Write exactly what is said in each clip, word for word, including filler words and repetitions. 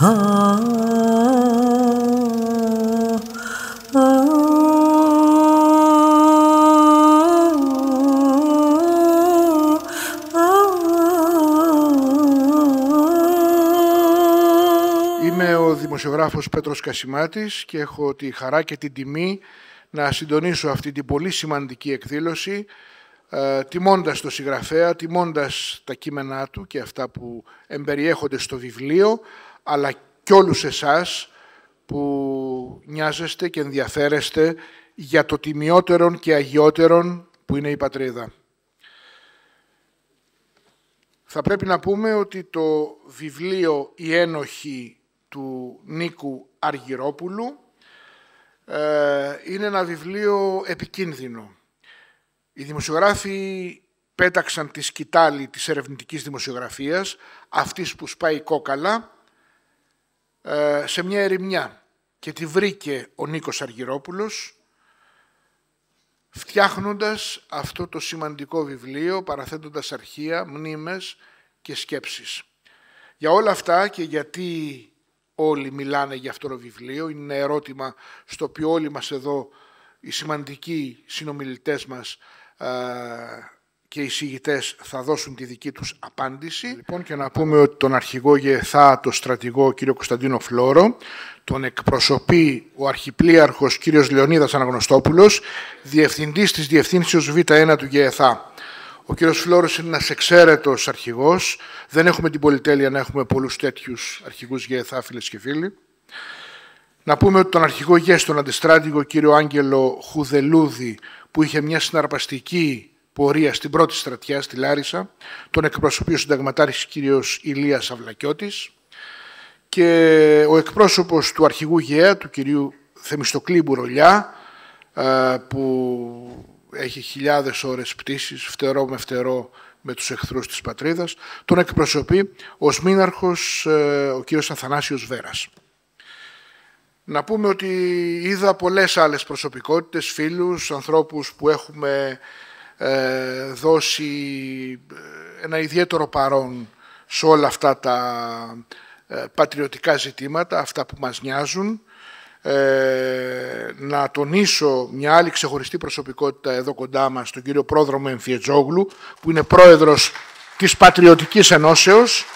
Είμαι ο δημοσιογράφος Πέτρος Κασιμάτης και έχω τη χαρά και την τιμή να συντονίσω αυτή την πολύ σημαντική εκδήλωση, ε, τιμώντας το συγγραφέα, τιμώντας τα κείμενά του και αυτά που εμπεριέχονται στο βιβλίο, αλλά και όλους εσάς που νοιάζεστε και ενδιαφέρεστε για το τιμιότερον και αγιότερον που είναι η πατρίδα. Θα πρέπει να πούμε ότι το βιβλίο «Η Ένοχη» του Νίκου Αργυρόπουλου ε, είναι ένα βιβλίο επικίνδυνο. Οι δημοσιογράφοι πέταξαν τη σκητάλη της ερευνητικής δημοσιογραφίας, αυτής που σπάει κόκαλα, ε, σε μια ερημιά και τη βρήκε ο Νίκος Αργυρόπουλος, φτιάχνοντας αυτό το σημαντικό βιβλίο, παραθέτοντας αρχεία, μνήμες και σκέψεις. Για όλα αυτά και γιατί όλοι μιλάνε για αυτό το βιβλίο, είναι ένα ερώτημα στο οποίο όλοι μας εδώ, οι σημαντικοί συνομιλητές μας α, και οι εισηγητές θα δώσουν τη δική τους απάντηση. Λοιπόν, και να πούμε ότι τον αρχηγό ΓΕΘΑ, τον στρατηγό κύριο Κωνσταντίνο Φλόρο, τον εκπροσωπεί ο αρχιπλήαρχος κύριος Λεωνίδας Αναγνωστόπουλος, διευθυντής της Διευθύνσεως Β ένα του ΓΕΘΑ. Ο κύριος Φλόρος είναι ένας εξαίρετος αρχηγός. Δεν έχουμε την πολυτέλεια να έχουμε πολλούς τέτοιους αρχηγούς ΓΕΘΑ, φίλες και φίλοι. Να πούμε ότι τον αρχηγό ΓΕΣ, τον αντιστράτηγο κύριο Άγγελο Χουδελούδη, που είχε μια συναρπαστική πορεία στην πρώτη στρατιά, στη Λάρισα, τον εκπροσωπεί ο συνταγματάρχης κύριος Ηλίας Αυλακιώτης, και ο εκπρόσωπος του αρχηγού ΓΕΑ, του κυρίου Θεμιστοκλή Μπουρολιά, που έχει χιλιάδες ώρες πτήσης, φτερό με φτερό με τους εχθρούς της πατρίδας, τον εκπροσωπεί ως μήναρχος ο κύριος Αθανάσιος Βέρας. Να πούμε ότι είδα πολλές άλλες προσωπικότητες, φίλους, ανθρώπους που έχουμε ε, δώσει ένα ιδιαίτερο παρόν σε όλα αυτά τα ε, πατριωτικά ζητήματα, αυτά που μας νοιάζουν. Ε, να τονίσω μια άλλη ξεχωριστή προσωπικότητα εδώ κοντά μας, τον κύριο Πρόδρομο Εμφιετζόγλου, που είναι πρόεδρος της Πατριωτικής Ενώσεως,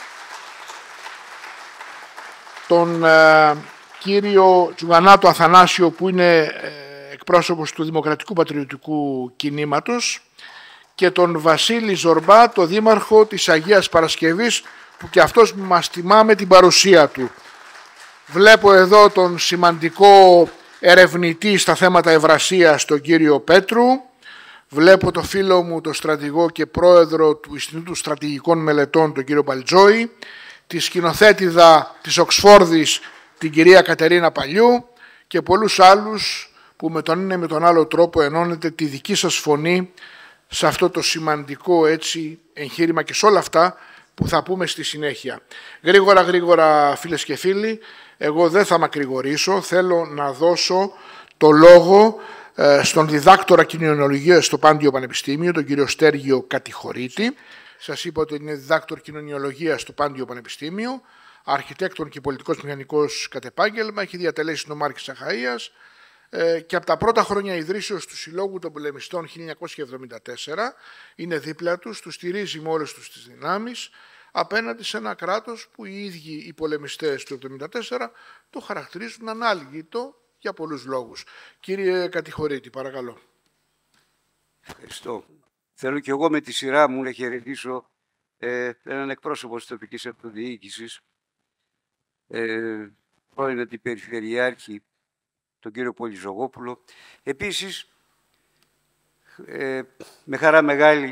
τον ε, κύριο Τζουγανάτο Αθανάσιο, που είναι ε, εκπρόσωπος του Δημοκρατικού Πατριωτικού Κινήματος, και τον Βασίλη Ζορμπά, το δήμαρχο της Αγίας Παρασκευής, που και αυτός μας τιμά με την παρουσία του. Βλέπω εδώ τον σημαντικό ερευνητή στα θέματα ευρασίας, τον κύριο Πέτρου. Βλέπω το φίλο μου, τον στρατηγό και πρόεδρο του Ινστιτούτου Στρατηγικών Μελετών, τον κύριο Μπαλτζόη, τη σκηνοθέτηδα της Οξφόρδης, την κυρία Κατερίνα Παλιού, και πολλούς άλλους που με τον ένα με τον άλλο τρόπο ενώνετε τη δική σας φωνή σε αυτό το σημαντικό έτσι εγχείρημα και σε όλα αυτά που θα πούμε στη συνέχεια. Γρήγορα, γρήγορα, φίλες και φίλοι, εγώ δεν θα μακρηγορήσω, θέλω να δώσω το λόγο ε, στον διδάκτορα κοινωνιολογίας στο Πάντιο Πανεπιστήμιο, τον κύριο Στέργιο Κατηχωρίτη. Σας είπα ότι είναι διδάκτορ κοινωνιολογίας στο Πάντιο Πανεπιστήμιο, αρχιτέκτον και πολιτικός μηχανικός κατ' επάγγελμα, έχει διατελέσει στην Ομάρχης Αχαΐας ε, και από τα πρώτα χρόνια ιδρύσεως του Συλλόγου των Πολεμιστών χίλια εννιακόσια εβδομήντα τέσσερα είναι δίπλα τους, τους στηρίζει με όλες τους τις δυνάμεις, απέναντι σε ένα κράτος που οι ίδιοι οι πολεμιστές του εβδομήντα τέσσερα το χαρακτηρίζουν ανάλγητο για πολλούς λόγους. Κύριε Κατηχωρίτη, παρακαλώ. Ευχαριστώ. Θέλω και εγώ με τη σειρά μου να χαιρετήσω ε, έναν εκπρόσωπο της τοπικής αυτοδιοίκησης, ε, πρώην αντιπεριφερειάρχη, τον κύριο Πολυζογόπουλο. Επίσης, ε, με χαρά μεγάλη,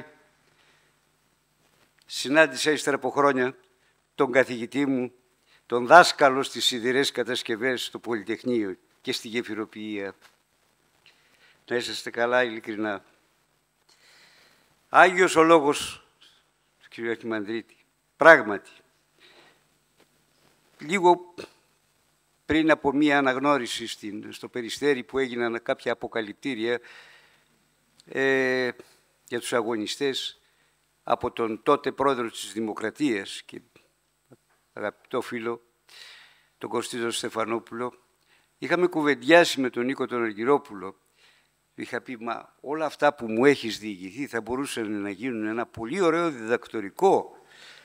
συνάντησα ύστερα από χρόνια τον καθηγητή μου, τον δάσκαλο στις σιδηρές κατασκευές στο Πολυτεχνείο και στη γεφυροποιία. Να είσαστε καλά, ειλικρινά. Άγιος ο λόγος του κ. Αρχιμανδρίτη. Πράγματι, λίγο πριν από μία αναγνώριση στην, στο Περιστέρι που έγιναν κάποια αποκαλυπτήρια ε, για τους αγωνιστές από τον τότε πρόεδρο της Δημοκρατίας και αγαπητό φίλο τον Κωστή Στεφανόπουλο, είχαμε κουβεντιάσει με τον Νίκο τον Αργυρόπουλο. Είχα πει, μα όλα αυτά που μου έχεις διηγηθεί θα μπορούσαν να γίνουν ένα πολύ ωραίο διδακτορικό.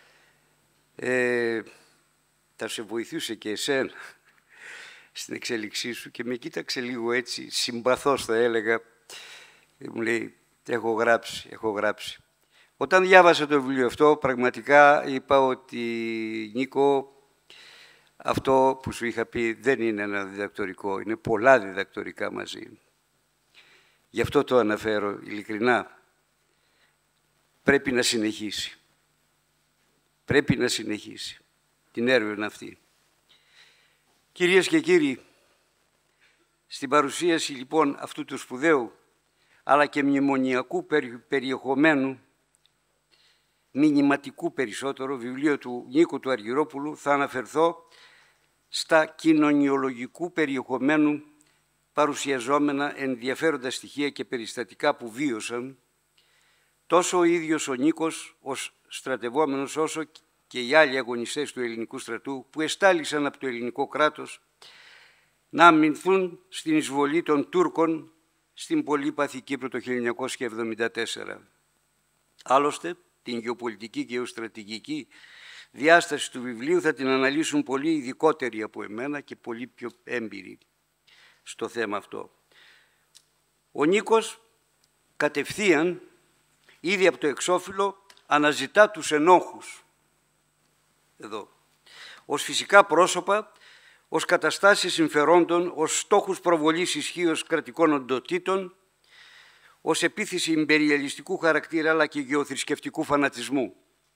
Ε, θα σε βοηθούσε και εσένα στην εξέλιξή σου, και με κοίταξε λίγο έτσι, συμπαθώς θα έλεγα, και μου λέει, έχω γράψει, έχω γράψει. Όταν διάβασα το βιβλίο αυτό, πραγματικά είπα ότι, Νίκο, αυτό που σου είχα πει δεν είναι ένα διδακτορικό, είναι πολλά διδακτορικά μαζί. Γι' αυτό το αναφέρω ειλικρινά. Πρέπει να συνεχίσει. Πρέπει να συνεχίσει την έρευνα αυτή. Κυρίες και κύριοι, στην παρουσίαση λοιπόν αυτού του σπουδαίου αλλά και μνημονιακού περιεχομένου, μηνυματικού περισσότερο, βιβλίο του Νίκου του Αργυρόπουλου, θα αναφερθώ στα κοινωνιολογικού περιεχομένου παρουσιαζόμενα ενδιαφέροντα στοιχεία και περιστατικά που βίωσαν τόσο ο ίδιος ο Νίκος ως στρατευόμενος, όσο και οι άλλοι αγωνιστές του ελληνικού στρατού που εστάλησαν από το ελληνικό κράτος να αμυνθούν στην εισβολή των Τούρκων στην πολύπαθη Κύπρο το χίλια εννιακόσια εβδομήντα τέσσερα. Άλλωστε, την γεωπολιτική και γεωστρατηγική διάσταση του βιβλίου θα την αναλύσουν πολύ ειδικότεροι από εμένα και πολύ πιο έμπειροι στο θέμα αυτό. Ο Νίκος κατευθείαν, ήδη από το εξώφυλλο, αναζητά τους ενόχους, εδώ, ως φυσικά πρόσωπα, ως καταστάσεις συμφερόντων, ως στόχους προβολής ισχύως κρατικών οντοτήτων, ως επίθεση ιμπεριαλιστικού χαρακτήρα αλλά και γεωθρησκευτικού φανατισμού.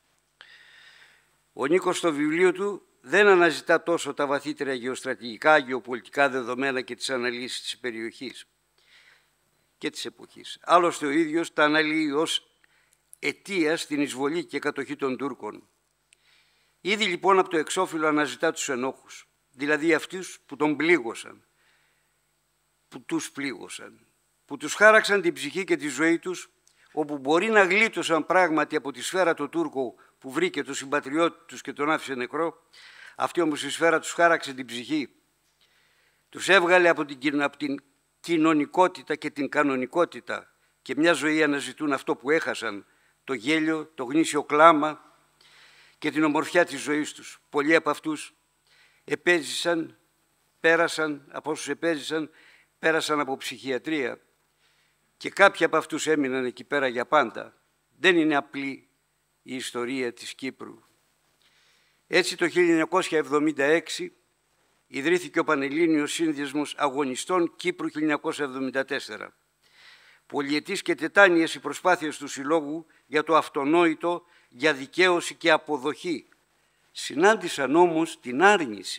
Ο Νίκος στο βιβλίο του δεν αναζητά τόσο τα βαθύτερα γεωστρατηγικά, γεωπολιτικά δεδομένα και τις αναλύσεις της περιοχής και της εποχής. Άλλωστε ο ίδιος τα αναλύει ως αιτία στην εισβολή και κατοχή των Τούρκων. Ήδη λοιπόν από το εξώφυλλο αναζητά τους ενόχους, δηλαδή αυτούς που τον πλήγωσαν, που τους πλήγωσαν, που τους χάραξαν την ψυχή και τη ζωή τους, όπου μπορεί να γλίτωσαν πράγματι από τη σφαίρα του Τούρκου που βρήκε το συμπατριώτη τους και τον άφησε νεκρό. Αυτή όμως η σφαίρα τους χάραξε την ψυχή. Τους έβγαλε από την, από την κοινωνικότητα και την κανονικότητα και μια ζωή αναζητούν αυτό που έχασαν, το γέλιο, το γνήσιο κλάμα και την ομορφιά της ζωής τους. Πολλοί από αυτούς επέζησαν, πέρασαν, από όσους επέζησαν, πέρασαν από ψυχιατρία και κάποιοι από αυτούς έμειναν εκεί πέρα για πάντα. Δεν είναι απλή η ιστορία της Κύπρου. Έτσι το χίλια εννιακόσια εβδομήντα έξι ιδρύθηκε ο Πανελλήνιος Σύνδεσμος Αγωνιστών Κύπρου χίλια εννιακόσια εβδομήντα τέσσερα. Πολυετής και τετάνιες οι προσπάθειες του Συλλόγου για το αυτονόητο, για δικαίωση και αποδοχή. Συνάντησαν όμως την άρνηση.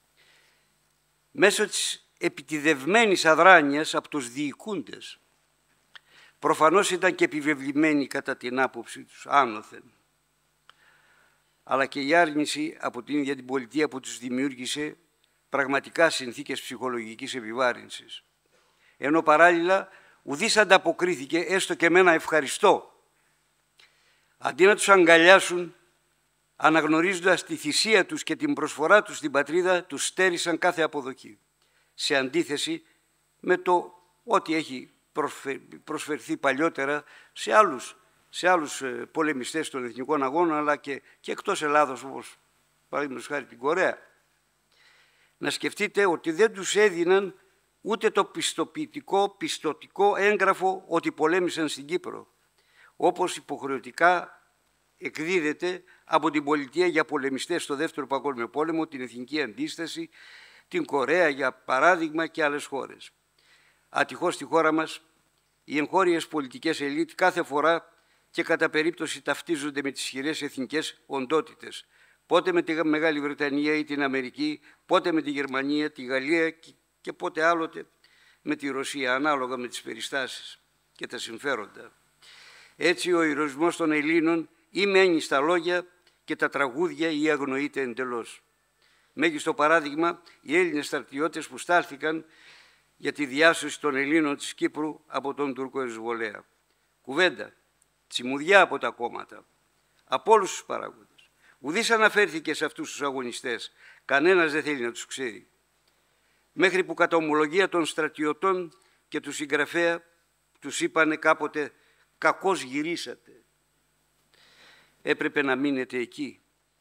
Μέσω της επιτιδευμένης αδράνειας από τους διοικούντες. Προφανώς ήταν και επιβεβλημένοι κατά την άποψη τους άνωθεν. Αλλά και η άρνηση από την ίδια την πολιτεία που τους δημιούργησε πραγματικά συνθήκες ψυχολογικής επιβάρυνσης. Ενώ παράλληλα ουδής ανταποκρίθηκε έστω και με ένα ευχαριστώ. Αντί να τους αγκαλιάσουν, αναγνωρίζοντας τη θυσία τους και την προσφορά τους στην πατρίδα, τους στέρισαν κάθε αποδοχή. Σε αντίθεση με το ό,τι έχει προσφερθεί παλιότερα σε άλλους, σε άλλους πολεμιστές των εθνικών αγώνων, αλλά και, και εκτός Ελλάδος, όπως παραδείγματος χάρη την Κορέα. Να σκεφτείτε ότι δεν τους έδιναν ούτε το πιστοποιητικό, πιστωτικό έγγραφο ότι πολέμησαν στην Κύπρο, όπως υποχρεωτικά εκδίδεται από την πολιτεία για πολεμιστές στο Δεύτερο Παγκόσμιο Πόλεμο, την Εθνική Αντίσταση, την Κορέα για παράδειγμα και άλλες χώρες. Ατυχώς στη χώρα μας οι εγχώριες πολιτικές ελίτ κάθε φορά και κατά περίπτωση ταυτίζονται με τις ισχυρές εθνικές οντότητες. Πότε με τη Μεγάλη Βρετανία ή την Αμερική, πότε με τη Γερμανία, τη Γαλλία και πότε άλλοτε με τη Ρωσία, ανάλογα με τις περιστάσεις και τα συμφέροντα. Έτσι ο ηρωισμός των Ελλήνων ή μένει στα λόγια και τα τραγούδια ή αγνοείται εντελώς. Μέγιστο παράδειγμα, οι Έλληνες στρατιώτες που στάλθηκαν για τη διάσωση των Ελλήνων της Κύπρου από τον Τούρκο εισβολέα. Κουβέντα, τσιμουδιά από τα κόμματα, από όλους τους παράγοντες. Ουδής αναφέρθηκε σε αυτούς τους αγωνιστές. Κανένας δεν θέλει να τους ξέρει. Μέχρι που κατά ομολογία των στρατιωτών και του συγγραφέα τους είπανε κάποτε «κακώς γυρίσατε». Έπρεπε να μείνετε εκεί.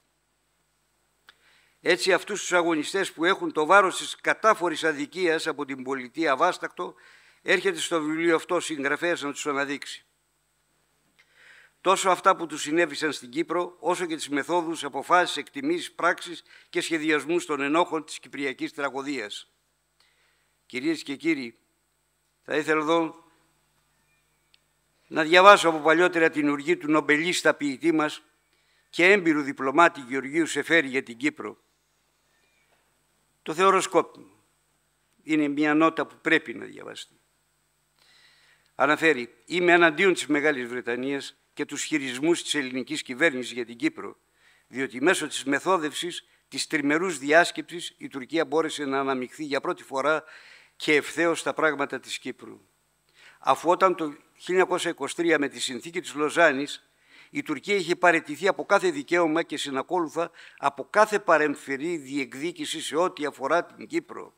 Έτσι αυτούς τους αγωνιστές που έχουν το βάρος της κατάφορης αδικίας από την πολιτεία αβάστακτο, έρχεται στο βιβλίο αυτό ο συγγραφέας να τους αναδείξει. Τόσο αυτά που τους συνέβησαν στην Κύπρο, όσο και τις μεθόδους, αποφάσεις, εκτιμήσεις, πράξεις και σχεδιασμούς των ενόχων της κυπριακής τραγωδίας. Κυρίες και κύριοι, θα ήθελα εδώ να διαβάσω από παλιότερα την οργή του νομπελίστα ποιητή μας και έμπειρου διπλωμάτη Γεωργίου Σεφέρη για την Κύπρο. Το θεωρώ σκόπιμο. Είναι μια νότα που πρέπει να διαβαστεί. Αναφέρει, είμαι εναντίον της Μεγάλης Βρετανίας και τους χειρισμούς της ελληνικής κυβέρνησης για την Κύπρο, διότι μέσω της μεθόδευσης της τριμερούς διάσκεψης η Τουρκία μπόρεσε να αναμειχθεί για πρώτη φορά και ευθέως στα πράγματα της Κύπρου. Αφού όταν το χίλια εννιακόσια είκοσι τρία με τη συνθήκη της Λοζάνης η Τουρκία είχε παραιτηθεί από κάθε δικαίωμα και συνακόλουθα από κάθε παρεμφερή διεκδίκηση σε ό,τι αφορά την Κύπρο.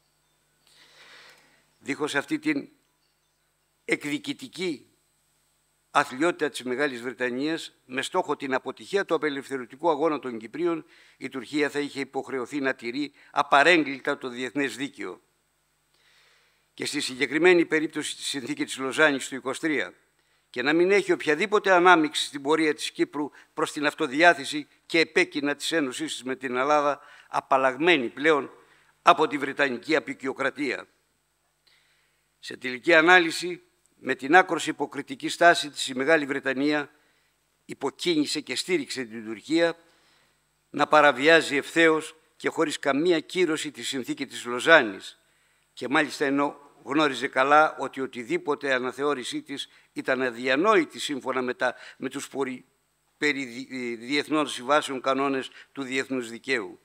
Δίχως αυτή την εκδικητική αθλιότητα της Μεγάλης Βρετανίας, με στόχο την αποτυχία του απελευθερωτικού αγώνα των Κυπρίων, η Τουρκία θα είχε υποχρεωθεί να τηρεί απαρέγκλιτα το διεθνές δίκαιο. Και στη συγκεκριμένη περίπτωση της συνθήκη της Λοζάνης του είκοσι τρία, και να μην έχει οποιαδήποτε ανάμειξη στην πορεία της Κύπρου προς την αυτοδιάθεση και επέκεινα της Ένωσης της με την Ελλάδα, απαλλαγμένη πλέον από τη Βρετανική αποικιοκρατία. Σε τελική ανάλυση, με την άκρως υποκριτική στάση της η Μεγάλη Βρετανία υποκίνησε και στήριξε την Τουρκία να παραβιάζει ευθέως και χωρίς καμία κύρωση τη συνθήκη της Λοζάνης, και μάλιστα ενώ γνώριζε καλά ότι οτιδήποτε αναθεώρησή της ήταν αδιανόητη σύμφωνα με, τα, με τους πορι, περί διεθνών συμβάσεων κανόνες του διεθνούς δικαίου.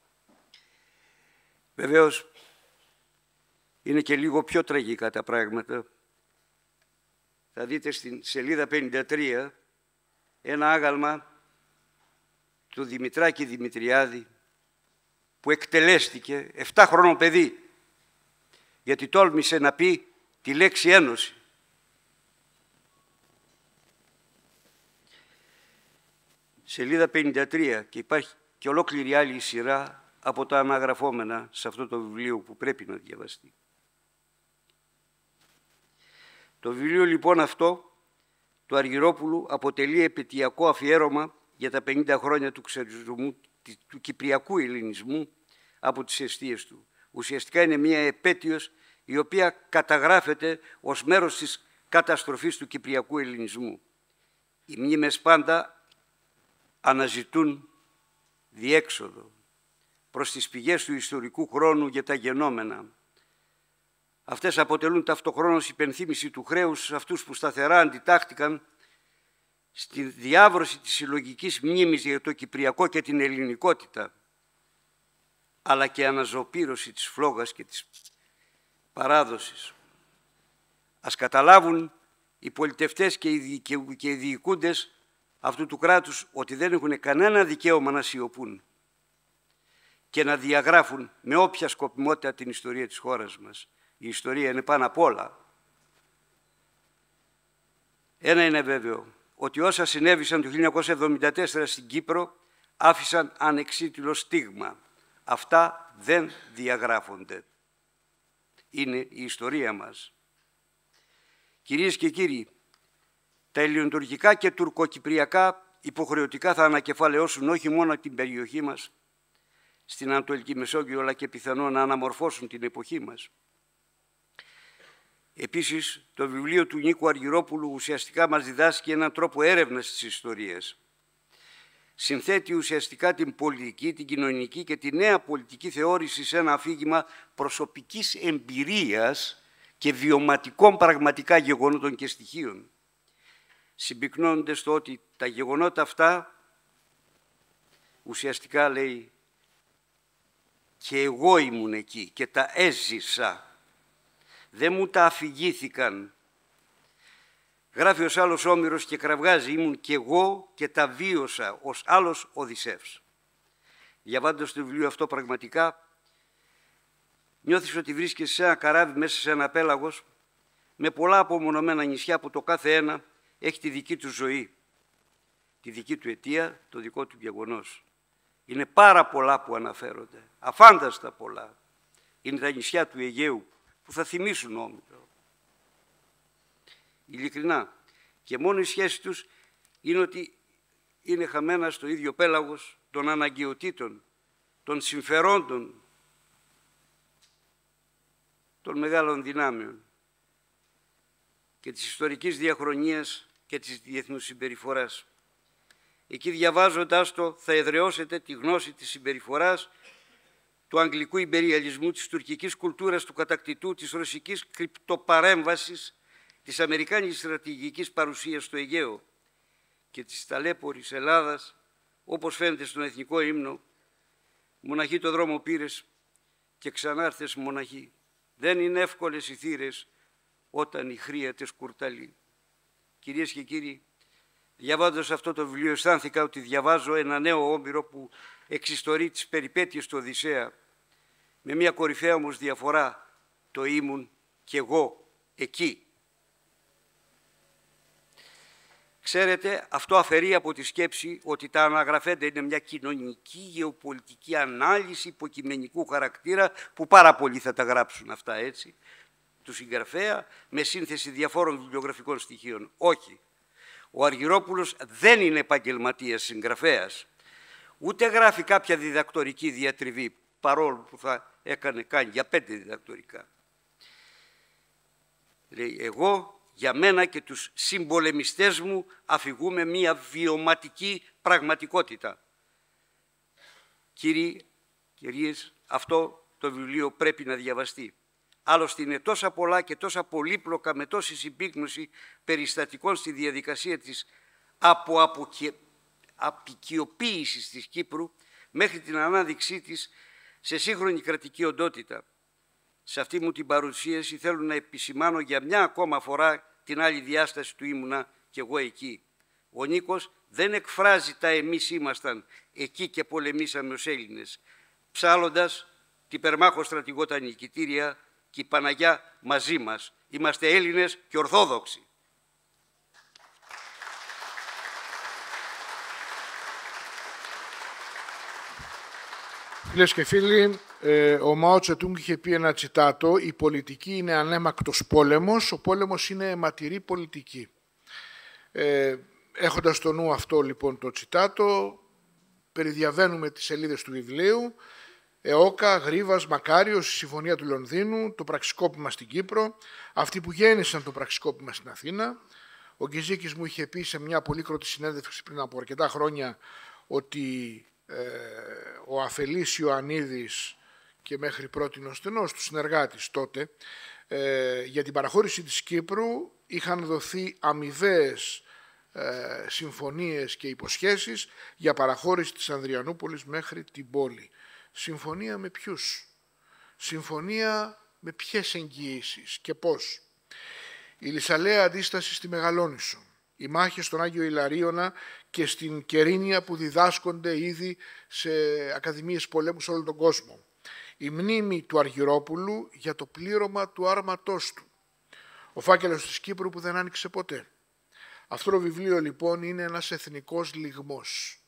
Βεβαίως, είναι και λίγο πιο τραγικά τα πράγματα. Θα δείτε στην σελίδα πενήντα τρία ένα άγαλμα του Δημητράκη Δημητριάδη που εκτελέστηκε εφτά χρονών παιδί, γιατί τόλμησε να πει τη λέξη ένωση. Σελίδα πενήντα τρία, και υπάρχει και ολόκληρη άλλη σειρά από τα αναγραφόμενα σε αυτό το βιβλίο που πρέπει να διαβαστεί. Το βιβλίο λοιπόν αυτό του Αργυρόπουλου αποτελεί επαιτειακό αφιέρωμα για τα πενήντα χρόνια του ξερισμού, του κυπριακού ελληνισμού από τις αιστείες του. Ουσιαστικά είναι μια επέτειος η οποία καταγράφεται ως μέρος της καταστροφής του κυπριακού ελληνισμού. Οι μνήμες πάντα αναζητούν διέξοδο προς τις πηγές του ιστορικού χρόνου για τα γενόμενα. Αυτές αποτελούν ταυτοχρόνως υπενθύμηση του χρέους σε αυτούς που σταθερά αντιτάχθηκαν στη διάβρωση της συλλογικής μνήμης για το κυπριακό και την ελληνικότητα, αλλά και αναζωπήρωση της φλόγας και της παράδοσης. Ας καταλάβουν οι πολιτευτές και οι διοικούντες αυτού του κράτους ότι δεν έχουν κανένα δικαίωμα να σιωπούν και να διαγράφουν με όποια σκοπιμότητα την ιστορία της χώρας μας. Η ιστορία είναι πάνω απ' όλα. Ένα είναι βέβαιο, ότι όσα συνέβησαν το χίλια εννιακόσια εβδομήντα τέσσερα στην Κύπρο άφησαν ανεξίτηλο στίγμα. Αυτά δεν διαγράφονται. Είναι η ιστορία μας. Κυρίες και κύριοι, τα ελληνοτουρκικά και τουρκοκυπριακά υποχρεωτικά θα ανακεφαλαιώσουν όχι μόνο την περιοχή μας στην Ανατολική Μεσόγειο, αλλά και πιθανόν να αναμορφώσουν την εποχή μας. Επίσης, το βιβλίο του Νίκου Αργυρόπουλου ουσιαστικά μας διδάσκει έναν τρόπο έρευνας της ιστορίας. Συνθέτει ουσιαστικά την πολιτική, την κοινωνική και τη νέα πολιτική θεώρηση σε ένα αφήγημα προσωπικής εμπειρίας και βιωματικών πραγματικά γεγονότων και στοιχείων. Συμπυκνώνονται στο ότι τα γεγονότα αυτά ουσιαστικά λέει και εγώ ήμουν εκεί και τα έζησα. Δεν μου τα αφηγήθηκαν. Γράφει ως άλλος Όμηρος και κραυγάζει, ήμουν κι εγώ και τα βίωσα ως άλλος Οδυσσεύς. Διαβάζοντας το βιβλίο αυτό πραγματικά, νιώθεις ότι βρίσκεσαι σε ένα καράβι μέσα σε ένα πέλαγος με πολλά απομονωμένα νησιά που το κάθε ένα έχει τη δική του ζωή, τη δική του αιτία, το δικό του γεγονός. Είναι πάρα πολλά που αναφέρονται, αφάνταστα πολλά. Είναι τα νησιά του Αιγαίου που θα θυμίσουν Όμηρο. Ειλικρινά. Και μόνο η σχέση τους είναι ότι είναι χαμένα στο ίδιο πέλαγος των αναγκαιοτήτων, των συμφερόντων, των μεγάλων δυνάμεων και της ιστορικής διαχρονίας και της διεθνούς συμπεριφοράς. Εκεί διαβάζοντάς το θα εδραιώσετε τη γνώση της συμπεριφοράς του αγγλικού ιμπεριαλισμού, της τουρκικής κουλτούρας του κατακτητού, της ρωσικής κρυπτοπαρέμβασης, της αμερικάνικης στρατηγικής παρουσίας στο Αιγαίο και της ταλέπορης Ελλάδας, όπως φαίνεται στον εθνικό ύμνο, μοναχή το δρόμο πήρες και ξανάρθες μοναχή. Δεν είναι εύκολες οι θύρες όταν οι χρήατες κουρταλεί. Κυρίες και κύριοι, διαβάζοντας αυτό το βιβλίο αισθάνθηκα ότι διαβάζω ένα νέο Όμηρο που εξιστορεί τις περιπέτειες του Οδυσσέα, με μια κορυφαία όμως διαφορά, το ήμουν κι εγώ εκεί. Ξέρετε, αυτό αφαιρεί από τη σκέψη ότι τα αναγραφέντα είναι μια κοινωνική, γεωπολιτική ανάλυση υποκειμενικού χαρακτήρα που πάρα πολλοί θα τα γράψουν αυτά έτσι, του συγγραφέα, με σύνθεση διαφόρων βιβλιογραφικών στοιχείων. Όχι. Ο Αργυρόπουλος δεν είναι επαγγελματίας συγγραφέας, ούτε γράφει κάποια διδακτορική διατριβή, παρόλο που θα έκανε καν για πέντε διδακτορικά. Λέει, εγώ για μένα και τους συμπολεμιστές μου αφηγούμε μία βιωματική πραγματικότητα. Κύριοι, κυρίες, αυτό το βιβλίο πρέπει να διαβαστεί. Άλλωστε είναι τόσα πολλά και τόσα πολύπλοκα με τόση συμπίκνωση περιστατικών στη διαδικασία της από απικιοποίησης της Κύπρου μέχρι την ανάδειξή της σε σύγχρονη κρατική οντότητα. Σε αυτή μου την παρουσίαση θέλω να επισημάνω για μια ακόμα φορά την άλλη διάσταση του ήμουνα κι εγώ εκεί. Ο Νίκος δεν εκφράζει τα εμείς ήμασταν εκεί και πολεμήσαμε ως Έλληνες, ψάλλοντας την Περμάχο στρατηγό τα νικητήρια και η Παναγιά μαζί μας. Είμαστε Έλληνες και Ορθόδοξοι. Φίλες και φίλοι, ο Μάο Τσετούγκ είχε πει ένα τσιτάτο: «Η πολιτική είναι ανέμακτος πόλεμος, ο πόλεμος είναι αιματηρή πολιτική». Ε, έχοντας στο νου αυτό λοιπόν το τσιτάτο, περιδιαβαίνουμε τις σελίδες του βιβλίου, ΕΟΚΑ, Γρίβας, Μακάριος, η Συμφωνία του Λονδίνου, το πραξικόπημα στην Κύπρο, αυτοί που γέννησαν το πραξικόπημα στην Αθήνα. Ο Γκυζίκης μου είχε πει σε μια πολύκροτη συνέντευξη πριν από αρκετά χρόνια ότι ε, ο αφελής Ιωαννίδης και μέχρι πρότινο στενός του συνεργάτης τότε ε, για την παραχώρηση της Κύπρου είχαν δοθεί αμοιβαίες ε, συμφωνίες και υποσχέσεις για παραχώρηση της Ανδριανούπολης μέχρι την πόλη. Συμφωνία με ποιους? Συμφωνία με ποιες εγγυήσεις και πώς? Η Λυσσαλαία αντίσταση στη Μεγαλόνισσο, οι μάχες στον Άγιο Ιλαρίωνα και στην Κερίνια που διδάσκονται ήδη σε ακαδημίες πολέμου σε όλο τον κόσμο, η μνήμη του Αργυρόπουλου για το πλήρωμα του άρματός του, ο φάκελος της Κύπρου που δεν άνοιξε ποτέ. Αυτό το βιβλίο λοιπόν είναι ένας εθνικός λυγμός.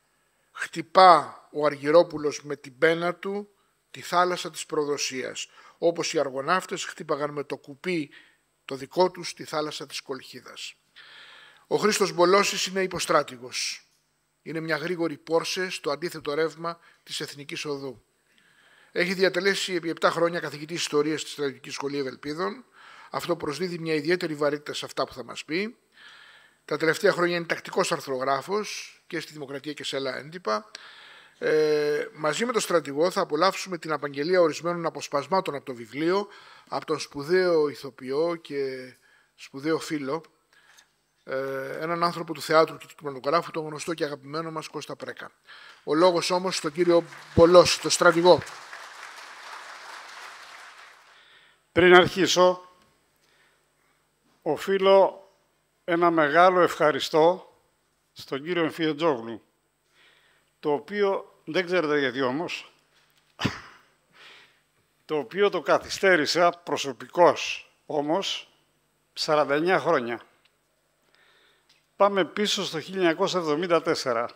Χτυπά ο Αργυρόπουλος με την πένα του τη θάλασσα της προδοσίας, όπως οι αργοναύτες χτύπαγαν με το κουπί το δικό τους τη θάλασσα της Κολχίδας. Ο Χρήστος Μπολώσης είναι υποστράτηγος. Είναι μια γρήγορη πόρσε στο αντίθετο ρεύμα της Εθνικής Οδού. Έχει διατελέσει επί επτά χρόνια καθηγητής ιστορίας στη Στρατιωτική Σχολή Ευελπίδων. Αυτό προσδίδει μια ιδιαίτερη βαρύτητα σε αυτά που θα μας πει. Τα τελευταία χρόνια είναι τακτικός αρθρογράφος και στη Δημοκρατία και σε άλλα έντυπα. Ε, μαζί με τον στρατηγό θα απολαύσουμε την απαγγελία ορισμένων αποσπασμάτων από το βιβλίο από τον σπουδαίο ηθοποιό και σπουδαίο φίλο, ε, έναν άνθρωπο του θεάτρου και του κινηματογράφου, τον γνωστό και αγαπημένο μας Κώστα Πρέκα. Ο λόγος όμως στον κύριο Μπολώση, τον στρατηγό. Πριν αρχίσω, οφείλω ένα μεγάλο ευχαριστώ στον κύριο Εμφιετζόγλου, το οποίο, δεν ξέρετε γιατί όμως, το οποίο το καθυστέρησα προσωπικώς όμως σαράντα εννέα χρόνια. Πάμε πίσω στο χίλια εννιακόσια εβδομήντα τέσσερα.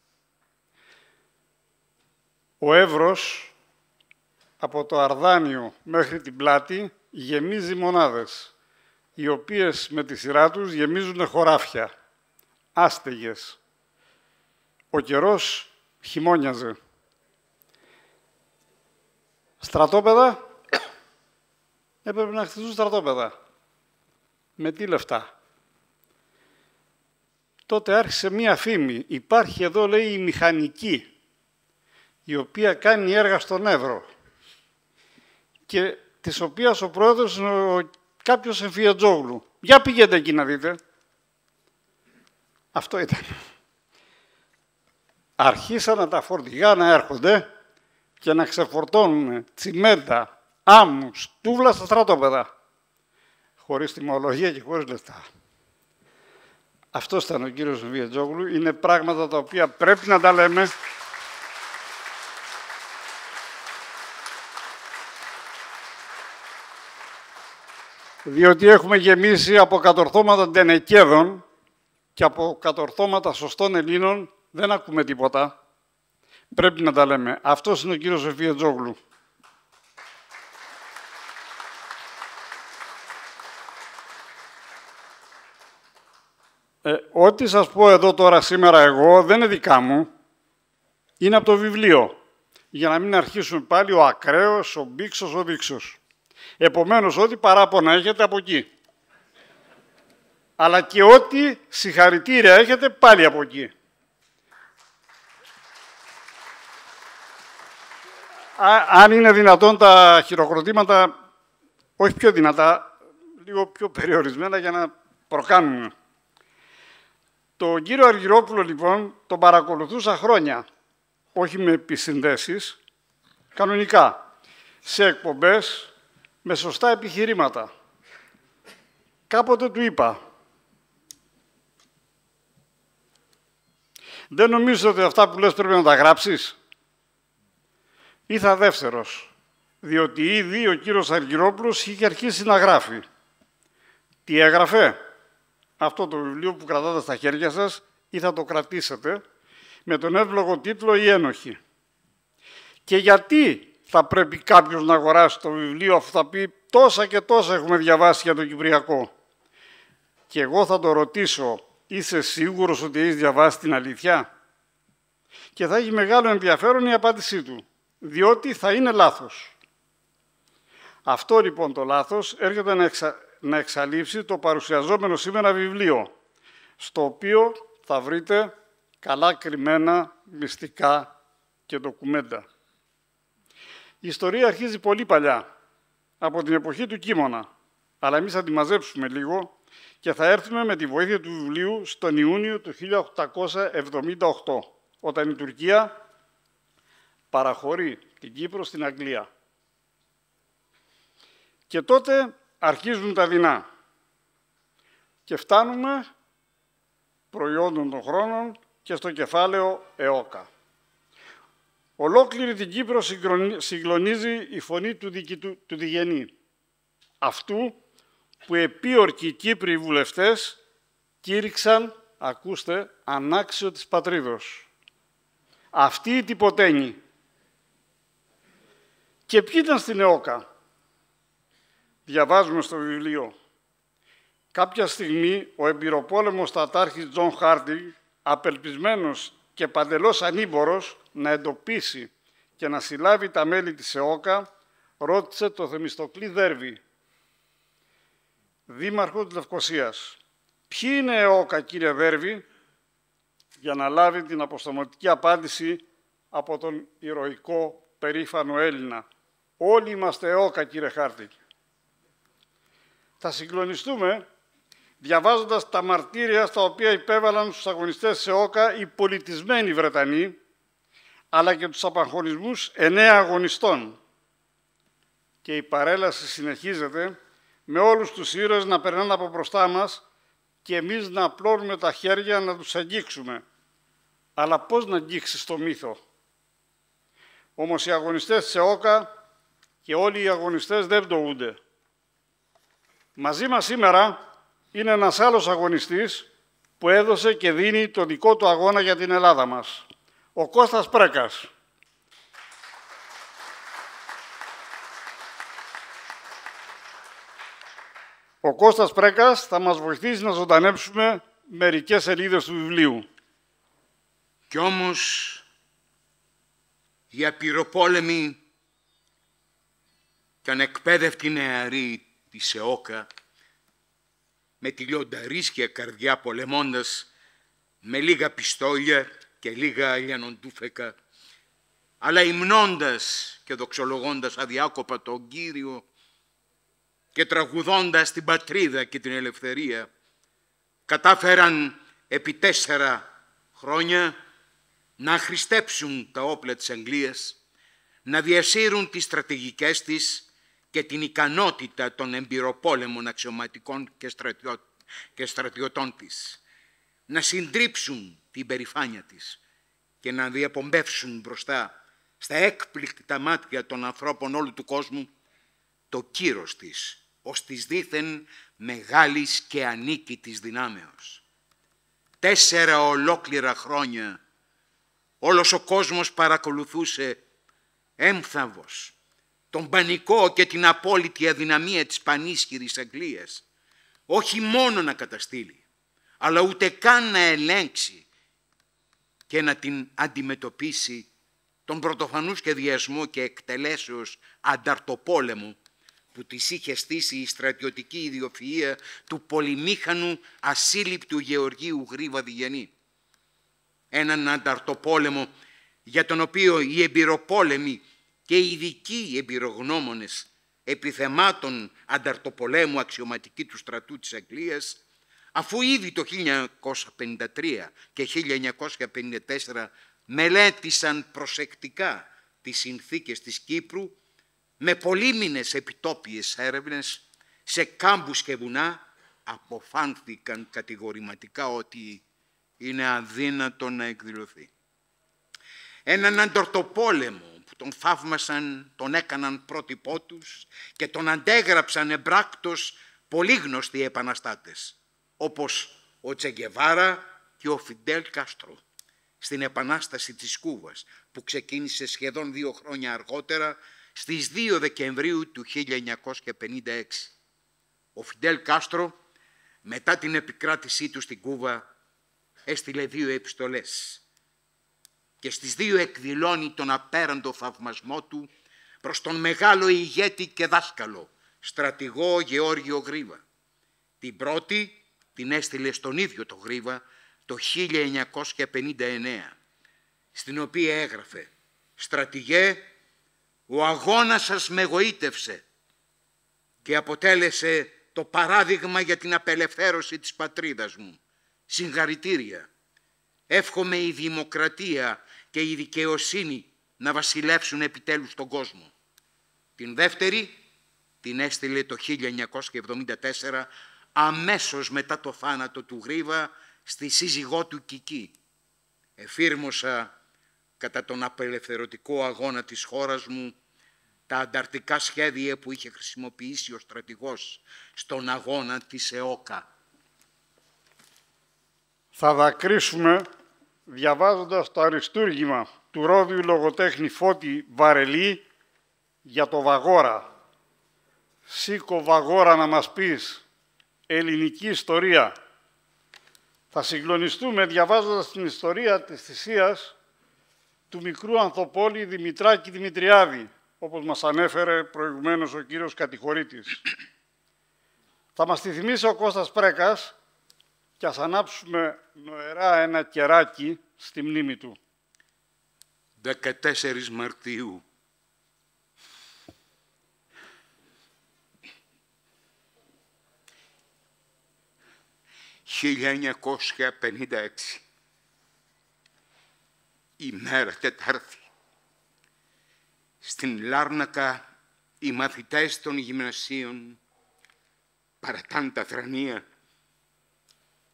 Ο Εύρος, από το Αρδάνιο μέχρι την Πλάτη, γεμίζει μονάδες, οι οποίες με τη σειρά τους γεμίζουν χωράφια, άστεγες. Ο καιρός χειμώνιαζε. Στρατόπεδα, έπρεπε να χτιστούν στρατόπεδα. Με τι λεφτά? Τότε άρχισε μία φήμη. Υπάρχει εδώ, λέει, η μηχανική, η οποία κάνει έργα στον Εύρο και της οποίας ο πρόεδρος είναι ο κάποιος Εμφιετζόγλου. Για πηγαίνετε εκεί να δείτε. Αυτό ήταν. Αρχίσαν τα φορτηγά να έρχονται και να ξεφορτώνουν τσιμέντα, άμμους, τούβλα στα στρατόπεδα. Χωρίς τιμολογία και χωρίς λεφτά. Αυτός ήταν ο κύριος Εμφιετζόγλου. Είναι πράγματα τα οποία πρέπει να τα λέμε. Διότι έχουμε γεμίσει από κατορθώματα τενεκέδων και από κατορθώματα σωστών Ελλήνων δεν ακούμε τίποτα. Πρέπει να τα λέμε. Αυτός είναι ο κύριος Εμφιετζόγλου. Ε, ό,τι σας πω εδώ τώρα σήμερα εγώ δεν είναι δικά μου. Είναι από το βιβλίο. Για να μην αρχίσουμε πάλι ο ακραίος, ο μπήξος, ο δείξος. Επομένως, ό,τι παράπονα έχετε από εκεί. Αλλά και ό,τι συγχαρητήρια έχετε πάλι από εκεί. Α, αν είναι δυνατόν τα χειροκροτήματα, όχι πιο δυνατά, λίγο πιο περιορισμένα για να προκάνουμε. Τον κύριο Αργυρόπουλο, λοιπόν, τον παρακολουθούσα χρόνια, όχι με επισυνδέσεις, κανονικά, σε εκπομπές, με σωστά επιχειρήματα. Κάποτε του είπα, δεν νομίζω ότι αυτά που λες πρέπει να τα γράψεις. Ήρθα δεύτερος, διότι ήδη ο κύριος Αργυρόπουλος είχε αρχίσει να γράφει. Τι έγραφε? Αυτό το βιβλίο που κρατάτε στα χέρια σας ή θα το κρατήσετε με τον εύλογο τίτλο «Οι Ένοχοι». Και γιατί θα πρέπει κάποιος να αγοράσει το βιβλίο αφού θα πει τόσα και τόσα έχουμε διαβάσει για το Κυπριακό? Και εγώ θα το ρωτήσω, είσαι σίγουρος ότι έχεις διαβάσει την αλήθεια? Και θα έχει μεγάλο ενδιαφέρον η απάντησή του, διότι θα είναι λάθος. Αυτό λοιπόν το λάθος έρχεται να, εξα... να εξαλείψει το παρουσιαζόμενο σήμερα βιβλίο, στο οποίο θα βρείτε καλά κρυμμένα μυστικά και ντοκουμέντα. Η ιστορία αρχίζει πολύ παλιά, από την εποχή του Κίμωνα, αλλά εμείς θα τη μαζέψουμε λίγο και θα έρθουμε με τη βοήθεια του βιβλίου στον Ιούνιο του χίλια οκτακόσια εβδομήντα οκτώ, όταν η Τουρκία παραχωρεί την Κύπρο στην Αγγλία. Και τότε αρχίζουν τα δεινά και φτάνουμε προϊόντων των χρόνων και στο κεφάλαιο ΕΟΚΑ. Ολόκληρη την Κύπρο συγκλονίζει η φωνή του, δικητού, του διγενή, αυτού που επίορκοι Κύπροι βουλευτές κήρυξαν, ακούστε, ανάξιο της πατρίδος. Αυτή η τυποτένη. Και ποιοι ήταν στην ΕΟΚΑ? Διαβάζουμε στο βιβλίο. Κάποια στιγμή ο εμπειροπόλεμος στρατάρχης Τζον Χάρντινγκ, απελπισμένος και παντελώς ανήμπορος να εντοπίσει και να συλλάβει τα μέλη της ΕΟΚΑ, ρώτησε το Θεμιστοκλή Δέρβη, δήμαρχο της Λευκωσίας. Ποιοι είναι ΕΟΚΑ, κύριε Δέρβη? Για να λάβει την αποστομωτική απάντηση από τον ηρωικό περήφανο Έλληνα. Όλοι είμαστε ΕΟΚΑ, κύριε Χάρντινγκ. Θα συγκλονιστούμε διαβάζοντας τα μαρτύρια στα οποία υπέβαλαν στους αγωνιστές της ΕΟΚΑ οι πολιτισμένοι Βρετανοί, αλλά και τους απαγχωνισμούς εννέα αγωνιστών. Και η παρέλαση συνεχίζεται με όλους τους ήρωες να περνάνε από μπροστά μας και εμείς να απλώνουμε τα χέρια να τους αγγίξουμε. Αλλά πώς να αγγίξεις το μύθο? Όμως οι αγωνιστές της ΕΟΚΑ και όλοι οι αγωνιστές δεν πτωούνται. Μαζί μας σήμερα είναι ένας άλλος αγωνιστής που έδωσε και δίνει το δικό του αγώνα για την Ελλάδα μας. Ο Κώστας Πρέκας. Ο Κώστας Πρέκας θα μας βοηθήσει να ζωντανέψουμε μερικές σελίδες του βιβλίου. Κι όμως οι απειροπόλεμοι και ανεκπαίδευτοι νεαροί της ΕΟΚΑ, με τη λιονταρίσκια καρδιά πολεμώντας με λίγα πιστόλια και λίγα λιανοντούφεκα, αλλά υμνώντας και δοξολογώντας αδιάκοπα τον Κύριο και τραγουδώντας την πατρίδα και την ελευθερία, κατάφεραν επί τέσσερα χρόνια να αχρηστέψουν τα όπλα της Αγγλίας, να διασύρουν τις στρατηγικές της και την ικανότητα των εμπειροπόλεμων αξιωματικών και, στρατιω... και στρατιωτών της, να συντρίψουν την περηφάνεια της και να διαπομπεύσουν μπροστά στα έκπληκτα μάτια των ανθρώπων όλου του κόσμου το κύρος της, ως της δήθεν μεγάλης και ανίκητης δυνάμεως. Τέσσερα ολόκληρα χρόνια όλος ο κόσμος παρακολουθούσε έμφθαβος τον πανικό και την απόλυτη αδυναμία της πανίσχυρης Αγγλίας, όχι μόνο να καταστήλει, αλλά ούτε καν να ελέγξει και να την αντιμετωπίσει τον πρωτοφανού σχεδιασμό και εκτελέσεως ανταρτοπόλεμου που της είχε στήσει η στρατιωτική ιδιοφυΐα του πολυμήχανου ασύλληπτου Γεωργίου Γρίβα Διγενή. Έναν ανταρτοπόλεμο για τον οποίο οι εμπειροπόλεμοι και οι ειδικοί εμπειρογνώμονες επιθεμάτων ανταρτοπολέμου αξιωματική του στρατού της Αγγλίας, αφού ήδη το χίλια εννιακόσια πενήντα τρία και χίλια εννιακόσια πενήντα τέσσερα μελέτησαν προσεκτικά τις συνθήκες της Κύπρου με πολύμηνες επιτόπιες έρευνες σε κάμπους και βουνά, αποφάνθηκαν κατηγορηματικά ότι είναι αδύνατο να εκδηλωθεί. Έναν ανταρτοπόλεμο που τον θαύμασαν, τον έκαναν πρότυπό τους και τον αντέγραψαν εμπράκτος πολύ γνωστοί επαναστάτες, όπως ο Τσε Γκεβάρα και ο Φιντέλ Κάστρο στην Επανάσταση της Κούβας, που ξεκίνησε σχεδόν δύο χρόνια αργότερα, στις δύο Δεκεμβρίου του χίλια εννιακόσια πενήντα έξι. Ο Φιντέλ Κάστρο, μετά την επικράτησή του στην Κούβα, έστειλε δύο επιστολές και στις δύο εκδηλώνει τον απέραντο θαυμασμό του προς τον μεγάλο ηγέτη και δάσκαλο, στρατηγό Γεώργιο Γρίβα. Την πρώτη την έστειλε στον ίδιο το Γρίβα το χίλια εννιακόσια πενήντα εννέα, στην οποία έγραφε «Στρατηγέ, ο αγώνας σας με εγωίτευσε και αποτέλεσε το παράδειγμα για την απελευθέρωση της πατρίδας μου. Συγχαρητήρια. Εύχομαι η δημοκρατία και η δικαιοσύνη να βασιλεύσουν επιτέλους τον κόσμο». Την δεύτερη την έστειλε το χίλια εννιακόσια εβδομήντα τέσσερα, αμέσως μετά το θάνατο του Γρίβα, στη σύζυγό του Κική. «Εφήρμοσα κατά τον απελευθερωτικό αγώνα της χώρας μου τα ανταρτικά σχέδια που είχε χρησιμοποιήσει ο στρατηγός στον αγώνα της ΕΟΚΑ». Θα δακρύσουμε διαβάζοντας το αριστούργημα του Ρόδιου λογοτέχνη Φώτη Βαρελή για το Βαγόρα. «Σήκω Βαγόρα να μας πεις ελληνική ιστορία». Θα συγκλονιστούμε διαβάζοντας την ιστορία της θυσίας του μικρού ανθοπόλη Δημητράκη Δημητριάδη, όπως μας ανέφερε προηγουμένως ο κύριος κατηχωρήτης. Θα μας τη θυμίσει ο Κώστας Πρέκας και ας ανάψουμε νοερά ένα κεράκι στη μνήμη του. δεκατέσσερις Μαρτίου χίλια εννιακόσια πενήντα έξι, ημέρα Τετάρτη. Στην Λάρνακα οι μαθητές των γυμνασίων παρατάν τα θρανία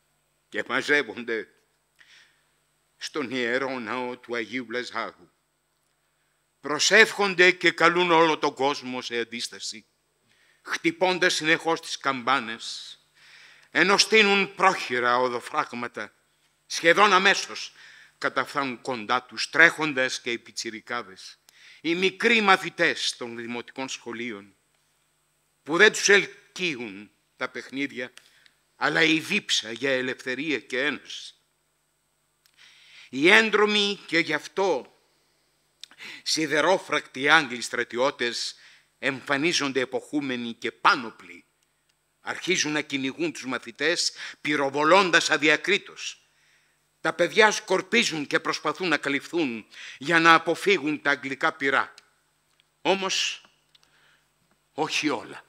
και μαζεύονται στον Ιερό Ναό του Αγίου Λαζάρου. Προσεύχονται και καλούν όλο τον κόσμο σε αντίσταση, χτυπώντας συνεχώς τις καμπάνες, ενώ στείνουν πρόχειρα οδοφράγματα, σχεδόν αμέσως καταφθάνουν κοντά τους, τρέχοντας και οι πιτσιρικάδες, οι μικροί μαθητές των δημοτικών σχολείων, που δεν τους ελκύουν τα παιχνίδια, αλλά η δίψα για ελευθερία και ένωση. Οι έντρομοι και γι' αυτό σιδερόφρακτοι Άγγλοι στρατιώτες εμφανίζονται εποχούμενοι και πάνωπλοι. Αρχίζουν να κυνηγούν τους μαθητές, πυροβολώντας αδιακρίτως. Τα παιδιά σκορπίζουν και προσπαθούν να καλυφθούν για να αποφύγουν τα αγγλικά πυρά. Όμως, όχι όλα.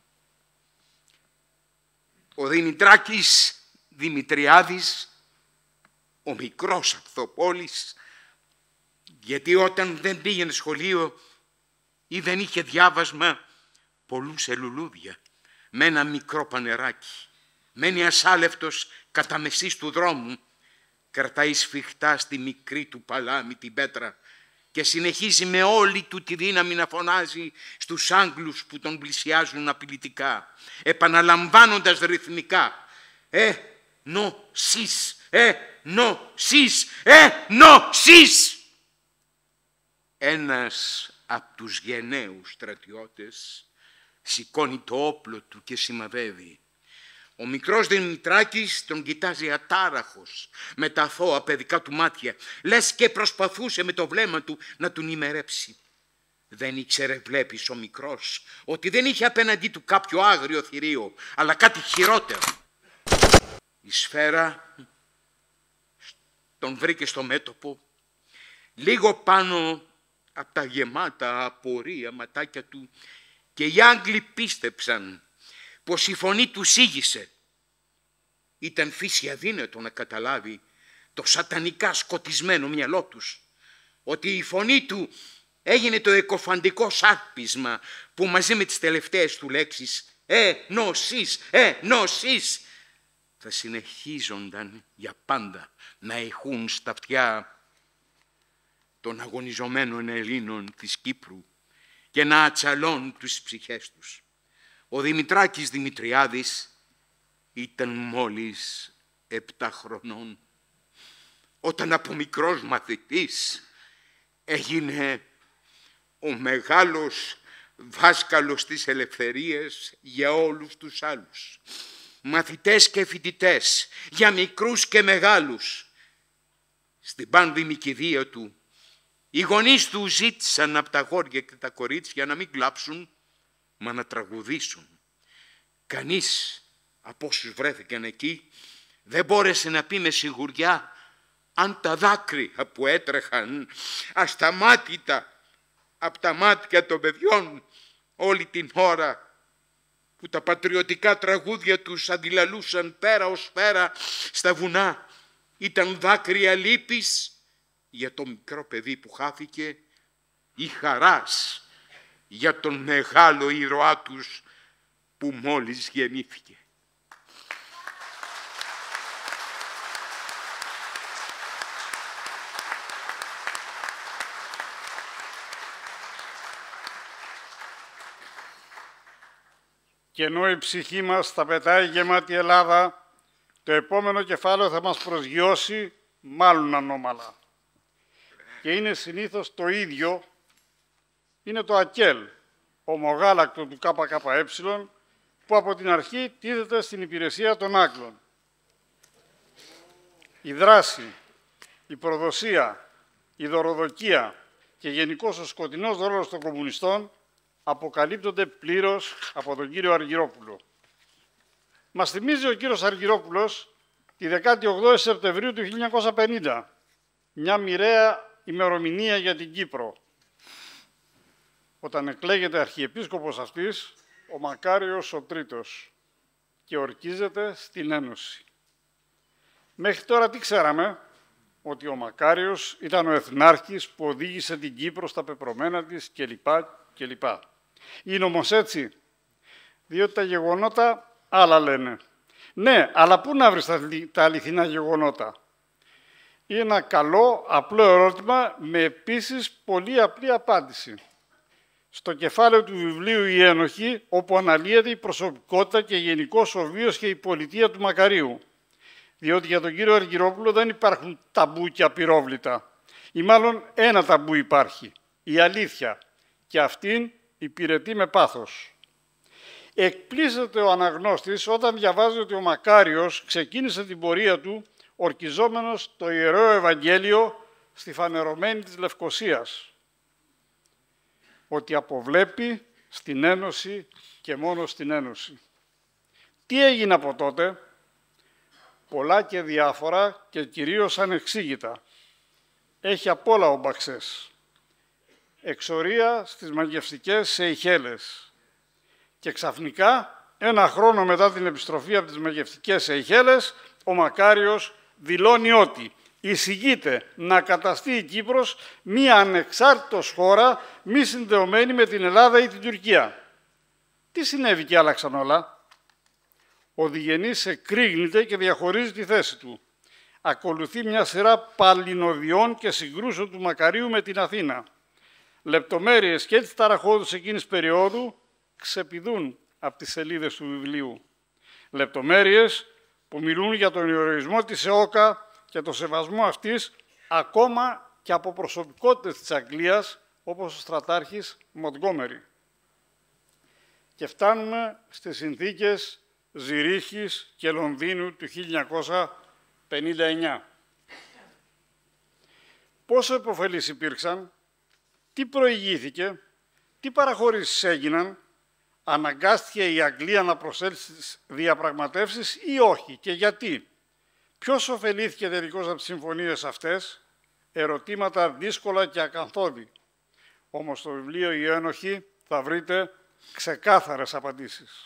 Ο Δημητράκης Δημητριάδης, ο μικρός Αυθοπόλης, γιατί όταν δεν πήγαινε σχολείο ή δεν είχε διάβασμα, πολλούσε λουλούδια με ένα μικρό πανεράκι. Μένει ασάλευτος κατά μεσής του δρόμου, κρατάει σφιχτά στη μικρή του παλάμη την πέτρα και συνεχίζει με όλη του τη δύναμη να φωνάζει στους Άγγλους που τον πλησιάζουν απειλητικά, επαναλαμβάνοντας ρυθμικά «Ε, νο, σεις, ε, νο, σεις, ε, νο, σεις». Ένας από τους γενναίους στρατιώτες σηκώνει το όπλο του και σημαδεύει. Ο μικρός Δημητράκης τον κοιτάζει ατάραχος με τα αθώα παιδικά του μάτια, λες και προσπαθούσε με το βλέμμα του να τον ημερέψει. Δεν ήξερε, βλέπεις, ο μικρός, ότι δεν είχε απέναντί του κάποιο άγριο θηρίο, αλλά κάτι χειρότερο. Η σφαίρα τον βρήκε στο μέτωπο, λίγο πάνω από τα γεμάτα απορία ματάκια του, και οι Άγγλοι πίστεψαν πως η φωνή του σίγησε. Ήταν φύση αδύνατο να καταλάβει το σατανικά σκοτισμένο μυαλό τους, ότι η φωνή του έγινε το εκοφαντικό σάρπισμα που μαζί με τις τελευταίες του λέξεις «Ε, νο, σεις, ε, νο, σεις» θα συνεχίζονταν για πάντα να ηχούν στα αυτιά των αγωνιζομένων Ελλήνων της Κύπρου και να ατσαλώνουν τις ψυχές τους. Ο Δημητράκης Δημητριάδης ήταν μόλις επτά χρονών όταν από μικρός μαθητής έγινε ο μεγάλος δάσκαλος της ελευθερίας για όλους τους άλλους. Μαθητές και φοιτητές, για μικρούς και μεγάλους. Στην πάνδημη κηδεία του, οι γονείς του ζήτησαν από τα αγόρια και τα κορίτσια να μην κλάψουν, μα να τραγουδήσουν. Κανείς από όσους βρέθηκαν εκεί δεν μπόρεσε να πει με σιγουριά αν τα δάκρυα που έτρεχαν ασταμάτητα από τα μάτια των παιδιών όλη την ώρα που τα πατριωτικά τραγούδια τους αντιλαλούσαν πέρα ως πέρα στα βουνά, ήταν δάκρυα λύπης για το μικρό παιδί που χάθηκε ή χαράς για τον μεγάλο ήρωά τους που μόλις γεννήθηκε. Και ενώ η ψυχή μας θα πετάει γεμάτη Ελλάδα, το επόμενο κεφάλαιο θα μας προσγειώσει μάλλον ανώμαλα. Και είναι συνήθως το ίδιο, είναι το ΑΚΕΛ, ομογάλακτο του ΚΚΕ, που από την αρχή τίθεται στην υπηρεσία των Άγγλων. Η δράση, η προδοσία, η δωροδοκία και γενικώς ο σκοτεινός ρόλος των κομμουνιστών αποκαλύπτονται πλήρως από τον κύριο Αργυρόπουλο. Μας θυμίζει ο κύριος Αργυρόπουλος τη δεκάτη όγδοη Σεπτεμβρίου του χίλια εννιακόσια πενήντα, μια μοιραία ημερομηνία για την Κύπρο, όταν εκλέγεται αρχιεπίσκοπος αυτής ο Μακάριος ο Τρίτος και ορκίζεται στην Ένωση. Μέχρι τώρα τι ξέραμε? Ότι ο Μακάριος ήταν ο εθνάρχης που οδήγησε την Κύπρο στα πεπρωμένα της κλπ. κλπ. Είναι όμως έτσι? Διότι τα γεγονότα άλλα λένε. Ναι, αλλά πού να βρεις τα αληθινά γεγονότα. Είναι ένα καλό, απλό ερώτημα με επίσης πολύ απλή απάντηση. Στο κεφάλαιο του βιβλίου «Η Ένοχη», όπου αναλύεται η προσωπικότητα και γενικώς ο βίος και η πολιτεία του Μακαρίου. Διότι για τον κύριο Αργυρόπουλο δεν υπάρχουν ταμπού και απειρόβλητα. Ή μάλλον ένα ταμπού υπάρχει, η αλήθεια, και αυτήν υπηρετεί με πάθος. Εκπλήσεται ο αναγνώστης όταν διαβάζει ότι ο Μακάριος ξεκίνησε την πορεία του ορκιζόμενος το Ιερό Ευαγγέλιο στη φανερωμένη της Λευκωσίας. Ότι αποβλέπει στην Ένωση και μόνο στην Ένωση. Τι έγινε από τότε? Πολλά και διάφορα και κυρίως ανεξήγητα. Έχει απ' όλα ο Μπαξές. Εξορία στις μαγευτικές Σεϊχέλες. Και ξαφνικά, ένα χρόνο μετά την επιστροφή από τις μαγευτικές Σεϊχέλες, ο Μακάριος δηλώνει ότι εισηγείται να καταστεί η Κύπρος μία ανεξάρτητος χώρα μη συνδεωμένη με την Ελλάδα ή την Τουρκία. Τι συνέβη και άλλαξαν όλα? Ο Διγενής εκρήγνεται και διαχωρίζει τη θέση του. Ακολουθεί μια σειρά παλινοδιών και συγκρούσεων του Μακαρίου με την Αθήνα. Λεπτομέρειες και της ταραχώδους εκείνης περίοδου ξεπηδούν από τις σελίδες του βιβλίου. Λεπτομέρειες που μιλούν για τον ηρωισμό της ΕΟΚΑ και το σεβασμό αυτής ακόμα και από προσωπικότητες της Αγγλίας, όπως ο στρατάρχης Μοντγκόμερι. Και φτάνουμε στις συνθήκες Ζηρίχης και Λονδίνου του χίλια εννιακόσια πενήντα εννιά. Πόσο επωφελείς υπήρξαν, τι προηγήθηκε, τι παραχωρήσεις έγιναν, αναγκάστηκε η Αγγλία να προσέλθει στις διαπραγματεύσεις ή όχι και γιατί. Ποιος ωφελήθηκε τελικώς από τις συμφωνίες αυτές? Ερωτήματα δύσκολα και ακαθόδη. Όμως στο βιβλίο «Η Ένοχη» θα βρείτε ξεκάθαρες απαντήσεις.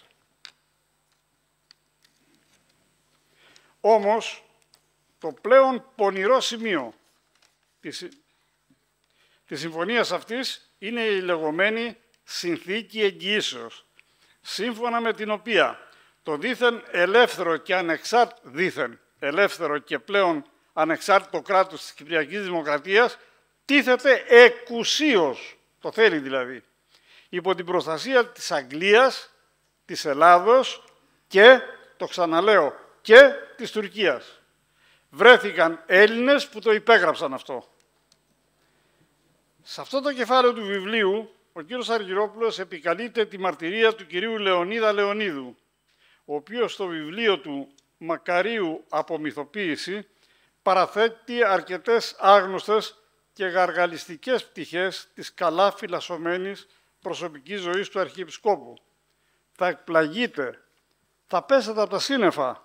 Όμως, το πλέον πονηρό σημείο της, της συμφωνίας αυτής είναι η λεγόμενη συνθήκη εγγυήσεως, σύμφωνα με την οποία το δήθεν ελεύθερο και ανεξάρτητο, δήθεν ελεύθερο και πλέον ανεξάρτητο κράτος της Κυπριακής Δημοκρατίας τίθεται εκουσίως, το θέλει δηλαδή, υπό την προστασία της Αγγλίας, της Ελλάδος και, το ξαναλέω, και της Τουρκίας. Βρέθηκαν Έλληνες που το υπέγραψαν αυτό. Σε αυτό το κεφάλαιο του βιβλίου, ο κύριος Αργυρόπουλος επικαλείται τη μαρτυρία του κυρίου Λεωνίδα Λεωνίδου, ο οποίος στο βιβλίο του «Μακαρίου Απομυθοποίηση» παραθέτει αρκετές άγνωστες και γαργαλιστικές πτυχές της καλά φυλασσωμένης προσωπικής ζωής του Αρχιεπισκόπου. Θα εκπλαγείτε, θα πέσετε από τα σύννεφα.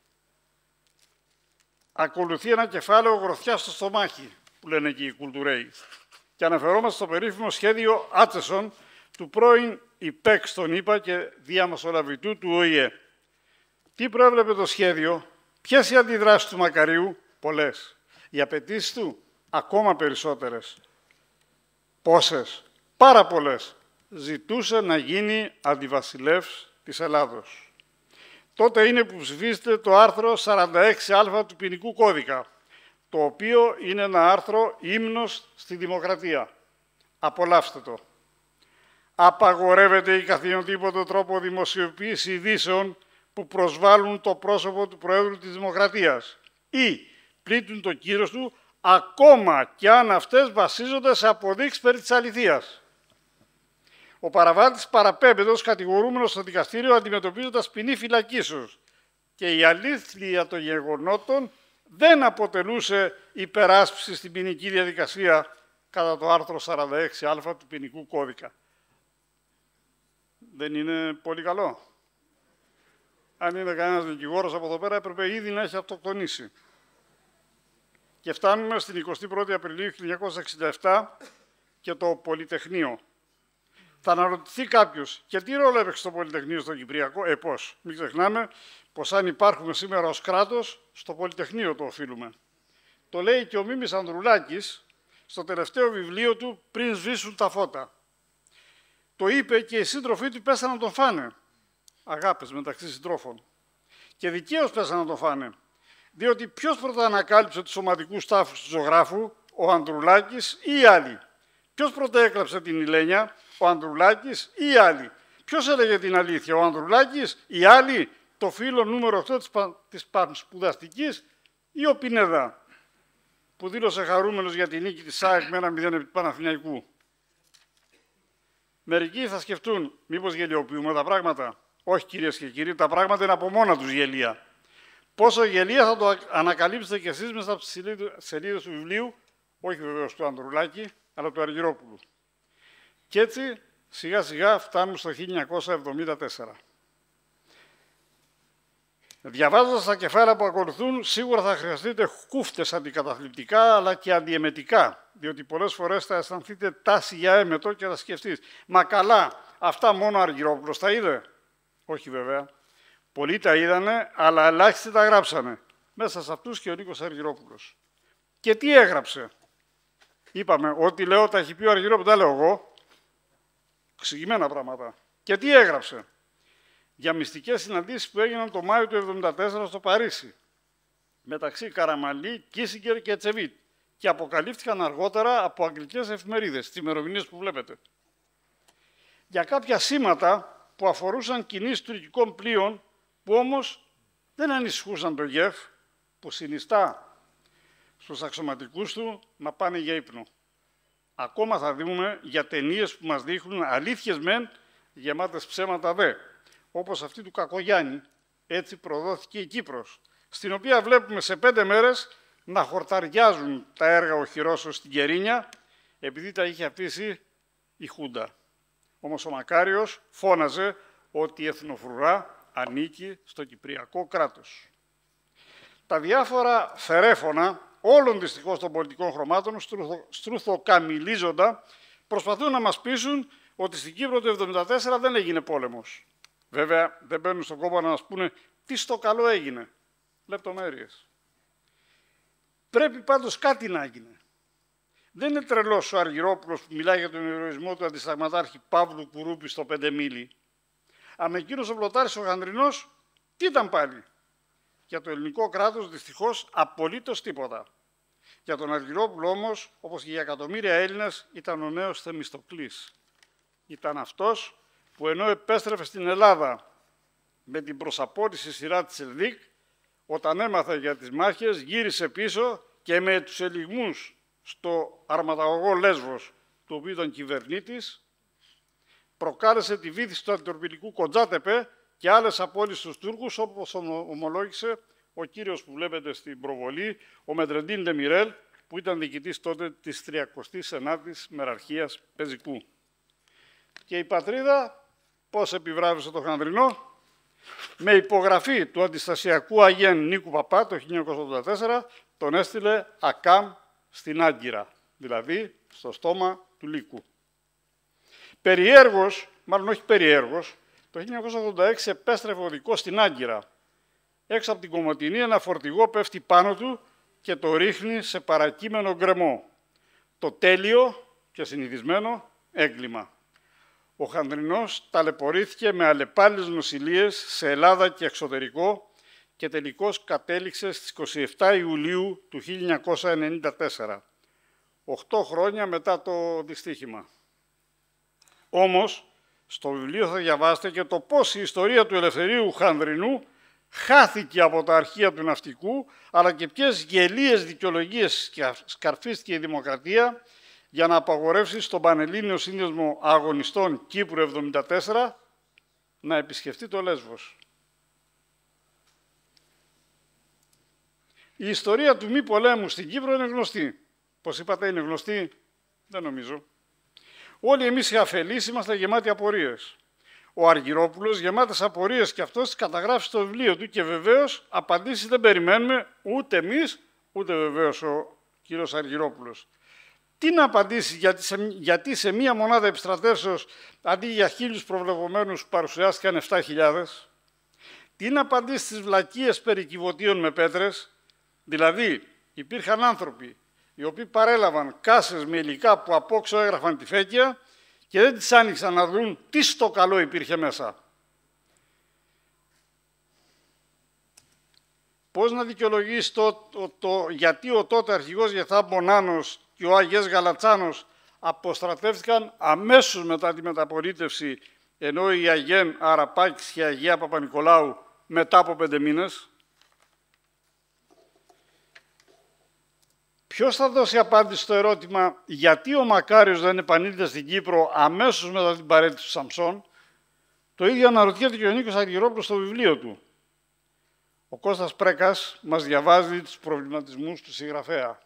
Ακολουθεί ένα κεφάλαιο γροθιά στο στομάχι, που λένε εκεί οι κουλτουραίοι. Και αναφερόμαστε στο περίφημο σχέδιο Άτσεσον του πρώην υπέξ των ΗΠΑ και διαμεσολαβητού του Ο Η Ε. Τι προέβλεπε το σχέδιο? Ποιες οι αντιδράσεις του Μακαρίου? Πολλές. Οι απαιτήσεις του? Ακόμα περισσότερες. Πόσες? Πάρα πολλές. Ζητούσε να γίνει αντιβασιλεύς της Ελλάδος. Τότε είναι που ψηφίζεται το άρθρο σαράντα έξι α του ποινικού κώδικα, το οποίο είναι ένα άρθρο ύμνος στη δημοκρατία. Απολαύστε το. Απαγορεύεται η καθιονδήποτε τρόπο δημοσιοποίηση ειδήσεων που προσβάλλουν το πρόσωπο του Προέδρου της Δημοκρατίας ή πλήττουν το κύρος του, ακόμα και αν αυτές βασίζονται σε αποδείξεις περί της αληθείας. Ο παραβάτης παραπέμπεται ως κατηγορούμενος στο δικαστήριο αντιμετωπίζοντας ποινή φυλακίσεως και η αλήθεια των γεγονότων δεν αποτελούσε υπεράσπιση στην ποινική διαδικασία κατά το άρθρο σαράντα έξι α του ποινικού κώδικα. Δεν είναι πολύ καλό? Αν είναι κανένας δικηγόρος από εδώ πέρα, έπρεπε ήδη να έχει αυτοκτονήσει. Και φτάνουμε στην εικοστή πρώτη Απριλίου χίλια εννιακόσια εξήντα επτά και το Πολυτεχνείο. Θα αναρωτηθεί κάποιος, και τι ρόλο έπαιξε το Πολυτεχνείο στο Κυπριακό? Ε, πώς. Μην ξεχνάμε πως αν υπάρχουμε σήμερα ως κράτος, στο Πολυτεχνείο το οφείλουμε. Το λέει και ο Μίμης Ανδρουλάκης στο τελευταίο βιβλίο του «Πριν σβήσουν τα φώτα». Το είπε και οι σύντροφοί του πέσαν να τον φάνε. Αγάπες μεταξύ συντρόφων. Και δικαίως πέσανε να το φάνε. Διότι ποιος πρώτα ανακάλυψε τους σωματικούς τάφους του ζωγράφου, ο Ανδρουλάκης ή οι άλλοι. Ποιος πρώτα έκλαψε την Ηλένια, ο Ανδρουλάκης ή οι άλλοι. Ποιος έλεγε την αλήθεια, ο Ανδρουλάκης, οι άλλοι, το φίλο νούμερο οκτώ της, πα, της Πανσπουδαστικής ή ο Πινέδα, που δήλωσε χαρούμενος για την νίκη της ΑΕΚ με ένα μηδέν επί Παναθηναϊκού. Μερικοί θα σκεφτούν, μήπως γελιοποιούμε τα πράγματα. Όχι, κυρίες και κύριοι, τα πράγματα είναι από μόνα τους γελία. Πόσο γελία θα το ανακαλύψετε κι εσείς μέσα από τις σελίδες του βιβλίου, όχι βεβαίως του Ανδρουλάκη, αλλά του Αργυρόπουλου. Και έτσι, σιγά σιγά φτάνουμε στο χίλια εννιακόσια εβδομήντα τέσσερα. Διαβάζοντας τα κεφάλαια που ακολουθούν, σίγουρα θα χρειαστείτε κούφτες αντικαταθλιπτικά, αλλά και αντιεμετικά, διότι πολλές φορές θα αισθανθείτε τάση για έμετο και θα σκεφτείς «Μα καλά, αυτά μόνο ο Αργυρόπουλος τα είδε». Όχι βέβαια. Πολλοί τα είδανε, αλλά ελάχιστοι τα γράψανε. Μέσα σε αυτούς και ο Νίκος Αργυρόπουλος. Και τι έγραψε. Είπαμε, ό,τι λέω τα έχει πει ο Αργυρόπουλος, τα λέω εγώ. Εξηγημένα πράγματα. Και τι έγραψε. Για μυστικές συναντήσεις που έγιναν το Μάιο του χίλια εννιακόσια εβδομήντα τέσσερα στο Παρίσι. Μεταξύ Καραμανλή, Κίσιγκερ και Τσεβίτ. Και αποκαλύφθηκαν αργότερα από αγγλικές εφημερίδες, τις ημερομηνίες που βλέπετε. Για κάποια σήματα που αφορούσαν κινήσεις τουρκικών πλοίων, που όμως δεν ανησυχούσαν το ΓΕΦ, που συνιστά στους αξιωματικούς του να πάνε για ύπνο. Ακόμα θα δούμε για ταινίες που μας δείχνουν αλήθειες μεν, γεμάτες ψέματα δε, όπως αυτή του Κακογιάννη, έτσι προδόθηκε η Κύπρος, στην οποία βλέπουμε σε πέντε μέρες να χορταριάζουν τα έργα οχυρώσεως στην Κερίνια, επειδή τα είχε αφήσει η Χούντα. Όμως ο Μακάριος φώναζε ότι η εθνοφρουρά ανήκει στο Κυπριακό κράτος. Τα διάφορα φερέφωνα όλων δυστυχώς των πολιτικών χρωμάτων, στρουθοκαμιλίζοντα, προσπαθούν να μας πείσουν ότι στην Κύπρο του χίλια εννιακόσια εβδομήντα τέσσερα δεν έγινε πόλεμος. Βέβαια, δεν μπαίνουν στον κόπο να μας πούνε τι στο καλό έγινε. Λεπτομέρειες. Πρέπει πάντως κάτι να έγινε. Δεν είναι τρελός ο Αργυρόπουλος που μιλάει για τον ηρωισμό του αντισταγματάρχη Παύλου Κουρούπη στο Πεντεμίλι. Αν εκείνος ο Πλωτάρης ο Γανδρινός, τι ήταν πάλι. Για το ελληνικό κράτος δυστυχώς απολύτως τίποτα. Για τον Αργυρόπουλο όμως, όπως και για εκατομμύρια Έλληνες, ήταν ο νέος Θεμιστοκλής. Ήταν αυτός που ενώ επέστρεφε στην Ελλάδα με την προσαπόληση σειρά της Ελδίκ, όταν έμαθε για τις μάχες, γύρισε πίσω και με τους ελιγμούς στο αρματαγωγό Λέσβος, του οποίου ήταν κυβερνήτης, προκάλεσε τη βύθιση του αντιτορπιλικού Κοντζάτεπε και άλλες απώλειες στους Τούρκους, όπως ομολόγησε ο κύριος που βλέπετε στην προβολή, ο Μετρεντίν Ντεμιρέλ, που ήταν διοικητής τότε της τριακοστής ενάτης Μεραρχίας Πεζικού. Και η πατρίδα πώς επιβράβευσε το Χανδρινό? Με υπογραφή του αντιστασιακού αγέν Νίκου Παπά το χίλια εννιακόσια ογδόντα τέσσερα, τον έστειλε ακάμ στην Άγκυρα, δηλαδή στο στόμα του Λύκου. Περιέργως, μάλλον όχι περιέργως, το χίλια εννιακόσια ογδόντα έξι επέστρεφε οδικός στην Άγκυρα. Έξω από την Κομοτηνή ένα φορτηγό πέφτει πάνω του και το ρίχνει σε παρακείμενο γκρεμό. Το τέλειο και συνηθισμένο έγκλημα. Ο Χανδρινός ταλαιπωρήθηκε με αλλεπάλληλες νοσηλίες σε Ελλάδα και εξωτερικό και τελικώς κατέληξε στις είκοσι επτά Ιουλίου του χίλια εννιακόσια ενενήντα τέσσερα, οχτώ χρόνια μετά το δυστύχημα. Όμως, στο βιβλίο θα διαβάσετε και το πώς η ιστορία του Ελευθερίου Χανδρινού χάθηκε από τα αρχεία του ναυτικού, αλλά και ποιες γελίες δικαιολογίες σκαρφίστηκε η Δημοκρατία για να απαγορεύσει στον Πανελλήνιο Σύνδεσμο Αγωνιστών Κύπρου εβδομήντα τέσσερα να επισκεφτεί το Λέσβος. Η ιστορία του μη πολέμου στην Κύπρο είναι γνωστή. Πώς είπατε, είναι γνωστή? Δεν νομίζω. Όλοι εμείς οι αφελείς είμαστε γεμάτοι απορίες. Ο Αργυρόπουλος γεμάτες απορίες και αυτός τις καταγράφει στο βιβλίο του και βεβαίως απαντήσεις δεν περιμένουμε ούτε εμείς, ούτε βεβαίως ο κύριος Αργυρόπουλος. Τι να απαντήσει γιατί σε, γιατί σε μία μονάδα επιστρατεύσεως αντί για χίλιους προβλεπωμένους παρουσιάστηκαν επτά χιλιάδες. Τι να απαντήσει στις βλακίες περί κυβωτίων με πέτρες. Δηλαδή υπήρχαν άνθρωποι οι οποίοι παρέλαβαν κάσες με υλικά που απόξω έγραφαν τη φέκια και δεν τις άνοιξαν να δουν τι στο καλό υπήρχε μέσα. πώς να δικαιολογήσει το, το, το, γιατί ο τότε αρχηγός Γεθά Μπονάνος και ο Αγιές Γαλατσάνος αποστρατεύτηκαν αμέσως μετά τη μεταπολίτευση, ενώ η Αγέν Αραπάκης και η Αγία Παπα-Νικολάου μετά από πέντε μήνες. Ποιος θα δώσει απάντηση στο ερώτημα γιατί ο Μακάριος δεν επανήλθε στην Κύπρο αμέσως μετά την παρέτηση του Σαμψόν? Το ίδιο αναρωτιέται και ο Νίκος Αργυρόπουλος στο βιβλίο του. Ο Κώστας Πρέκας μας διαβάζει τους προβληματισμούς του συγγραφέα.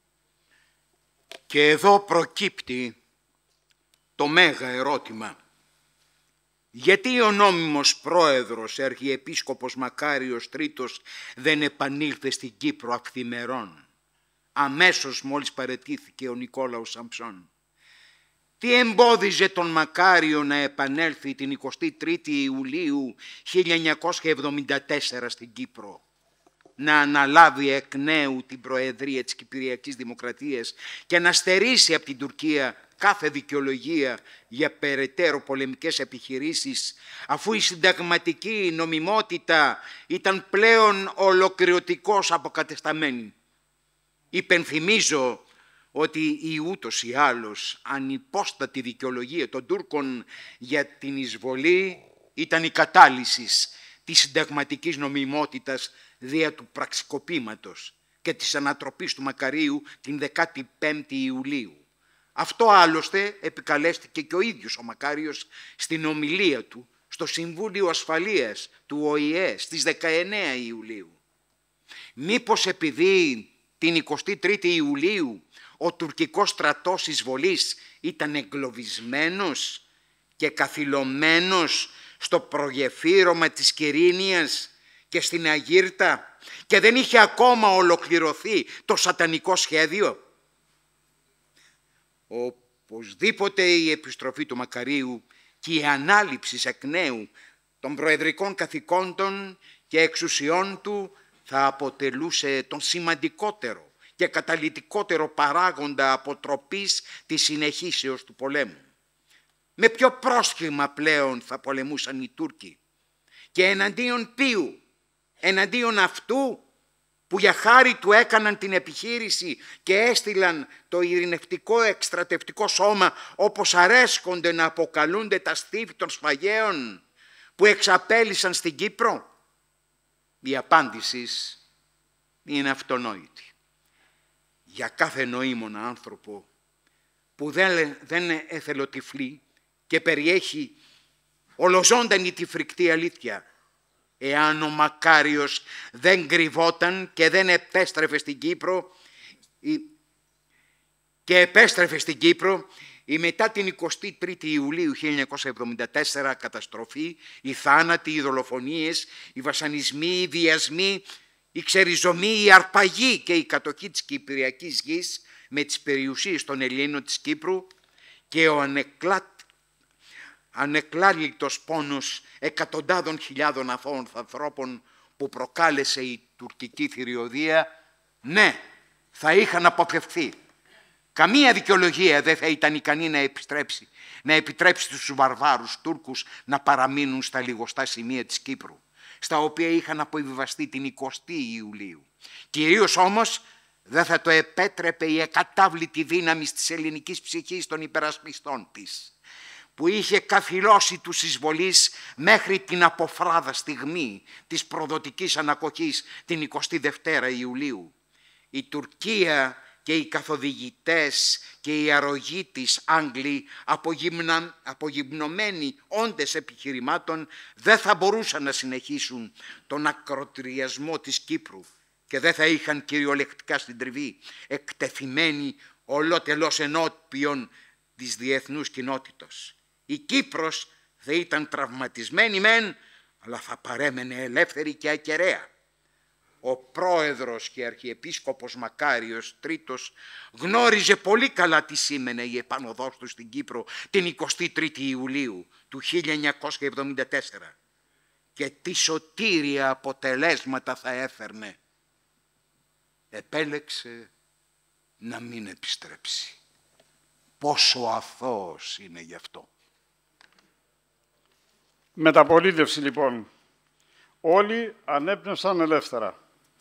Και εδώ προκύπτει το μέγα ερώτημα. Γιατί ο νόμιμος πρόεδρος, Αρχιεπίσκοπος Μακάριος Τρίτος, δεν επανήλθε στην Κύπρο αυθημερών, αμέσως μόλις παραιτήθηκε ο Νικόλαος Σαμψόν? Τι εμπόδιζε τον Μακάριο να επανέλθει την εικοστή τρίτη Ιουλίου χίλια εννιακόσια εβδομήντα τέσσερα στην Κύπρο, να αναλάβει εκ νέου την Προεδρία της Κυπριακής Δημοκρατίας και να στερήσει από την Τουρκία κάθε δικαιολογία για περαιτέρω πολεμικές επιχειρήσεις, αφού η συνταγματική νομιμότητα ήταν πλέον ολοκληρωτικώς αποκατεσταμένη? Υπενθυμίζω ότι η ούτως ή άλλως ανυπόστατη δικαιολογία των Τούρκων για την εισβολή ήταν η κατάλυση της συνταγματικής νομιμότητας δια του πραξικοπήματος και της ανατροπής του Μακαρίου την δεκάτη πέμπτη Ιουλίου. Αυτό άλλωστε επικαλέστηκε και ο ίδιος ο Μακάριος στην ομιλία του στο Συμβούλιο Ασφαλείας του Ο Η Ε στις δεκαεννέα Ιουλίου. Μήπως επειδή την εικοστή τρίτη Ιουλίου ο τουρκικός στρατός εισβολής ήταν εγκλωβισμένος και καθυλωμένος στο προγεφύρωμα της Κυρίνιας και στην Αγύρτα και δεν είχε ακόμα ολοκληρωθεί το σατανικό σχέδιο? Οπωσδήποτε η επιστροφή του Μακαρίου και η ανάληψη εκ νέου των προεδρικών καθηκόντων και εξουσιών του θα αποτελούσε τον σημαντικότερο και καταλυτικότερο παράγοντα αποτροπής της συνεχίσεως του πολέμου. Με ποιο πρόσχημα πλέον θα πολεμούσαν οι Τούρκοι και εναντίον ποιου? Εναντίον αυτού που για χάρη του έκαναν την επιχείρηση και έστειλαν το ειρηνευτικό εκστρατευτικό σώμα, όπως αρέσκονται να αποκαλούνται τα στίβη των σφαγέων, που εξαπέλυσαν στην Κύπρο? Η απάντηση είναι αυτονόητη. Για κάθε νοήμονα άνθρωπο που δεν, δεν εθελοτυφλεί και περιέχει ολοζώντανη τη φρικτή αλήθεια, εάν ο Μακάριος δεν κρυβόταν και δεν επέστρεφε στην Κύπρο και επέστρεφε στην Κύπρο η μετά την εικοστή τρίτη Ιουλίου χίλια εννιακόσια εβδομήντα τέσσερα καταστροφή, οι θάνατοι, οι δολοφονίες, οι βασανισμοί, οι βιασμοί, η ξεριζωμή, η αρπαγή και η κατοχή της Κυπριακής γης με τις περιουσίες των Ελλήνων της Κύπρου και ο ανεκλά... ανεκλάλητος πόνος εκατοντάδων χιλιάδων αθώων ανθρώπων που προκάλεσε η τουρκική θηριωδία, ναι, θα είχαν αποφευθεί. Καμία δικαιολογία δεν θα ήταν ικανή να επιστρέψει, να επιτρέψει τους βαρβάρους Τούρκους να παραμείνουν στα λιγοστά σημεία της Κύπρου, στα οποία είχαν αποβιβαστεί την εικοστή Ιουλίου. Κυρίως όμως δεν θα το επέτρεπε η εκατάβλητη δύναμη της ελληνικής ψυχής των υπερασπιστών της, που είχε καθυλώσει τους εισβολείς μέχρι την αποφράδα στιγμή της προδοτικής ανακοχής την εικοστή δεύτερη Ιουλίου. Η Τουρκία και οι καθοδηγητές και οι αρρωγοί της Άγγλοι, απογυμνα... απογυμνωμένοι όντες επιχειρημάτων, δεν θα μπορούσαν να συνεχίσουν τον ακροτηριασμό της Κύπρου και δεν θα είχαν κυριολεκτικά στην τριβή, εκτεθειμένοι ολότελώς ενώπιον της διεθνούς κοινότητος. Η Κύπρος θα ήταν τραυματισμένη μεν, αλλά θα παρέμενε ελεύθερη και ακεραία. Ο πρόεδρος και αρχιεπίσκοπος Μακάριος Τρίτος γνώριζε πολύ καλά τι σήμαινε η επάνωδός του στην Κύπρο την εικοστή τρίτη Ιουλίου του χίλια εννιακόσια εβδομήντα τέσσερα και τι σωτήρια αποτελέσματα θα έφερνε. Επέλεξε να μην επιστρέψει. Πόσο αθώος είναι γι' αυτό. Μεταπολίτευση λοιπόν. Όλοι ανέπνευσαν ελεύθερα.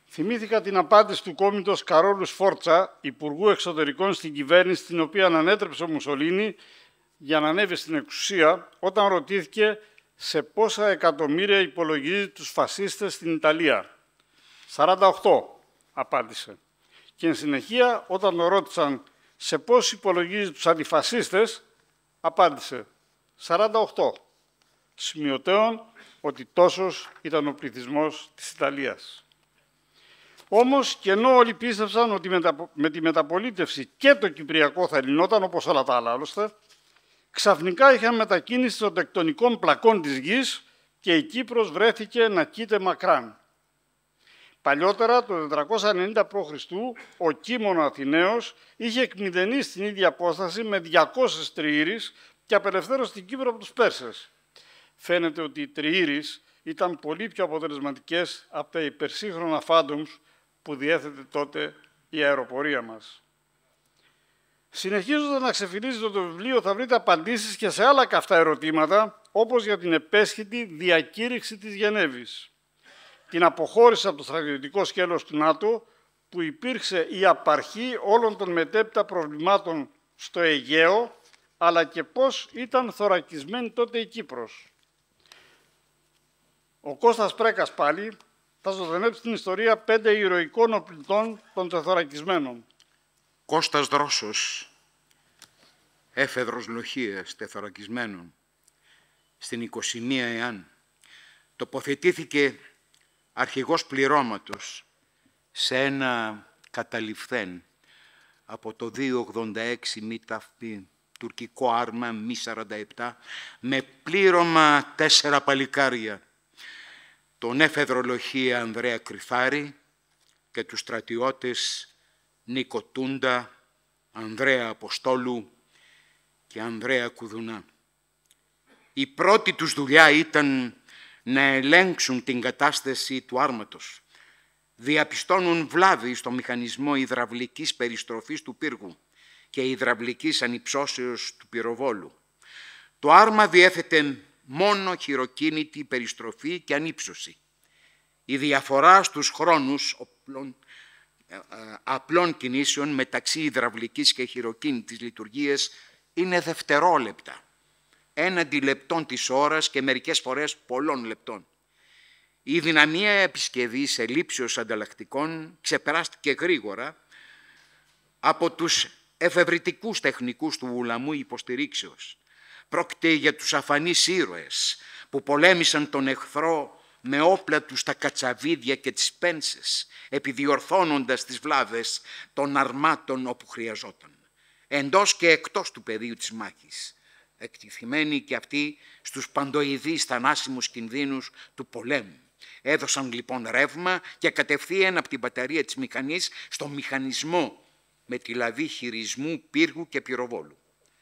Θυμήθηκα την απάντηση του κόμιτος Καρόλου Σφόρτσα, Υπουργού Εξωτερικών στην κυβέρνηση, την οποία ανέτρεψε ο Μουσολίνη για να ανέβει στην εξουσία, όταν ρωτήθηκε σε πόσα εκατομμύρια υπολογίζει τους φασίστες στην Ιταλία. σαράντα οκτώ, απάντησε. Και εν συνεχεία, όταν το ρώτησαν σε πόσους υπολογίζει τους αντιφασίστες, απάντησε σαράντα οκτώ. Σημειωτέων ότι τόσος ήταν ο πληθυσμός της Ιταλίας. Όμως, και ενώ όλοι πίστευσαν ότι με τη μεταπολίτευση και το Κυπριακό θα λυνόταν, όπως όλα τα άλλα άλλωστε, ξαφνικά είχαν μετακίνηση των τεκτονικών πλακών της γης και η Κύπρος βρέθηκε να κοίται μακράν. Παλιότερα, το τετρακόσια ενενήντα π.Χ., ο Κίμωνο Αθηναίος είχε εκμηδενήσει την ίδια απόσταση με διακόσιες τριήρεις και απελευθέρωσε την Κύπρο από τους Πέρσες. Φαίνεται ότι οι τριήρεις ήταν πολύ πιο αποτελεσματικές από τα υπερσύγχρονα φάντομς που διέθετε τότε η αεροπορία μας. Συνεχίζοντας να ξεφυλίζετε το βιβλίο, θα βρείτε απαντήσεις και σε άλλα καυτά ερωτήματα, όπως για την επέσχυτη διακήρυξη της Γενέβης, την αποχώρηση από το στρατιωτικό σκέλος του ΝΑΤΟ, που υπήρξε η απαρχή όλων των μετέπειτα προβλημάτων στο Αιγαίο, αλλά και πώς ήταν θωρακισμένη τότε η Κύπρος. Ο Κώστας Πρέκας πάλι θα ζωντανέψει την ιστορία πέντε ηρωικών οπλιτών των τεθωρακισμένων. Κώστας Δρόσος, έφεδρος Λοχείας τεθωρακισμένων, στην είκοσι μία Εάν, τοποθετήθηκε αρχηγός πληρώματος σε ένα καταληφθέν από το δύο ογδόντα έξι ΜΙΤΑΦΠ, τουρκικό άρμα Μι σαράντα επτά, με πλήρωμα τέσσερα παλικάρια, τον έφεδρο Λοχεία Ανδρέα Κρυφάρη και τους στρατιώτες Νίκο Τούντα, Ανδρέα Αποστόλου και Ανδρέα Κουδουνά. Η πρώτη τους δουλειά ήταν να ελέγξουν την κατάσταση του άρματος. Διαπιστώνουν βλάβη στο μηχανισμό υδραυλικής περιστροφής του πύργου και υδραυλικής ανυψώσεως του πυροβόλου. Το άρμα διέθετε μόνο χειροκίνητη περιστροφή και ανύψωση. Η διαφορά στους χρόνους οπλών, ε, ε, απλών κινήσεων μεταξύ υδραυλικής και χειροκίνητης λειτουργίας είναι δευτερόλεπτα, έναντι λεπτών της ώρας και μερικές φορές πολλών λεπτών. Η δυναμία επισκευής ελήψεως ανταλλακτικών ξεπεράστηκε γρήγορα από τους εφευρετικούς τεχνικούς του ουλαμού υποστηρίξεως. Πρόκειται για τους αφανείς ήρωες που πολέμησαν τον εχθρό με όπλα τους τα κατσαβίδια και τις πένσες, επιδιορθώνοντας τις βλάβες των αρμάτων όπου χρειαζόταν, εντός και εκτός του πεδίου της μάχης, εκτιθυμένοι και αυτοί στους παντοειδείς θανάσιμους κινδύνους του πολέμου. Έδωσαν λοιπόν ρεύμα και κατευθείαν από την μπαταρία της μηχανής στο μηχανισμό με τη λαβή χειρισμού πύργου και πυροβόλου.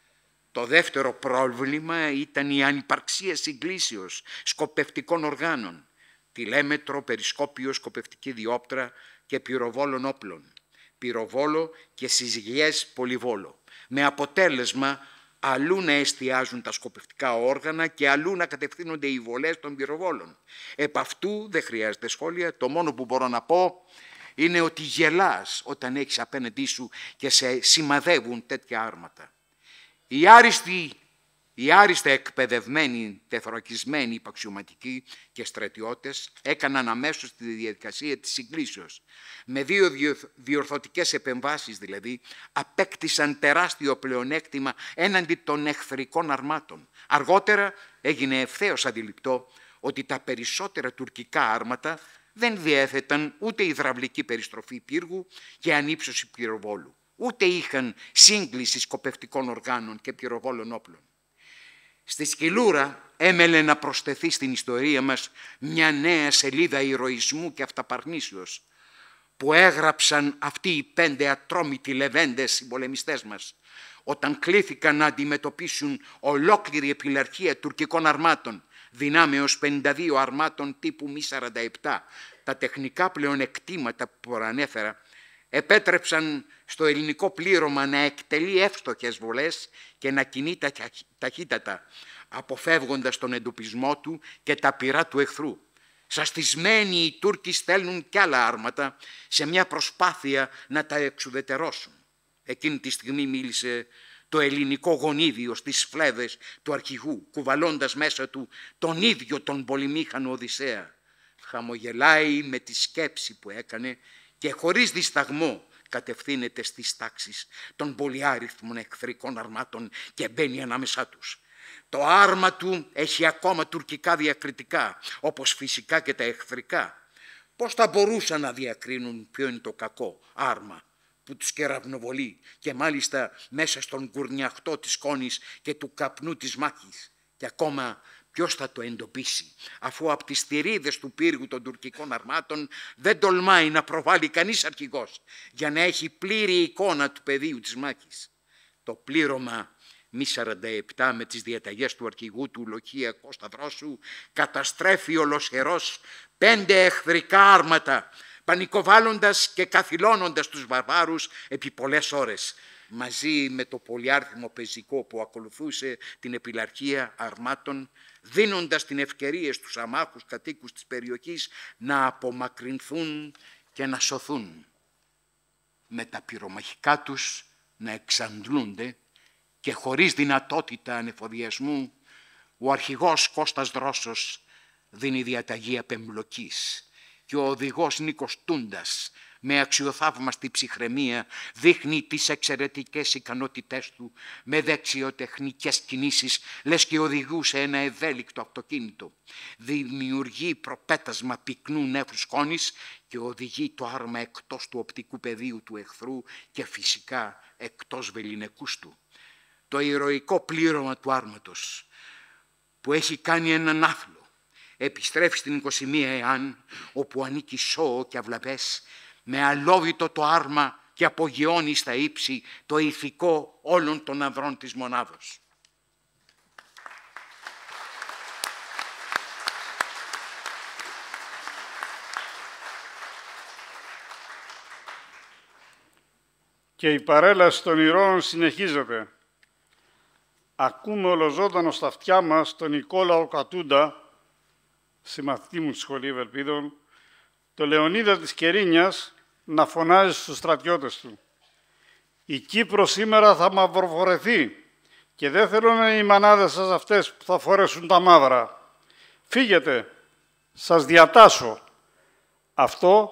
Το δεύτερο πρόβλημα ήταν η ανυπαρξία συγκλήσεως σκοπευτικών οργάνων, τηλέμετρο, περισκόπιο, σκοπευτική διόπτρα και πυροβόλων όπλων, πυροβόλο και συζυγιές πολυβόλο, με αποτέλεσμα αλλού να εστιάζουν τα σκοπευτικά όργανα και αλλού να κατευθύνονται οι βολές των πυροβόλων. Επ' αυτού δεν χρειάζεται σχόλια, το μόνο που μπορώ να πω είναι ότι γελάς όταν έχεις απέναντί σου και σε σημαδεύουν τέτοια άρματα. Οι άριστοι, οι άριστα εκπαιδευμένοι, τεθωρακισμένοι υπαξιωματικοί και στρατιώτες έκαναν αμέσως τη διαδικασία της συγκλήσεως. Με δύο διορθωτικές επεμβάσεις δηλαδή, απέκτησαν τεράστιο πλεονέκτημα έναντι των εχθρικών αρμάτων. Αργότερα έγινε ευθέως αντιληπτό ότι τα περισσότερα τουρκικά άρματα δεν διέθεταν ούτε υδραυλική περιστροφή πύργου και ανύψωση πυροβόλου, ούτε είχαν σύγκληση σκοπευτικών οργάνων και πυροβόλων όπλων. Στη Σκυλούρα έμελε να προσθεθεί στην ιστορία μας μια νέα σελίδα ηρωισμού και αυταπαρνήσεως που έγραψαν αυτοί οι πέντε ατρόμητοι λεβέντες συμπολεμιστές μας όταν κλήθηκαν να αντιμετωπίσουν ολόκληρη επιλαρχία τουρκικών αρμάτων, δυνάμεως πενήντα δύο αρμάτων τύπου Μι σαράντα επτά. Τα τεχνικά πλεονεκτήματα που προανέφερα επέτρεψαν στο ελληνικό πλήρωμα να εκτελεί εύστοχες βολές και να κινεί ταχύτατα, αποφεύγοντας τον εντοπισμό του και τα πυρά του εχθρού. Σαστισμένοι οι Τούρκοι στέλνουν κι άλλα άρματα σε μια προσπάθεια να τα εξουδετερώσουν. Εκείνη τη στιγμή μίλησε το ελληνικό γονίδιο στις φλέβες του αρχηγού, κουβαλώντας μέσα του τον ίδιο τον πολυμήχανο Οδυσσέα. Χαμογελάει με τη σκέψη που έκανε και χωρίς δισταγμό κατευθύνεται στις τάξεις των πολυάριθμων εχθρικών αρμάτων και μπαίνει ανάμεσά τους. Το άρμα του έχει ακόμα τουρκικά διακριτικά, όπως φυσικά και τα εχθρικά. Πώς θα μπορούσαν να διακρίνουν ποιο είναι το κακό άρμα που τους κεραυνοβολεί και μάλιστα μέσα στον κουρνιαχτό της σκόνης και του καπνού της μάχης. Και ακόμα ποιος θα το εντοπίσει, αφού από τις θηρίδες του πύργου των τουρκικών αρμάτων δεν τολμάει να προβάλλει κανείς αρχηγός για να έχει πλήρη εικόνα του πεδίου της μάχης. Το πλήρωμα μη σαράντα επτά με τις διαταγές του αρχηγού του Λοχεία Κώστα Δρόσου καταστρέφει ολοσχερός πέντε εχθρικά άρματα, πανικοβάλλοντας και καθυλώνοντας τους βαρβάρους επί πολλές ώρες, μαζί με το πολυάριθμο πεζικό που ακολουθούσε την επιλαρχία αρμάτων, δίνοντας την ευκαιρία στους αμάχους κατοίκους της περιοχής να απομακρυνθούν και να σωθούν, με τα πυρομαχικά τους να εξαντλούνται και χωρίς δυνατότητα ανεφοδιασμού, ο αρχηγός Κώστας Δρόσος δίνει διαταγή απεμπλοκής και ο οδηγός Νίκος Τούντας με αξιοθαύμαστη ψυχραιμία δείχνει τις εξαιρετικές ικανότητές του με δεξιοτεχνικές κινήσεις, λες και οδηγούσε ένα ευέλικτο αυτοκίνητο. Δημιουργεί προπέτασμα πυκνού νέφους σκόνης και οδηγεί το άρμα εκτός του οπτικού πεδίου του εχθρού και φυσικά εκτός βεληνικούς του. Το ηρωικό πλήρωμα του άρματος που έχει κάνει έναν άθλο επιστρέφει στην είκοσι μία Εάν, όπου ανήκει σώο και αυλαβές, με αλόβητο το άρμα και απογειώνει στα ύψη το ηθικό όλων των ανδρών της μονάδος. Και η παρέλαση των ηρώων συνεχίζεται. Ακούμε ολοζώντανο στα αυτιά μας τον Νικόλαο Κατούντα, συμμαθητή μου στη Σχολή Ευελπίδων, το Λεωνίδα της Κερίνιας να φωνάζει στους στρατιώτες του. Η Κύπρος σήμερα θα μαυροφορεθεί και δεν θέλω να είναι οι μανάδες σας αυτές που θα φορέσουν τα μαύρα. Φύγετε, σας διατάσω. Αυτό,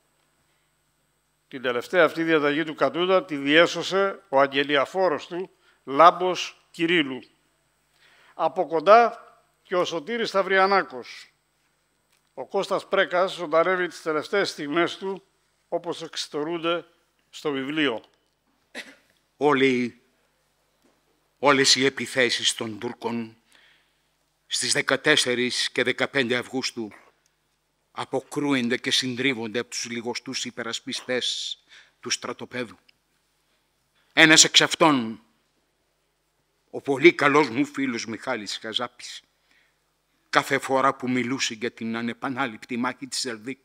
την τελευταία αυτή διαταγή του Κατούντα, τη διέσωσε ο αγγελιαφόρος του, Λάμπος Κυρίλου. Από κοντά και ο Σωτήρης Σταυριανάκος. Ο Κώστας Πρέκας ζωντανεύει τις τελευταίες στιγμές του, όπως εξιστορούνται στο βιβλίο. Όλοι, όλες οι επιθέσεις των Τούρκων στις δεκατέσσερις και δεκαπέντε Αυγούστου αποκρούονται και συντρίβονται από τους λιγοστούς υπερασπιστές του στρατοπέδου. Ένας εξ αυτών, ο πολύ καλός μου φίλος Μιχάλης Χαζάπης, κάθε φορά που μιλούσε για την ανεπανάληπτη μάχη της Ελδίκ,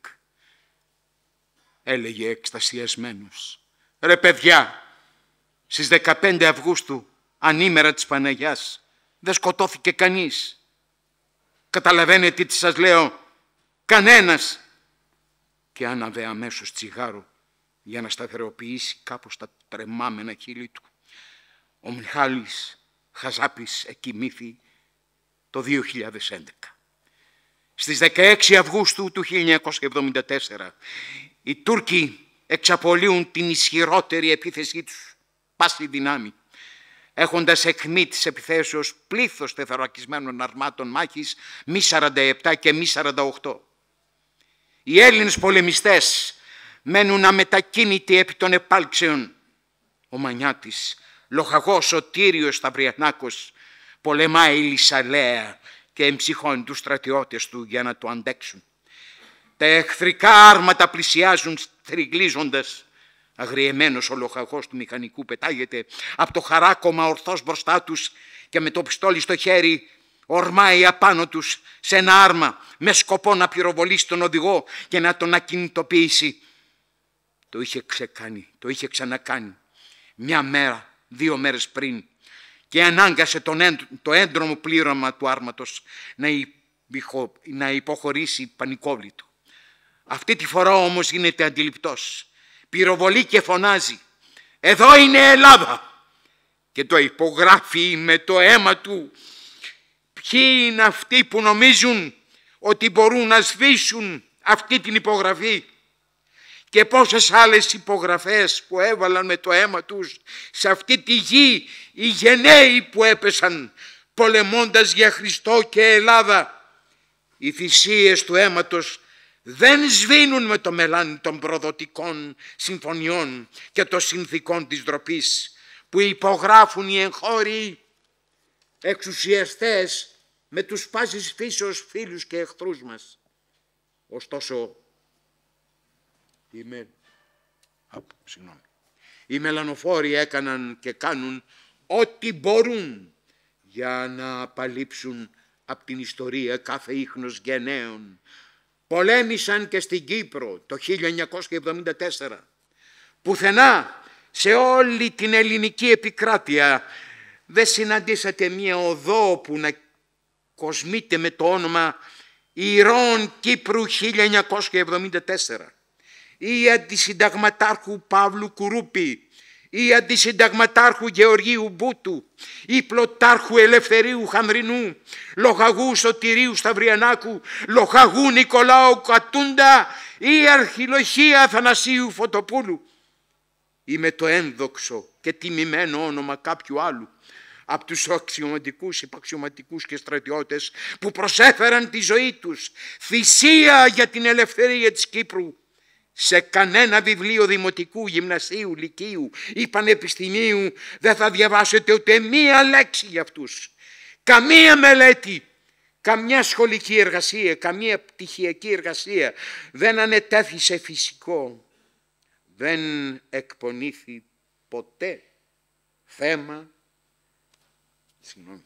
έλεγε εκστασιασμένος: «Ρε παιδιά, στις δεκαπέντε Αυγούστου, ανήμερα της Παναγιάς, δεν σκοτώθηκε κανείς. Καταλαβαίνετε τι σας λέω? Κανένας!» Και άναβε αμέσως τσιγάρο για να σταθεροποιήσει κάπως τα τρεμάμενα χείλη του. Ο Μιχάλης Χαζάπης εκοιμήθη το δύο χιλιάδες έντεκα. Στις δεκαέξι Αυγούστου του χίλια εννιακόσια εβδομήντα τέσσερα οι Τούρκοι εξαπολύουν την ισχυρότερη επίθεσή τους, πάση δυνάμει, έχοντας αιχμή της επιθέσεως πλήθος τεθωρακισμένων αρμάτων μάχης μη σαράντα επτά και μη σαράντα οκτώ. Οι Έλληνες πολεμιστές μένουν αμετακίνητοι επί των επάλξεων. Ο Μανιάτης, λοχαγός Σωτήριος Σταυριανάκος, πολεμάει λυσαλέα και εμψυχώνει τους στρατιώτες του για να το αντέξουν. Τα εχθρικά άρματα πλησιάζουν θριγλίζοντας. Αγριεμένος ο λοχαγός του μηχανικού πετάγεται από το χαράκωμα ορθός μπροστά τους και με το πιστόλι στο χέρι ορμάει απάνω τους σε ένα άρμα με σκοπό να πυροβολήσει τον οδηγό και να τον ακινητοποιήσει. Το είχε ξεκάνει, το είχε ξανακάνει μια μέρα, δύο μέρες πριν, και ανάγκασε τον έντ, το έντρομο πλήρωμα του άρματος να να υποχωρήσει πανικόβλητο. Αυτή τη φορά όμως γίνεται αντιληπτός. Πυροβολεί και φωνάζει: «Εδώ είναι Ελλάδα!» Και το υπογράφει με το αίμα του. Ποιοι είναι αυτοί που νομίζουν ότι μπορούν να σβήσουν αυτή την υπογραφή? Και πόσες άλλες υπογραφές που έβαλαν με το αίμα τους σε αυτή τη γη οι γενναίοι που έπεσαν πολεμώντας για Χριστό και Ελλάδα. Οι θυσίες του αίματος δεν σβήνουν με το μελάνι των προδοτικών συμφωνιών και των συνθήκων της ντροπής που υπογράφουν οι εγχώριοι εξουσιαστές με τους πάσης φύσεως φίλους και εχθρούς μας. Ωστόσο, οι, με... Α, συγγνώμη. οι μελανοφόροι έκαναν και κάνουν ό,τι μπορούν για να απαλείψουν από την ιστορία κάθε ίχνος γενναίων. Πολέμησαν και στην Κύπρο το χίλια εννιακόσια εβδομήντα τέσσερα. Πουθενά σε όλη την ελληνική επικράτεια δεν συναντήσατε μία οδό που να κοσμείται με το όνομα Ηρώων Κύπρου χίλια εννιακόσια εβδομήντα τέσσερα ή αντισυνταγματάρχου Παύλου Κουρούπη ή αντισυνταγματάρχου Γεωργίου Μπούτου ή πλωτάρχου Ελευθερίου Χαμρινού, λοχαγού Σωτηρίου Σταυριανάκου, λοχαγού Νικολάου Κατούντα ή αρχιλοχία Αθανασίου Φωτοπούλου ή με το ένδοξο και τιμημένο όνομα κάποιου άλλου από τους αξιωματικούς, υπαξιωματικούς και στρατιώτες που προσέφεραν τη ζωή τους θυσία για την ελευθερία της Κύπρου. Σε κανένα βιβλίο δημοτικού, γυμνασίου, λυκείου ή πανεπιστημίου δεν θα διαβάσετε ούτε μία λέξη για αυτούς. Καμία μελέτη, καμιά σχολική εργασία, καμία πτυχιακή εργασία δεν ανετέθη σε φυσικό. Δεν εκπονήθη ποτέ θέμα, συγγνώμη,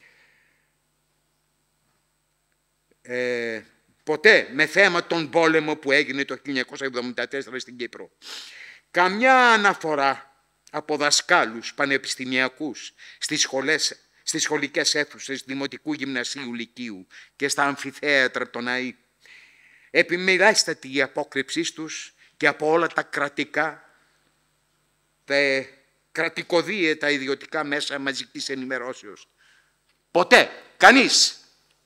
ε, ποτέ με θέμα τον πόλεμο που έγινε το χίλια εννιακόσια εβδομήντα τέσσερα στην Κύπρο. Καμιά αναφορά από δασκάλους πανεπιστημιακούς στις σχολές, στις σχολικές αίθουσες δημοτικού, γυμνασίου, λυκείου και στα αμφιθέατρα των ΑΕΗ. Επιμοιράστατη η απόκρυψή τους και από όλα τα κρατικά, τα κρατικοδίαιτα ιδιωτικά μέσα μαζικής ενημερώσεως. Ποτέ, κανείς.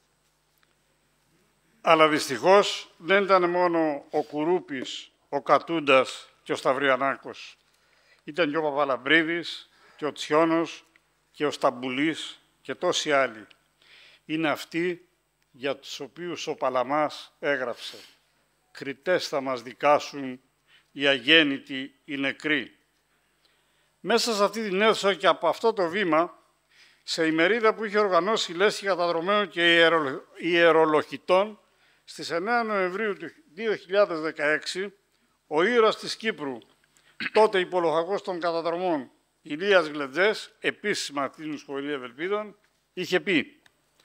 Αλλά δυστυχώς δεν ήταν μόνο ο Κουρούπης, ο Κατούντας και ο Σταυριανάκος. Ήταν και ο Παπαλαμπρίδης και ο Τσιόνος και ο Σταμπουλής και τόσοι άλλοι. Είναι αυτοί για τους οποίους ο Παλαμάς έγραψε: «Κριτές θα μας δικάσουν οι αγέννητοι, οι νεκροί». Μέσα σε αυτή την αίθουσα και από αυτό το βήμα, σε ημερίδα που είχε οργανώσει η Λέσχη Καταδρομένων και Ιερολογητών, στις εννέα Νοεμβρίου του δύο χιλιάδες δεκαέξι, ο ήρωας της Κύπρου, τότε υπολοχαγός των καταδρομών, Ηλίας Γλεντζές, επίσης Μαρτίνου Σχολείου Ευελπίδων, είχε πει: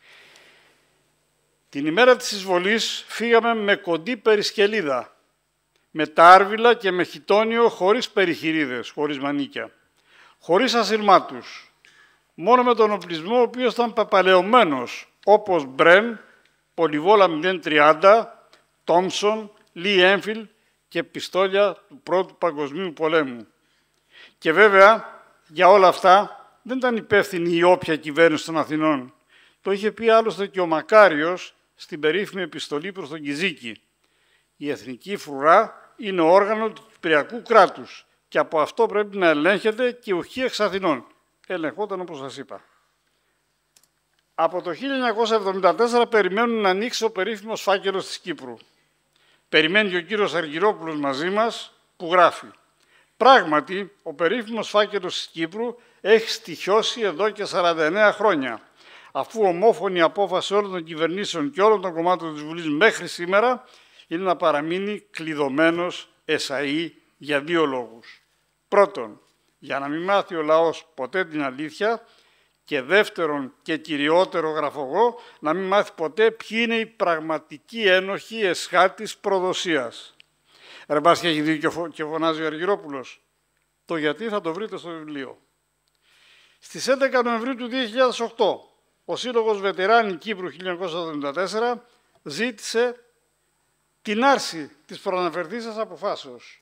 «Την ημέρα της εισβολής φύγαμε με κοντή περισκελίδα, με τάρβιλα και με χιτόνιο χωρίς περιχειρίδες, χωρίς μανίκια, χωρίς ασυρμάτους, μόνο με τον οπλισμό ο οποίος ήταν παπαλαιωμένος, όπως Μπρεν, Πολυβόλα μηδέν τριάντα, Τόμσον, Λι Έμφιλ και πιστόλια του Πρώτου Παγκοσμίου Πολέμου». Και βέβαια, για όλα αυτά δεν ήταν υπεύθυνη η όποια κυβέρνηση των Αθηνών. Το είχε πει άλλωστε και ο Μακάριος στην περίφημη επιστολή προς τον Κιζίκη. Η εθνική φρουρά είναι όργανο του Κυπριακού κράτους και από αυτό πρέπει να ελέγχεται και ουχή εξ Αθηνών. Ελεγχόταν όπως σας είπα. Από το χίλια εννιακόσια εβδομήντα τέσσερα περιμένουν να ανοίξει ο περίφημος φάκελος της Κύπρου. Περιμένει και ο κύριος Αργυρόπουλος μαζί μας που γράφει: «Πράγματι, ο περίφημος φάκελος της Κύπρου έχει στοιχιώσει εδώ και σαράντα εννέα χρόνια, αφού ομόφωνη απόφαση όλων των κυβερνήσεων και όλων των κομμάτων της Βουλής μέχρι σήμερα είναι να παραμείνει κλειδωμένος εσαΐ για δύο λόγους. Πρώτον, για να μην μάθει ο λαός ποτέ την αλήθεια, και δεύτερον και κυριότερο γράφω εγώ, να μην μάθει ποτέ ποιοι είναι οι πραγματικοί ένοχοι εσχάτης προδοσίας». Ρε μπας και έχει δίκιο και φωνάζει ο Αργυρόπουλος. Το γιατί θα το βρείτε στο βιβλίο. Στις έντεκα Νοεμβρίου του δύο χιλιάδες οκτώ, ο Σύλλογος Βετεράνη Κύπρου χίλια εννιακόσια εβδομήντα τέσσερα ζήτησε την άρση της προαναφερθήσας αποφάσεως.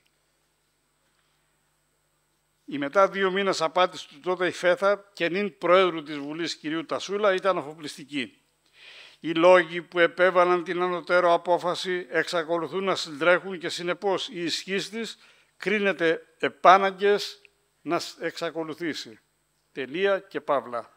Η μετά δύο μήνες απάτηση του τότε Ιφέθα και νυν Προέδρου της Βουλής κ. Τασούλα ήταν αφοπλιστική. Οι λόγοι που επέβαλαν την ανωτέρω απόφαση εξακολουθούν να συντρέχουν και συνεπώς η ισχύς της κρίνεται επάναγκες να εξακολουθήσει. Τελεία και παύλα.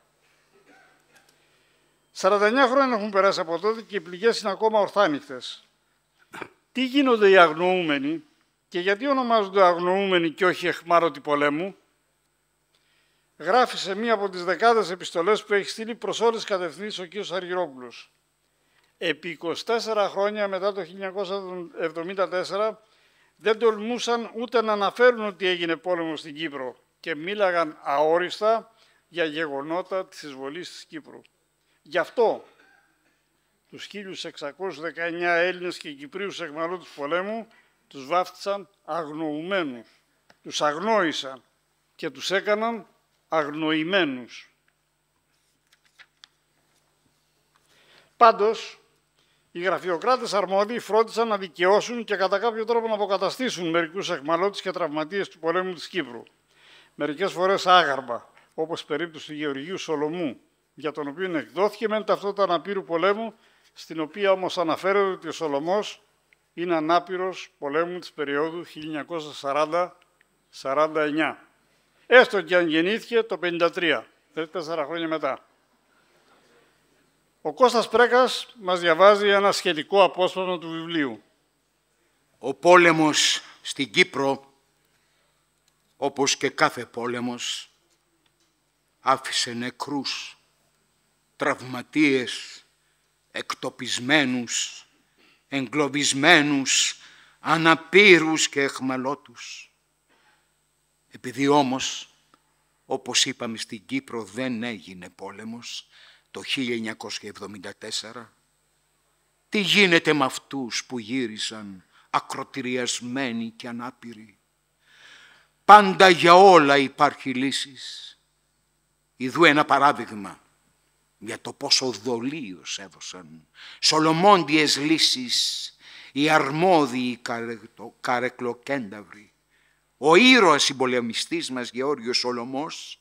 σαράντα εννέα χρόνια έχουν περάσει από τότε και οι πληγές είναι ακόμα ορθάνυχτες. Τι γίνονται οι αγνοούμενοι και γιατί ονομάζονται αγνοούμενοι και όχι αιχμάρωτοι πολέμου? Γράφει σε μία από τις δεκάδες επιστολές που έχει στείλει προς όλες τις κατευθύνσεις ο κ. Αργυρόπουλος. Επί είκοσι τέσσερα χρόνια μετά το χίλια εννιακόσια εβδομήντα τέσσερα δεν τολμούσαν ούτε να αναφέρουν ότι έγινε πόλεμο στην Κύπρο και μίλαγαν αόριστα για γεγονότα της εισβολής της Κύπρου. Γι' αυτό τους χίλιους εξακόσιους δεκαεννέα Έλληνες και Κυπρίους αιχμαλώτους πολέμου τους βάφτισαν αγνοουμένους, τους αγνόησαν και τους έκαναν αγνοημένους. Πάντως, οι γραφειοκράτες αρμόδιοι φρόντισαν να δικαιώσουν και κατά κάποιο τρόπο να αποκαταστήσουν μερικούς αιχμαλώτες και τραυματίες του πολέμου της Κύπρου. Μερικές φορές άγαρμα, όπως η περίπτωση του Γεωργίου Σολομού, για τον οποίο εκδόθηκε μεν ταυτότητα αναπήρου πολέμου, στην οποία όμως αναφέρεται ότι ο Σολομός είναι ανάπηρος πολέμου της περίοδου χίλια εννιακόσια σαράντα με σαράντα εννέα. Έστω και αν γεννήθηκε το πενήντα τρία, τέσσερα χρόνια μετά. Ο Κώστας Πρέκας μας διαβάζει ένα σχετικό απόσπασμα του βιβλίου. Ο πόλεμος στην Κύπρο, όπως και κάθε πόλεμος, άφησε νεκρούς, τραυματίες, εκτοπισμένους, εγκλωβισμένους, αναπήρους και αιχμαλώτους. Επειδή όμως, όπως είπαμε, στην Κύπρο δεν έγινε πόλεμος το χίλια εννιακόσια εβδομήντα τέσσερα, τι γίνεται με αυτούς που γύρισαν ακροτηριασμένοι και ανάπηροι? Πάντα για όλα υπάρχει λύσης. Ιδού ένα παράδειγμα για το πόσο δολίως έδωσαν σολομόντιες λύσεις οι αρμόδιοι καρεκλοκένταυροι. Ο ήρωας συμπολεμιστής μας Γεώργιος Σολομός,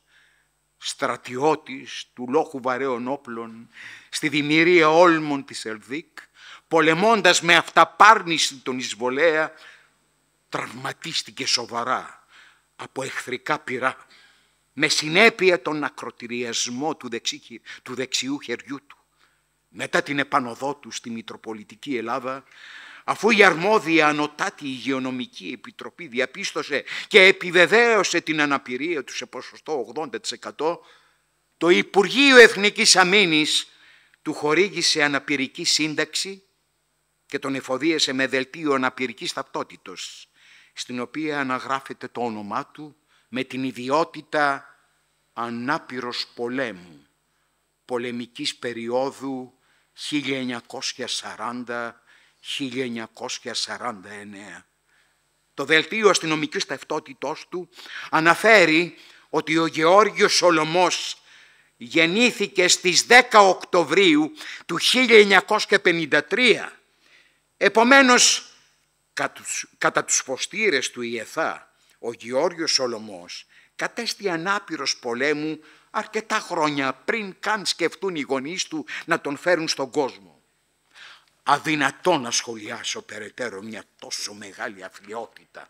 στρατιώτης του λόχου βαρέων όπλων στη δημιουργία όλμων της Ελδίκ, πολεμώντας με αυταπάρνηση τον εισβολέα, τραυματίστηκε σοβαρά από εχθρικά πυρά, με συνέπεια τον ακροτηριασμό του, δεξί, του δεξιού χεριού του. Μετά την επανωδό του στη Μητροπολιτική Ελλάδα, αφού η αρμόδια ανωτάτη υγειονομική επιτροπή διαπίστωσε και επιβεβαίωσε την αναπηρία του σε ποσοστό ογδόντα τοις εκατό, το Υπουργείο Εθνικής Αμήνης του χορήγησε αναπηρική σύνταξη και τον εφοδίασε με δελτίο αναπηρικής ταυτότητος, στην οποία αναγράφεται το όνομά του με την ιδιότητα ανάπηρος πολέμου, πολεμικής περίοδου χίλια εννιακόσια σαράντα με χίλια εννιακόσια σαράντα εννέα. Το δελτίο αστυνομικής ταυτότητός του αναφέρει ότι ο Γεώργιος Σολομός γεννήθηκε στις δέκα Οκτωβρίου του χίλια εννιακόσια πενήντα τρία. Επομένως, κατά τους ποστήρες του ΙΕΘΑ, ο Γεώργιος Σολομός κατέστη ανάπηρος πολέμου αρκετά χρόνια πριν καν σκεφτούν οι γονείς του να τον φέρουν στον κόσμο. Αδυνατό να σχολιάσω περαιτέρω μια τόσο μεγάλη αθλιότητα.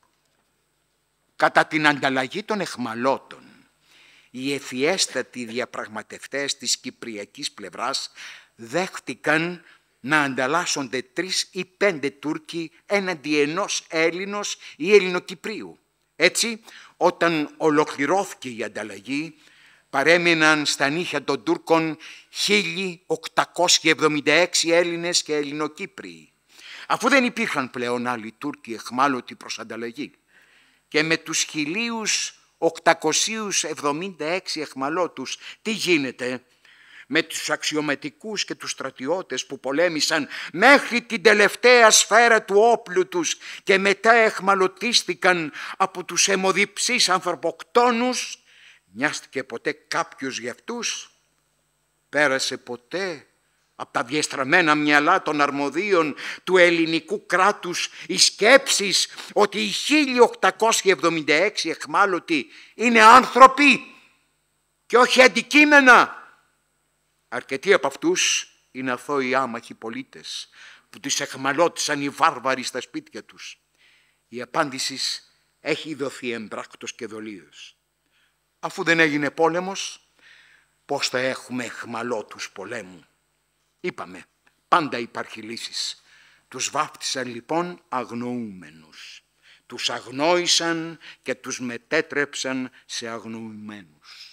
Κατά την ανταλλαγή των αιχμαλώτων, οι ευφιέστατοι διαπραγματευτές της κυπριακής πλευράς δέχτηκαν να ανταλλάσσονται τρεις ή πέντε Τούρκοι έναντι ενός Έλληνος ή Ελληνοκυπρίου. Έτσι, όταν ολοκληρώθηκε η ανταλλαγή, παρέμειναν στα νύχια των Τούρκων χίλια οκτακόσιοι εβδομήντα έξι Έλληνες και Ελληνοκύπριοι, αφού δεν υπήρχαν πλέον άλλοι Τούρκοι αιχμάλωτοι προς ανταλλαγή. Και με τους χίλια οκτακόσιους εβδομήντα έξι αιχμαλώτους τι γίνεται? Με τους αξιωματικούς και τους στρατιώτες που πολέμησαν μέχρι την τελευταία σφαίρα του όπλου τους και μετά εχμαλωτίστηκαν από τους αιμοδιψείς ανθρωποκτόνους, μοιάστηκε ποτέ κάποιος για αυτούς? πέρασε ποτέ από τα διεστραμμένα μυαλά των αρμοδίων του ελληνικού κράτους οι σκέψεις ότι οι χίλια οκτακόσιοι εβδομήντα έξι αιχμάλωτοι είναι άνθρωποι και όχι αντικείμενα? Αρκετοί από αυτούς είναι αθώοι άμαχοι πολίτες που τους αιχμαλώτησαν οι βάρβαροι στα σπίτια τους. Η απάντηση έχει δοθεί εμπράκτος και δολίως. Αφού δεν έγινε πόλεμος, πώς θα έχουμε αιχμαλώτους πολέμου? Είπαμε, πάντα υπάρχει λύσεις. Τους βάφτισαν λοιπόν αγνοούμενους. Τους αγνόησαν και τους μετέτρεψαν σε αγνοημένους.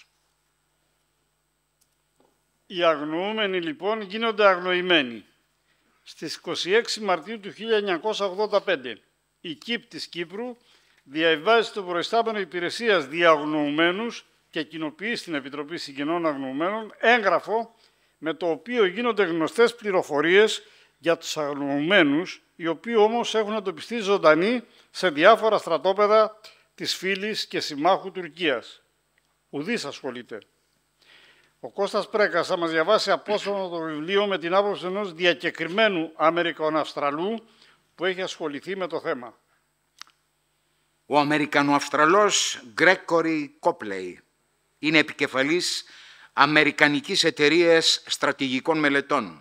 Οι αγνοούμενοι λοιπόν γίνονται αγνοημένοι. Στις είκοσι έξι Μαρτίου του χίλια εννιακόσια ογδόντα πέντε η ΚΙΠ της Κύπρου διαβάζει στο προϊστάμενο υπηρεσίας διαγνοουμένους και κοινοποιεί στην Επιτροπή Συγγενών Αγνοουμένων έγγραφο με το οποίο γίνονται γνωστές πληροφορίες για τους αγνοουμένους, οι οποίοι όμως έχουν εντοπιστεί ζωντανοί σε διάφορα στρατόπεδα της φίλης και συμμάχου Τουρκίας. Ουδής ασχολείται. Ο Κώστας Πρέκας θα μας διαβάσει απόσπασμα το βιβλίο με την άποψη ενός διακεκριμένου Αμερικανοαυστραλού που έχει ασχοληθεί με το θέμα. Ο Αμερικανοαυστραλός Γκρέκορι Κόπλεϊ είναι επικεφαλής Αμερικανικής Εταιρείας Στρατηγικών Μελετών.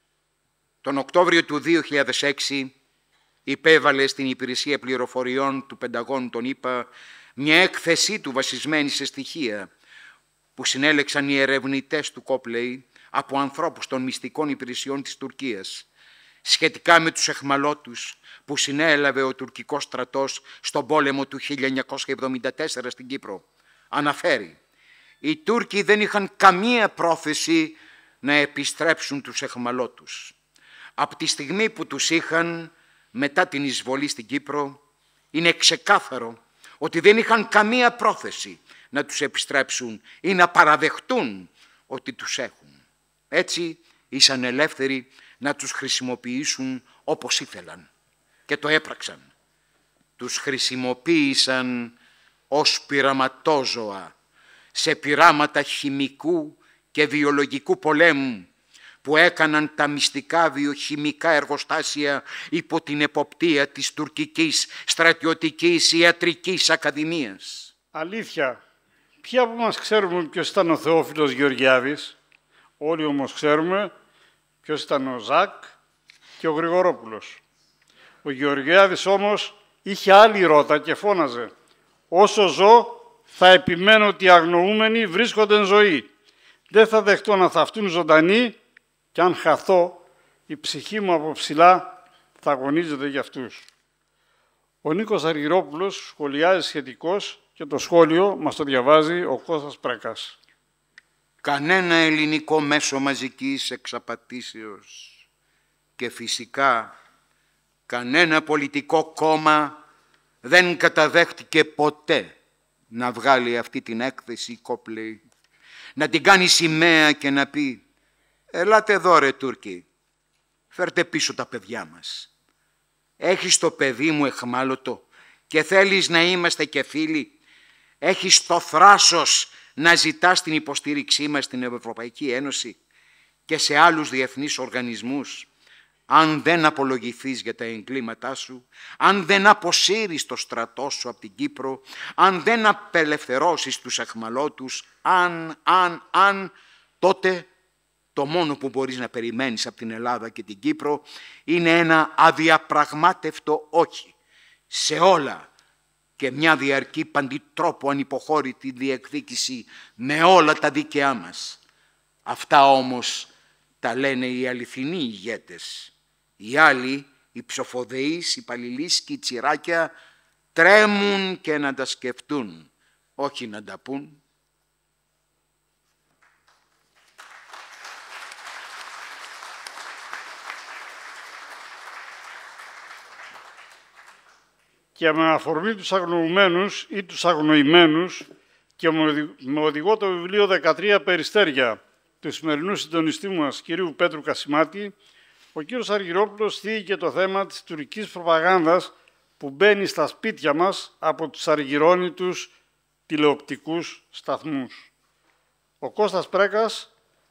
Τον Οκτώβριο του δύο χιλιάδες έξι υπέβαλε στην Υπηρεσία Πληροφοριών του Πενταγώνου των ΗΠΑ μια έκθεσή του βασισμένη σε στοιχεία που συνέλεξαν οι ερευνητές του Κόπλεϊ από ανθρώπους των μυστικών υπηρεσιών της Τουρκίας σχετικά με τους αιχμαλώτους που συνέλαβε ο τουρκικός στρατός στον πόλεμο του χίλια εννιακόσια εβδομήντα τέσσερα στην Κύπρο. Αναφέρει, οι Τούρκοι δεν είχαν καμία πρόθεση να επιστρέψουν τους αιχμαλώτους. Από τη στιγμή που τους είχαν μετά την εισβολή στην Κύπρο, είναι ξεκάθαρο ότι δεν είχαν καμία πρόθεση να τους επιστρέψουν ή να παραδεχτούν ότι τους έχουν. Έτσι ήσαν ελεύθεροι να τους χρησιμοποιήσουν όπως ήθελαν και το έπραξαν. Τους χρησιμοποίησαν ως πειραματόζωα σε πειράματα χημικού και βιολογικού πολέμου που έκαναν τα μυστικά βιοχημικά εργοστάσια υπό την εποπτεία της Τουρκικής Στρατιωτικής Ιατρικής Ακαδημίας. Αλήθεια, ποιοι από μας ξέρουμε ποιος ήταν ο Θεόφιλος Γεωργιάδης? Όλοι όμως ξέρουμε ποιος ήταν ο Ζακ και ο Γρηγορόπουλος. Ο Γεωργιάδης όμως είχε άλλη ρότα και φώναζε «Όσο ζω θα επιμένω ότι οι αγνοούμενοι βρίσκονται εν ζωή. Δεν θα δεχτώ να θαυτούν ζωντανοί και αν χαθώ η ψυχή μου από ψηλά θα αγωνίζεται για αυτούς». Ο Νίκος Αργυρόπουλος σχολιάζει σχετικώς και το σχόλιο μας το διαβάζει ο Κώστας Πρέκας. Κανένα ελληνικό μέσο μαζικής εξαπατήσεως και φυσικά κανένα πολιτικό κόμμα δεν καταδέχτηκε ποτέ να βγάλει αυτή την έκθεση Κόπλεϊ, να την κάνει σημαία και να πει «Ελάτε εδώ ρε Τούρκοι, φέρτε πίσω τα παιδιά μας. Έχεις το παιδί μου αιχμάλωτο και θέλεις να είμαστε και φίλοι. Έχεις το θράσος να ζητάς την υποστήριξή μας στην Ευρωπαϊκή Ένωση και σε άλλους διεθνείς οργανισμούς. Αν δεν απολογηθείς για τα εγκλήματά σου, αν δεν αποσύρεις το στρατό σου από την Κύπρο, αν δεν απελευθερώσεις τους αιχμαλώτους, αν, αν, αν, τότε το μόνο που μπορείς να περιμένεις από την Ελλάδα και την Κύπρο είναι ένα αδιαπραγμάτευτο όχι σε όλα και μια διαρκή παντιτρόπου ανυποχώρητη διεκδίκηση με όλα τα δίκαιά μας. Αυτά όμως τα λένε οι αληθινοί ηγέτες. Οι άλλοι, οι ψοφοδεείς, οι παλιλείς και οι τσιράκια τρέμουν και να τα σκεφτούν, όχι να τα πούν. Και με αφορμή τους αγνοουμένους ή τους αγνοημένους και με οδηγό το βιβλίο δεκατρία Περιστέρια του σημερινού συντονιστή μας, κυρίου Πέτρου Κασιμάτη, ο κύριος Αργυρόπουλος θίγει το θέμα της τουρκικής προπαγάνδας που μπαίνει στα σπίτια μας από τους αργυρώνητους τηλεοπτικούς σταθμούς. Ο Κώστας Πρέκας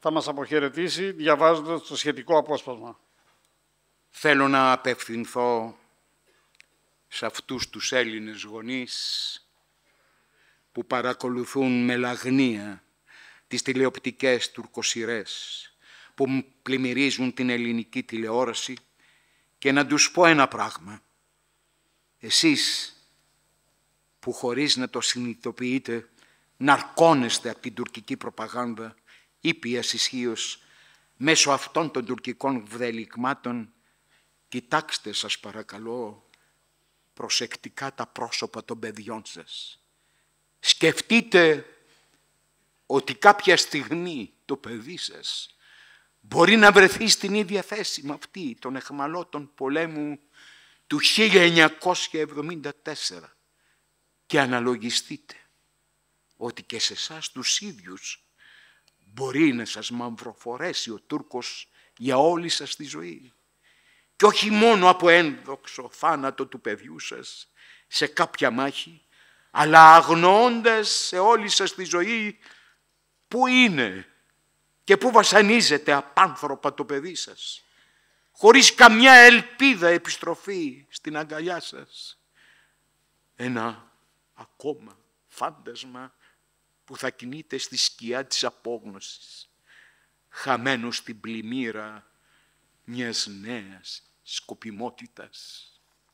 θα μας αποχαιρετήσει διαβάζοντας το σχετικό απόσπασμα. Θέλω να απευθυνθώ σε αυτούς τους Έλληνες γονείς που παρακολουθούν με λαγνία τις τηλεοπτικές τουρκοσειρές που πλημμυρίζουν την ελληνική τηλεόραση και να τους πω ένα πράγμα. Εσείς που χωρίς να το συνειδητοποιείτε ναρκώνεστε από την τουρκική προπαγάνδα ήπιας ισχύως μέσω αυτών των τουρκικών βδελιγμάτων, κοιτάξτε σας παρακαλώ προσεκτικά τα πρόσωπα των παιδιών σας. Σκεφτείτε ότι κάποια στιγμή το παιδί σας μπορεί να βρεθεί στην ίδια θέση με αυτή των αιχμαλώτων πολέμου του χίλια εννιακόσια εβδομήντα τέσσερα και αναλογιστείτε ότι και σε εσάς τους ίδιους μπορεί να σας μαυροφορέσει ο Τούρκος για όλη σας τη ζωή. Και όχι μόνο από ένδοξο θάνατο του παιδιού σας σε κάποια μάχη, αλλά αγνοώντας σε όλη σας τη ζωή πού είναι και πού βασανίζεται απάνθρωπα το παιδί σας, χωρίς καμιά ελπίδα επιστροφή στην αγκαλιά σας. Ένα ακόμα φάντασμα που θα κινείται στη σκιά της απόγνωσης, χαμένο στην πλημμύρα μιας νέας σκοπιμότητας.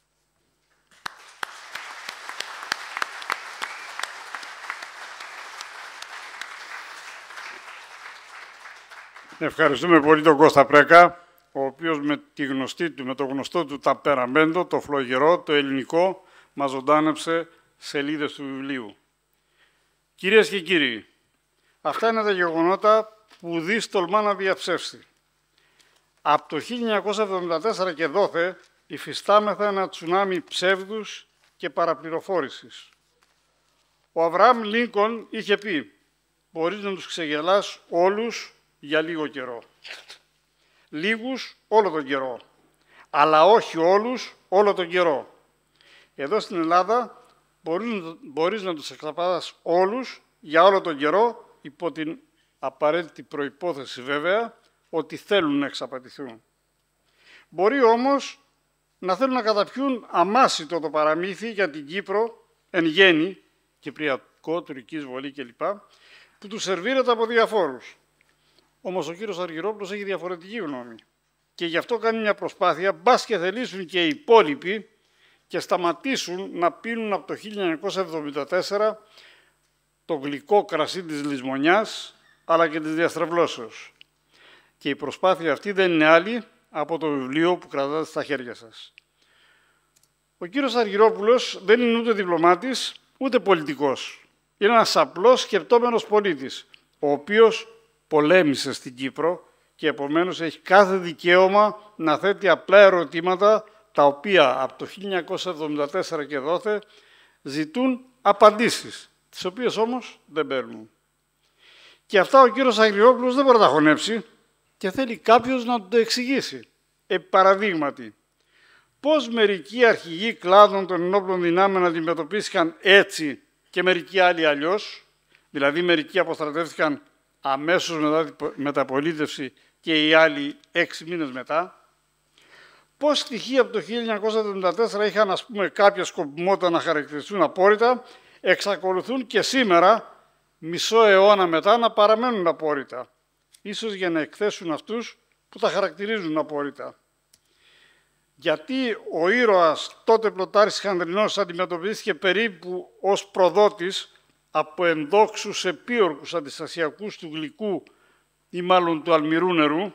Ευχαριστούμε πολύ τον Κώστα Πρέκα, ο οποίος με, τη γνωστή του, με το γνωστό του ταπεραμέντο, το φλογερό, το ελληνικό, μας ζωντάνεψε σελίδες του βιβλίου. Κυρίες και κύριοι, αυτά είναι τα γεγονότα που ουδής τολμά να διαψεύσει. Από το χίλια εννιακόσια εβδομήντα τέσσερα και δόθε υφιστάμεθα ένα τσουνάμι ψεύδους και παραπληροφόρησης. Ο Αβραάμ Λίνκον είχε πει «Μπορείς να τους ξεγελάς όλους για λίγο καιρό. Λίγους όλο τον καιρό, αλλά όχι όλους όλο τον καιρό». Εδώ στην Ελλάδα μπορείς να τους εξαπατάς όλους για όλο τον καιρό, υπό την απαραίτητη προϋπόθεση βέβαια ότι θέλουν να εξαπατηθούν. Μπορεί όμως να θέλουν να καταπιούν αμάσιτο το παραμύθι για την Κύπρο εν γέννη, κυπριακό, τουρκική εισβολή κλπ, που του σερβίρεται από διαφόρους. Όμως ο κύριος Αργυρόπουλος έχει διαφορετική γνώμη και γι' αυτό κάνει μια προσπάθεια, μπας και θελήσουν και οι υπόλοιποι και σταματήσουν να πίνουν από το χίλια εννιακόσια εβδομήντα τέσσερα το γλυκό κρασί της λησμονιάς αλλά και της διαστρεβλώσεως. Και η προσπάθεια αυτή δεν είναι άλλη από το βιβλίο που κρατάτε στα χέρια σας. Ο κύριος Αργυρόπουλος δεν είναι ούτε διπλωμάτης, ούτε πολιτικός. Είναι ένας απλός σκεπτόμενος πολίτης, ο οποίος πολέμησε στην Κύπρο και επομένως έχει κάθε δικαίωμα να θέτει απλά ερωτήματα τα οποία από το χίλια εννιακόσια εβδομήντα τέσσερα και δόθε ζητούν απαντήσεις, τις οποίες όμως δεν παίρνουν. Και αυτά ο κύριος Αργυρόπουλος δεν μπορεί να τα χωνέψει και θέλει κάποιος να του το εξηγήσει. Επί παραδείγματι, πώς μερικοί αρχηγοί κλάδων των ενόπλων δυνάμεων αντιμετωπίστηκαν έτσι και μερικοί άλλοι αλλιώς, δηλαδή μερικοί αποστρατεύτηκαν αμέσως μετά την μεταπολίτευση και οι άλλοι έξι μήνες μετά. Πώς στοιχεία από το χίλια εννιακόσια εβδομήντα τέσσερα είχαν, ας πούμε, κάποια σκοπιμότητα να χαρακτηριστούν απόρριτα, εξακολουθούν και σήμερα, μισό αιώνα μετά, να παραμένουν απόρριτα. Ίσως για να εκθέσουν αυτούς που τα χαρακτηρίζουν απόρριτα. Γιατί ο ήρωας τότε Πλωτάρης Χανδρινός αντιμετωπίστηκε περίπου ως προδότης από ενδόξους επίορκους αντιστασιακούς του γλυκού ή μάλλον του αλμυρού νερού.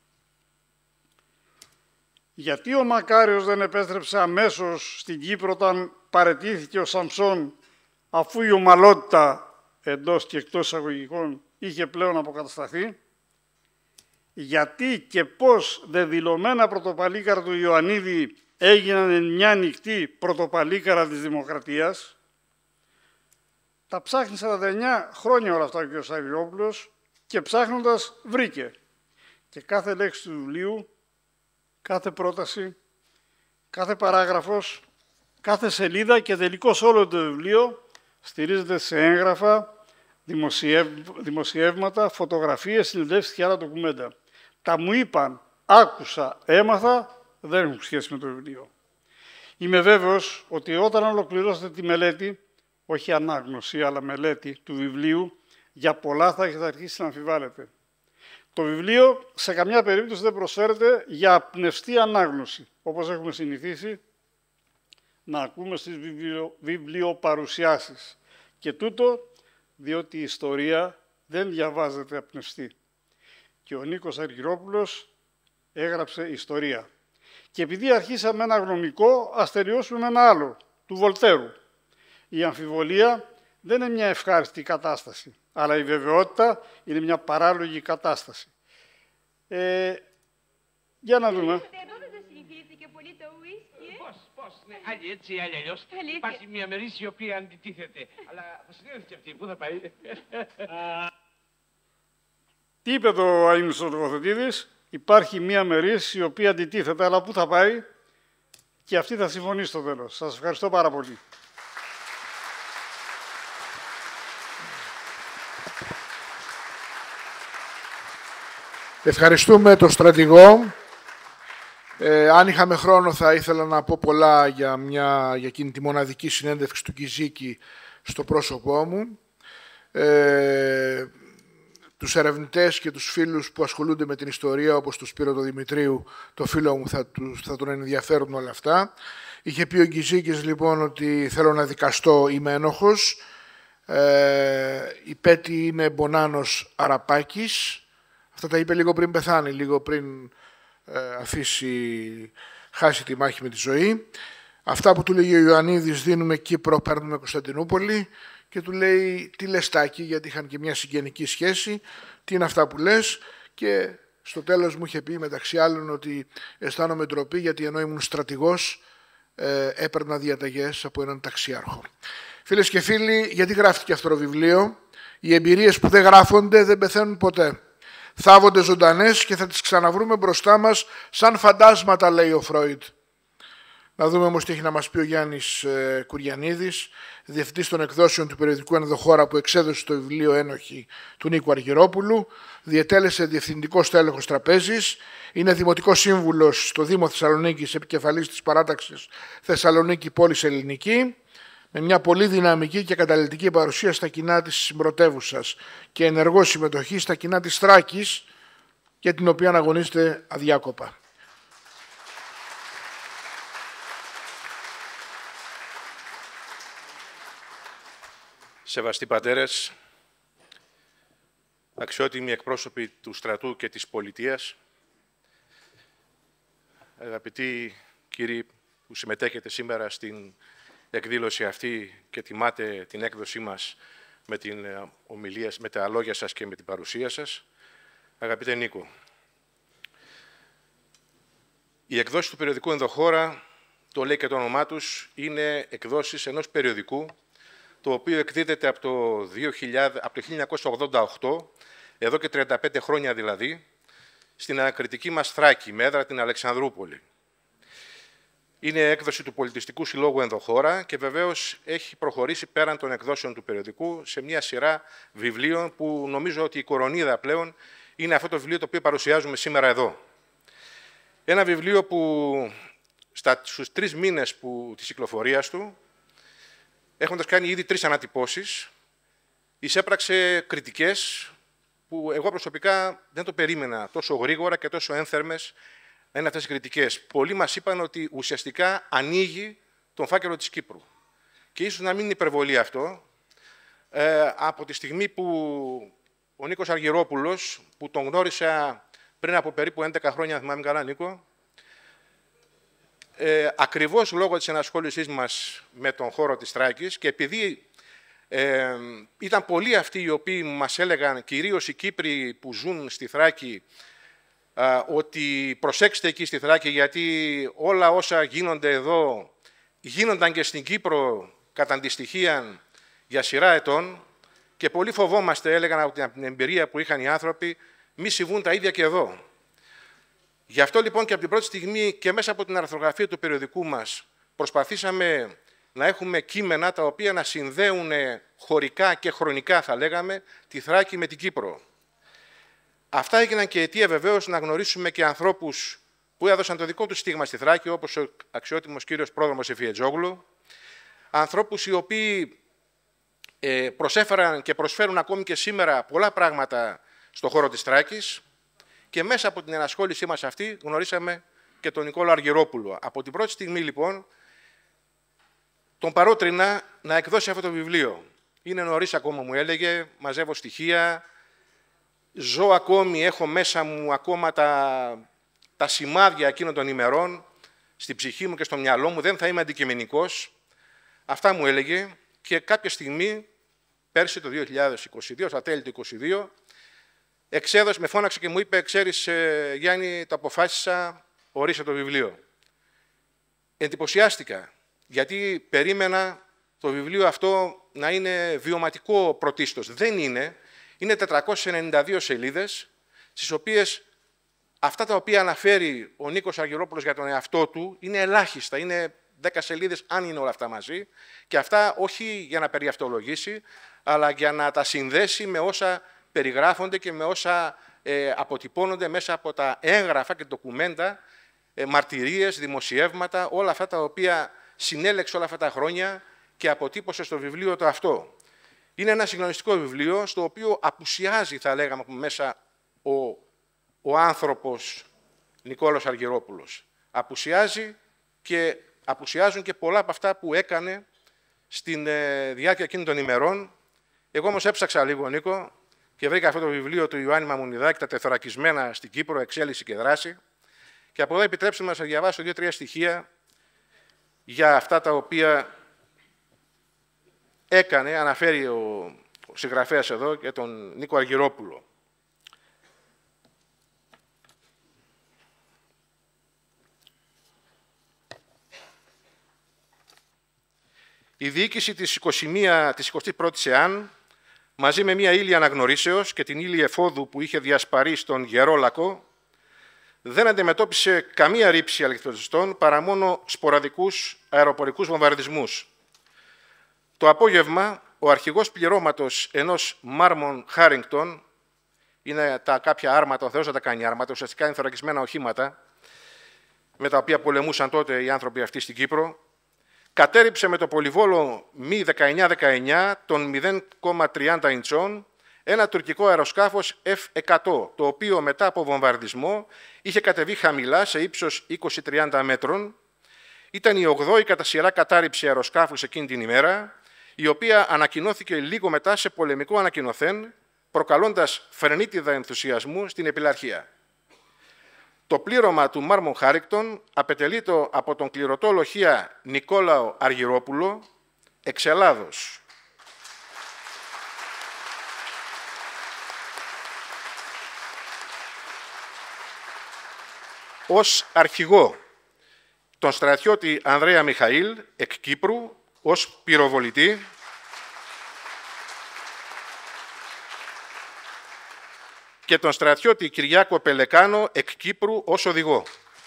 Γιατί ο Μακάριος δεν επέστρεψε αμέσως στην Κύπρο όταν παραιτήθηκε ο Σαμψόν, αφού η ομαλότητα εντός και εκτός εισαγωγικών είχε πλέον αποκατασταθεί. Γιατί και πώς δεδηλωμένα πρωτοπαλίκαρα του Ιωαννίδη έγιναν εν μια νυχτή πρωτοπαλίκαρα της Δημοκρατίας. Τα ψάχνει σαράντα εννιά χρόνια όλα αυτά ο κ. Αργυρόπουλος και ψάχνοντας βρήκε. Και κάθε λέξη του βιβλίου, κάθε πρόταση, κάθε παράγραφος, κάθε σελίδα και τελικώς όλο το βιβλίο στηρίζεται σε έγγραφα δημοσιεύ, δημοσιεύματα, φωτογραφίες, συνεντεύξεις και άλλα ντοκουμέντα. Τα μου είπαν, άκουσα, έμαθα, δεν έχουν σχέση με το βιβλίο. Είμαι βέβαιος ότι όταν ολοκληρώσετε τη μελέτη, όχι ανάγνωση, αλλά μελέτη του βιβλίου, για πολλά θα έχετε αρχίσει να αμφιβάλλετε. Το βιβλίο σε καμιά περίπτωση δεν προσφέρεται για απνευστή ανάγνωση, όπως έχουμε συνηθίσει να ακούμε στις βιβλιο, βιβλιοπαρουσιάσεις. Και τούτο διότι η ιστορία δεν διαβάζεται απνευστή. Και ο Νίκος Αργυρόπουλος έγραψε ιστορία. Και επειδή αρχίσαμε ένα γνωμικό, ας τελειώσουμε με ένα άλλο, του Βολτέρου. Η αμφιβολία δεν είναι μια ευχάριστη κατάσταση, αλλά η βεβαιότητα είναι μια παράλογη κατάσταση. Ε, για να δούμε. Πώς, πώς, ναι, άλλη έτσι, άλλη αλλιώς. Υπάρχει μια μερίση η οποία αντιτίθεται. Αλλά θα συνέλθει και αυτή, πού θα πάει. Τι είπε το Αείμνηστος Λογοθετίδης, υπάρχει μια μερίση η οποία αντιτίθεται, αλλά πού θα πάει και αυτή θα συμφωνήσει στο τέλος. Σας ευχαριστώ πάρα πολύ. Ευχαριστούμε τον στρατηγό. Ε, αν είχαμε χρόνο θα ήθελα να πω πολλά για, μια, για εκείνη τη μοναδική συνέντευξη του Κιζίκη στο πρόσωπό μου. Ε, τους ερευνητές και τους φίλους που ασχολούνται με την ιστορία, όπως τον Σπύρο τον Δημητρίου, το φίλο μου, θα, τους, θα τον ενδιαφέρουν όλα αυτά. Είχε πει ο Κιζίκης λοιπόν ότι θέλω να δικαστώ, είμαι ένοχος. Ε, η πέτη είναι Μπονάνος Αραπάκης. Αυτά τα είπε λίγο πριν πεθάνει, λίγο πριν ε, αφήσει, χάσει τη μάχη με τη ζωή. Αυτά που του λέγει ο Ιωαννίδης, δίνουμε Κύπρο, παίρνουμε Κωνσταντινούπολη, και του λέει τι λες Τάκη, γιατί είχαν και μια συγγενική σχέση, τι είναι αυτά που λες, και στο τέλος μου είχε πει μεταξύ άλλων ότι αισθάνομαι ντροπή γιατί ενώ ήμουν στρατηγός ε, έπαιρνα διαταγές από έναν ταξιάρχο. Φίλες και φίλοι, γιατί γράφτηκε αυτό το βιβλίο? Οι εμπειρίες που δεν γράφονται δεν πεθαίνουν ποτέ. Θάβονται ζωντανές και θα τις ξαναβρούμε μπροστά μας σαν φαντάσματα, λέει ο Φρόιντ. Να δούμε όμως τι έχει να μας πει ο Γιάννης ε, Κουριανίδης, διευθυντής των εκδόσεων του περιοδικού Ενδοχώρα, που εξέδωσε το βιβλίο Ένοχοι του Νίκου Αργυρόπουλου, διετέλεσε διευθυντικός τέλεχος τραπέζης, είναι δημοτικός σύμβουλος στο Δήμο Θεσσαλονίκης, επικεφαλής της παράταξης Θεσσαλονίκη Πόλης Ελληνική, με μια πολύ δυναμική και καταλυτική παρουσία στα κοινά της συμπρωτεύουσας και ενεργό συμμετοχή στα κοινά της Θράκης, για την οποία αγωνίζεται αδιάκοπα. Σεβαστοί πατέρες, αξιότιμοι εκπρόσωποι του στρατού και της πολιτείας, αγαπητοί κύριοι που συμμετέχετε σήμερα στην εκδήλωση αυτή και τιμάτε την έκδοσή μας με την ομιλία, με τα λόγια σας και με την παρουσία σας, αγαπητέ Νίκο, οι εκδόσεις του περιοδικού Ενδοχώρα, το λέει και το όνομά τους, είναι εκδόσεις ενός περιοδικού το οποίο εκδίδεται από το, δύο χιλιάδες, από το χίλια εννιακόσια ογδόντα οκτώ, εδώ και τριάντα πέντε χρόνια δηλαδή, στην ανακριτική μας Θράκη, με έδρα την Αλεξανδρούπολη. Είναι έκδοση του Πολιτιστικού Συλλόγου Ενδοχώρα και βεβαίως έχει προχωρήσει πέραν των εκδόσεων του περιοδικού σε μια σειρά βιβλίων που νομίζω ότι η κορονίδα πλέον είναι αυτό το βιβλίο το οποίο παρουσιάζουμε σήμερα εδώ. Ένα βιβλίο που στα, στους τρεις μήνες που, της κυκλοφορίας του, έχοντας κάνει ήδη τρεις ανατυπώσεις, εισέπραξε κριτικές που εγώ προσωπικά δεν το περίμενα τόσο γρήγορα και τόσο ένθερμες να είναι αυτές οι κριτικές. Πολλοί μας είπαν ότι ουσιαστικά ανοίγει τον φάκελο της Κύπρου. Και ίσως να μην είναι υπερβολή αυτό, ε, από τη στιγμή που ο Νίκος Αργυρόπουλος, που τον γνώρισα πριν από περίπου έντεκα χρόνια, αν θυμάμαι καλά, Νίκο, Ε, ακριβώς λόγω της ενασχόλησής μας με τον χώρο της Θράκης και επειδή ε, ήταν πολλοί αυτοί οι οποίοι μας έλεγαν, κυρίως οι Κύπροι που ζουν στη Θράκη, ε, ότι προσέξτε εκεί στη Θράκη γιατί όλα όσα γίνονται εδώ γίνονταν και στην Κύπρο κατά αντιστοιχεία για σειρά ετών και πολύ φοβόμαστε, έλεγαν από την εμπειρία που είχαν οι άνθρωποι, μη συμβούν τα ίδια και εδώ. Γι' αυτό λοιπόν και από την πρώτη στιγμή και μέσα από την αρθρογραφία του περιοδικού μας προσπαθήσαμε να έχουμε κείμενα τα οποία να συνδέουν χωρικά και χρονικά, θα λέγαμε, τη Θράκη με την Κύπρο. Αυτά έγιναν και αιτία βεβαίως να γνωρίσουμε και ανθρώπους που έδωσαν το δικό του στίγμα στη Θράκη, όπως ο αξιότιμος κύριος πρόδρομος Εφιετζόγλου, ανθρώπους οι οποίοι ε, προσέφεραν και προσφέρουν ακόμη και σήμερα πολλά πράγματα στον χώρο της Θράκης, και μέσα από την ενασχόλησή μας αυτή γνωρίσαμε και τον Νικόλαο Αργυρόπουλο. Από την πρώτη στιγμή λοιπόν τον παρότρινα να εκδώσει αυτό το βιβλίο. Είναι νωρίς ακόμα, μου έλεγε, μαζεύω στοιχεία, ζω ακόμη, έχω μέσα μου ακόμα τα, τα σημάδια εκείνων των ημερών, στη ψυχή μου και στο μυαλό μου, δεν θα είμαι αντικειμενικός. Αυτά μου έλεγε, και κάποια στιγμή, πέρσι το δύο χιλιάδες είκοσι δύο, στα τέλη του είκοσι δύο, εξέδωσε, με φώναξε και μου είπε: «Ξέρεις, ε, Γιάννη, το αποφάσισα, ορίστε το βιβλίο». Εντυπωσιάστηκα, γιατί περίμενα το βιβλίο αυτό να είναι βιωματικό πρωτίστως. Δεν είναι. Είναι τετρακόσιες ενενήντα δύο σελίδες, στις οποίες αυτά τα οποία αναφέρει ο Νίκος Αργυρόπουλος για τον εαυτό του είναι ελάχιστα. Είναι δέκα σελίδες, αν είναι όλα αυτά μαζί, και αυτά όχι για να περιαυτολογήσει, αλλά για να τα συνδέσει με όσα περιγράφονται και με όσα ε, αποτυπώνονται μέσα από τα έγγραφα και ντοκουμέντα, ε, μαρτυρίες, δημοσιεύματα, όλα αυτά τα οποία συνέλεξε όλα αυτά τα χρόνια και αποτύπωσε στο βιβλίο το αυτό. Είναι ένα συγκλονιστικό βιβλίο, στο οποίο απουσιάζει, θα λέγαμε, μέσα ο, ο άνθρωπος Νικόλαος Αργυρόπουλος. Απουσιάζει και απουσιάζουν και πολλά από αυτά που έκανε στην ε, διάρκεια εκείνων των ημερών. Εγώ όμως έψαξα λίγο, Νίκο, και βρήκα αυτό το βιβλίο του Ιωάννη Μαμουνιδάκη, «Τα τεθωρακισμένα στην Κύπρο, εξέλιξη και δράση». Και από εδώ επιτρέψτε μου να σας διαβάσω δύο-τρία στοιχεία για αυτά τα οποία έκανε, αναφέρει ο, ο συγγραφέας εδώ, για τον Νίκο Αργυρόπουλο. Η διοίκηση της, εικοστή πρώτη, της εικοστής πρώτης ΕΑΝ, μαζί με μία ύλη αναγνωρίσεως και την ύλη εφόδου που είχε διασπαρεί στον Γερόλακο, δεν αντιμετώπισε καμία ρήψη αληθιστών παρά μόνο σποραδικούς αεροπορικούς βομβαρδισμούς. Το απόγευμα, ο αρχηγός πληρώματος ενός Μάρμον Χάρινγκτον, είναι τα κάποια άρματα, ο Θεός δεν τα κάνει άρματα, ουσιαστικά είναι θωρακισμένα οχήματα, με τα οποία πολεμούσαν τότε οι άνθρωποι αυτοί στην Κύπρο, κατέριψε με το πολυβόλο Μι δεκαεννιά δεκαεννιά των μηδέν κόμμα τριάντα ιντσών ένα τουρκικό αεροσκάφος Εφ εκατό, το οποίο μετά από βομβαρδισμό είχε κατεβεί χαμηλά σε ύψος είκοσι με τριάντα μέτρων. Ήταν η ογδόη κατά σειρά κατάρριψη αεροσκάφους εκείνη την ημέρα, η οποία ανακοινώθηκε λίγο μετά σε πολεμικό ανακοινωθέν, προκαλώντας φρενίτιδα ενθουσιασμού στην επιλαρχία. Το πλήρωμα του Μάρμον Χάρινγκτον απετελείται από τον κληρωτό λοχεία Νικόλαο Αργυρόπουλο, εξ Ελλάδος. Ως αρχηγό, τον στρατιώτη Ανδρέα Μιχαήλ, εκ Κύπρου, ως πυροβολητή, και τον στρατιώτη Κυριάκο Πελεκάνο, εκ Κύπρου, ως οδηγό.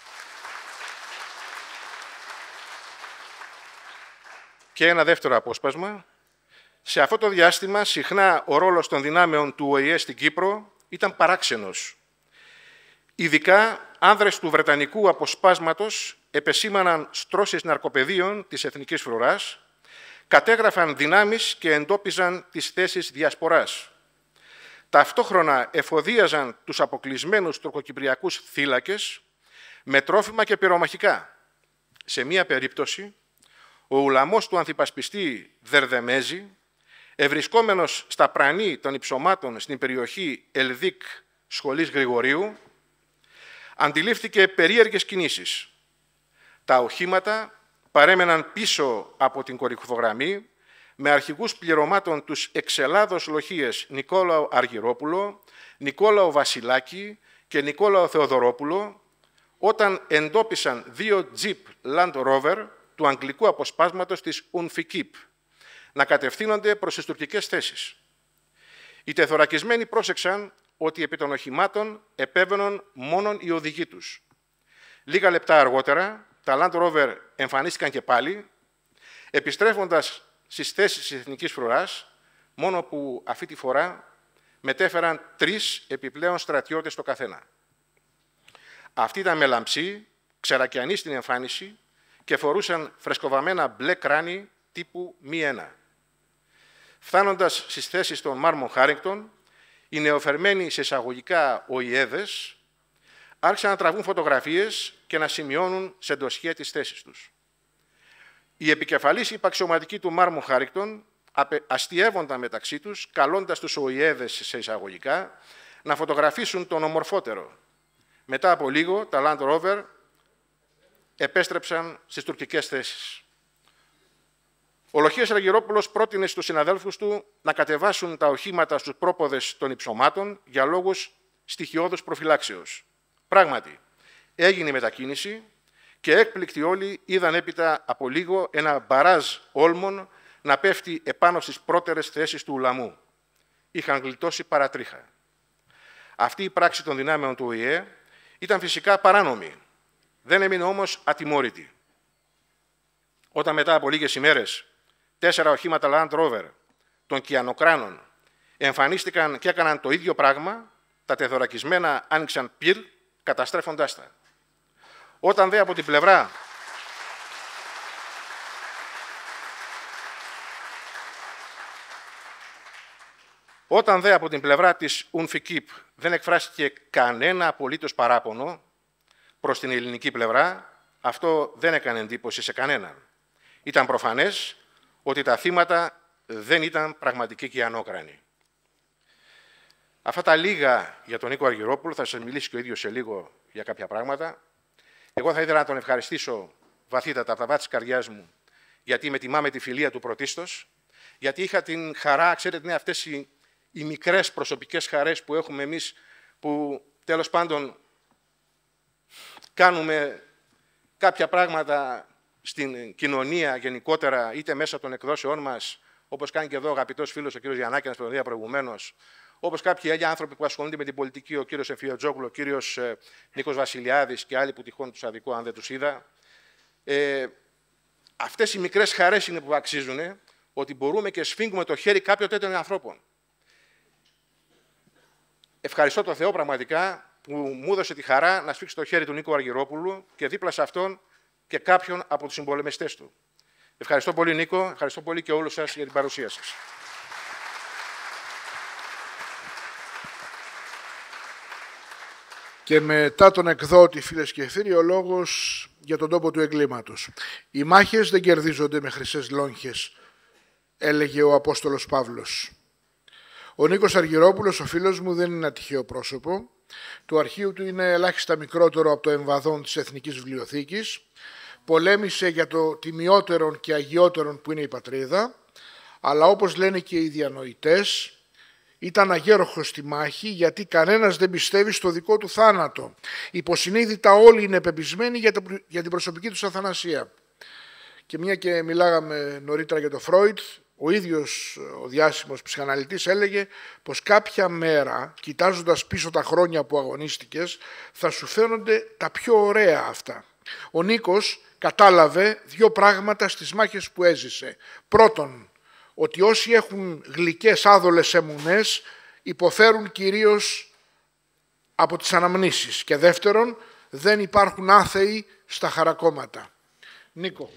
Και ένα δεύτερο απόσπασμα. Σε αυτό το διάστημα, συχνά ο ρόλος των δυνάμεων του Ο Η Ε στην Κύπρο ήταν παράξενος. Ειδικά, άνδρες του Βρετανικού αποσπάσματος επεσήμαναν στρώσεις ναρκοπαιδείων της εθνικής φρουράς, κατέγραφαν δυνάμεις και εντόπιζαν τις θέσεις διασποράς. Ταυτόχρονα εφοδίαζαν τους αποκλεισμένους τουρκοκυπριακούς θύλακες με τρόφιμα και πυρομαχικά. Σε μία περίπτωση, ο ουλαμός του ανθυπασπιστή Δερδεμέζη, ευρισκόμενος στα πρανή των υψωμάτων στην περιοχή Ελδίκ Σχολής Γρηγορίου, αντιλήφθηκε περίεργες κινήσεις. Τα οχήματα παρέμεναν πίσω από την κορυφογραμμή, με αρχηγούς πληρωμάτων τους εξ Ελλάδος λοχείες Νικόλαο Αργυρόπουλο, Νικόλαο Βασιλάκη και Νικόλαο Θεοδωρόπουλο, όταν εντόπισαν δύο Jeep Land Rover του αγγλικού αποσπάσματος της Ουνφικίπ να κατευθύνονται προς τις τουρκικές θέσεις. Οι τεθωρακισμένοι πρόσεξαν ότι επί των οχημάτων επέβαιναν μόνον οι οδηγοί τους. Λίγα λεπτά αργότερα, τα Land Rover εμφανίστηκαν και πάλι, επιστρέφοντας στις θέσεις της εθνικής φρουράς, μόνο που αυτή τη φορά μετέφεραν τρεις επιπλέον στρατιώτες το καθένα. Αυτοί ήταν μελαμψοί, ξερακιανοί στην εμφάνιση και φορούσαν φρεσκοβαμμένα μπλε κράνη τύπου μη ένα. Φτάνοντας στις θέσεις των Μάρμον Χάρινγκτον, οι νεοφερμένοι σε εισαγωγικά οϊέδες άρχισαν να τραβούν φωτογραφίες και να σημειώνουν σε ντοσιέ τις θέσεις τους. Οι επικεφαλής υπαξιωματικοί του Μάρμον Χάρινγκτον αστιεύονταν μεταξύ τους, καλώντας τους οϊέδες σε εισαγωγικά να φωτογραφίσουν τον ομορφότερο. Μετά από λίγο, τα Land Rover επέστρεψαν στις τουρκικές θέσεις. Ο Λοχίας Αργυρόπουλος πρότεινε στους συναδέλφους του να κατεβάσουν τα οχήματα στους πρόποδες των υψωμάτων για λόγους στοιχειώδους προφυλάξεως. Πράγματι, έγινε η μετακίνηση και έκπληκτοι όλοι είδαν έπειτα από λίγο ένα μπαράζ όλμων να πέφτει επάνω στις πρώτερες θέσεις του ουλαμού. Είχαν γλιτώσει παρατρίχα. Αυτή η πράξη των δυνάμεων του Ο Η Ε ήταν φυσικά παράνομη. Δεν έμεινε όμως ατιμόρυτη. Όταν μετά από λίγες ημέρες τέσσερα οχήματα Land Rover των Κιανοκράνων εμφανίστηκαν και έκαναν το ίδιο πράγμα, τα τεθωρακισμένα άνοιξαν πυρ, καταστρέφοντάς τα. Όταν δε από την πλευρά Όταν δε από την πλευρά της Ουνφικίπ δεν εκφράστηκε κανένα απολύτως παράπονο προς την ελληνική πλευρά, αυτό δεν έκανε εντύπωση σε κανέναν. Ήταν προφανές ότι τα θύματα δεν ήταν πραγματικοί Κιανόκρανοι. Αυτά τα λίγα για τον Νίκο Αργυρόπουλο, θα σας μιλήσει και ο ίδιος σε λίγο για κάποια πράγματα. Εγώ θα ήθελα να τον ευχαριστήσω βαθύτατα από τα βάθη της καρδιάς μου, γιατί με τιμά με τη φιλία του πρωτίστως, γιατί είχα την χαρά, ξέρετε, είναι αυτές οι, οι μικρές προσωπικές χαρές που έχουμε εμείς, που τέλος πάντων κάνουμε κάποια πράγματα στην κοινωνία γενικότερα, είτε μέσα των εκδόσεών μας, όπως κάνει και εδώ ο αγαπητός φίλος ο κύριος Γιαννάκης, που τον είδα προηγουμένως, όπως κάποιοι άλλοι άνθρωποι που ασχολούνται με την πολιτική, ο κύριος Εμφιοτζόγλου, ο κύριος ε, Νίκος Βασιλιάδης και άλλοι που τυχόν τους αδικώ αν δεν τους είδα. Ε, αυτές οι μικρές χαρές είναι που αξίζουν, ότι μπορούμε και σφίγγουμε το χέρι κάποιων τέτοιων ανθρώπων. Ευχαριστώ τον Θεό πραγματικά που μου έδωσε τη χαρά να σφίξω το χέρι του Νίκου Αργυρόπουλου και δίπλα σε αυτόν και κάποιον από τους συμπολεμιστές του. Ευχαριστώ πολύ, Νίκο. Ευχαριστώ πολύ και όλους σας για την παρουσία σας. Και μετά τον εκδότη, φίλες και φίλοι, ο λόγος για τον τόπο του εγκλήματος. Οι μάχες δεν κερδίζονται με χρυσές λόγχες, έλεγε ο Απόστολος Παύλος. Ο Νίκος Αργυρόπουλος, ο φίλος μου, δεν είναι ένα τυχαίο πρόσωπο. Το αρχείο του είναι ελάχιστα μικρότερο από το εμβαδόν της Εθνικής Βιβλιοθήκης. Πολέμησε για το τιμιότερον και αγιότερον που είναι η πατρίδα, αλλά όπως λένε και οι διανοητές, ήταν αγέροχος στη μάχη, γιατί κανένας δεν πιστεύει στο δικό του θάνατο. Υποσυνείδητα όλοι είναι πεπισμένοι για, το, για την προσωπική τους αθανασία. Και μια και μιλάγαμε νωρίτερα για τον Φρόιντ, ο ίδιος ο διάσημος ψυχαναλυτής έλεγε πως κάποια μέρα, κοιτάζοντας πίσω τα χρόνια που αγωνίστηκες, θα σου φαίνονται τα πιο ωραία αυτά. Ο Νίκος κατάλαβε δύο πράγματα στις μάχες που έζησε. Πρώτον, ότι όσοι έχουν γλυκές άδολες αιμουνές υποφέρουν κυρίως από τις αναμνήσεις. Και δεύτερον, δεν υπάρχουν άθεοι στα χαρακόμματα. Νίκο.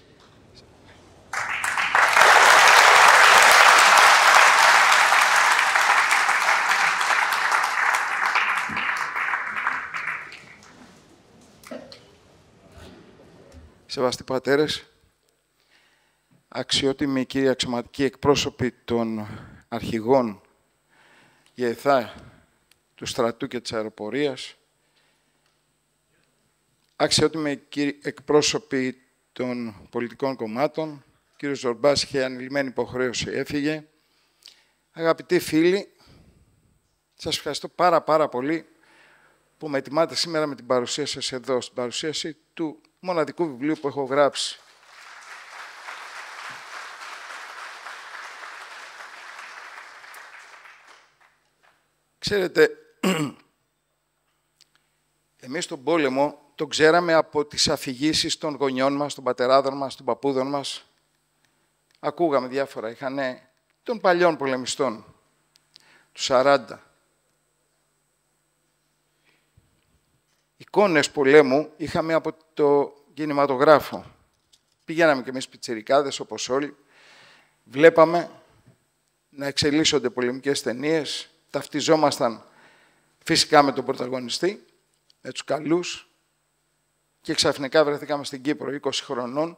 Σεβαστοί πατέρες, αξιότιμοι κύριοι αξιωματικοί εκπρόσωποι των αρχηγών ΓΕΘΑ του στρατού και της αεροπορίας, αξιότιμοι κύριοι εκπρόσωποι των πολιτικών κομμάτων, κύριος Ζορμπάς είχε ανηλυμένη υποχρέωση, έφυγε. Αγαπητοί φίλοι, σας ευχαριστώ πάρα πάρα πολύ που με τιμάτε σήμερα με την παρουσία σας εδώ, στην παρουσίαση του μοναδικού βιβλίου που έχω γράψει. Ξέρετε, εμείς τον πόλεμο τον ξέραμε από τις αφηγήσεις των γονιών μας, των πατεράδων μας, των παππούδων μας. ακούγαμε διάφορα, είχαν των παλιών πολεμιστών, του σαράντα. Εικόνες πολέμου είχαμε από το κινηματογράφο. Πηγαίναμε κι εμείς πιτσιρικάδες, όπως όλοι. Βλέπαμε να εξελίσσονται πολεμικές ταινίες. Ταυτιζόμασταν φυσικά με τον πρωταγωνιστή, με τους καλούς. Και ξαφνικά βρεθήκαμε στην Κύπρο, είκοσι χρονών.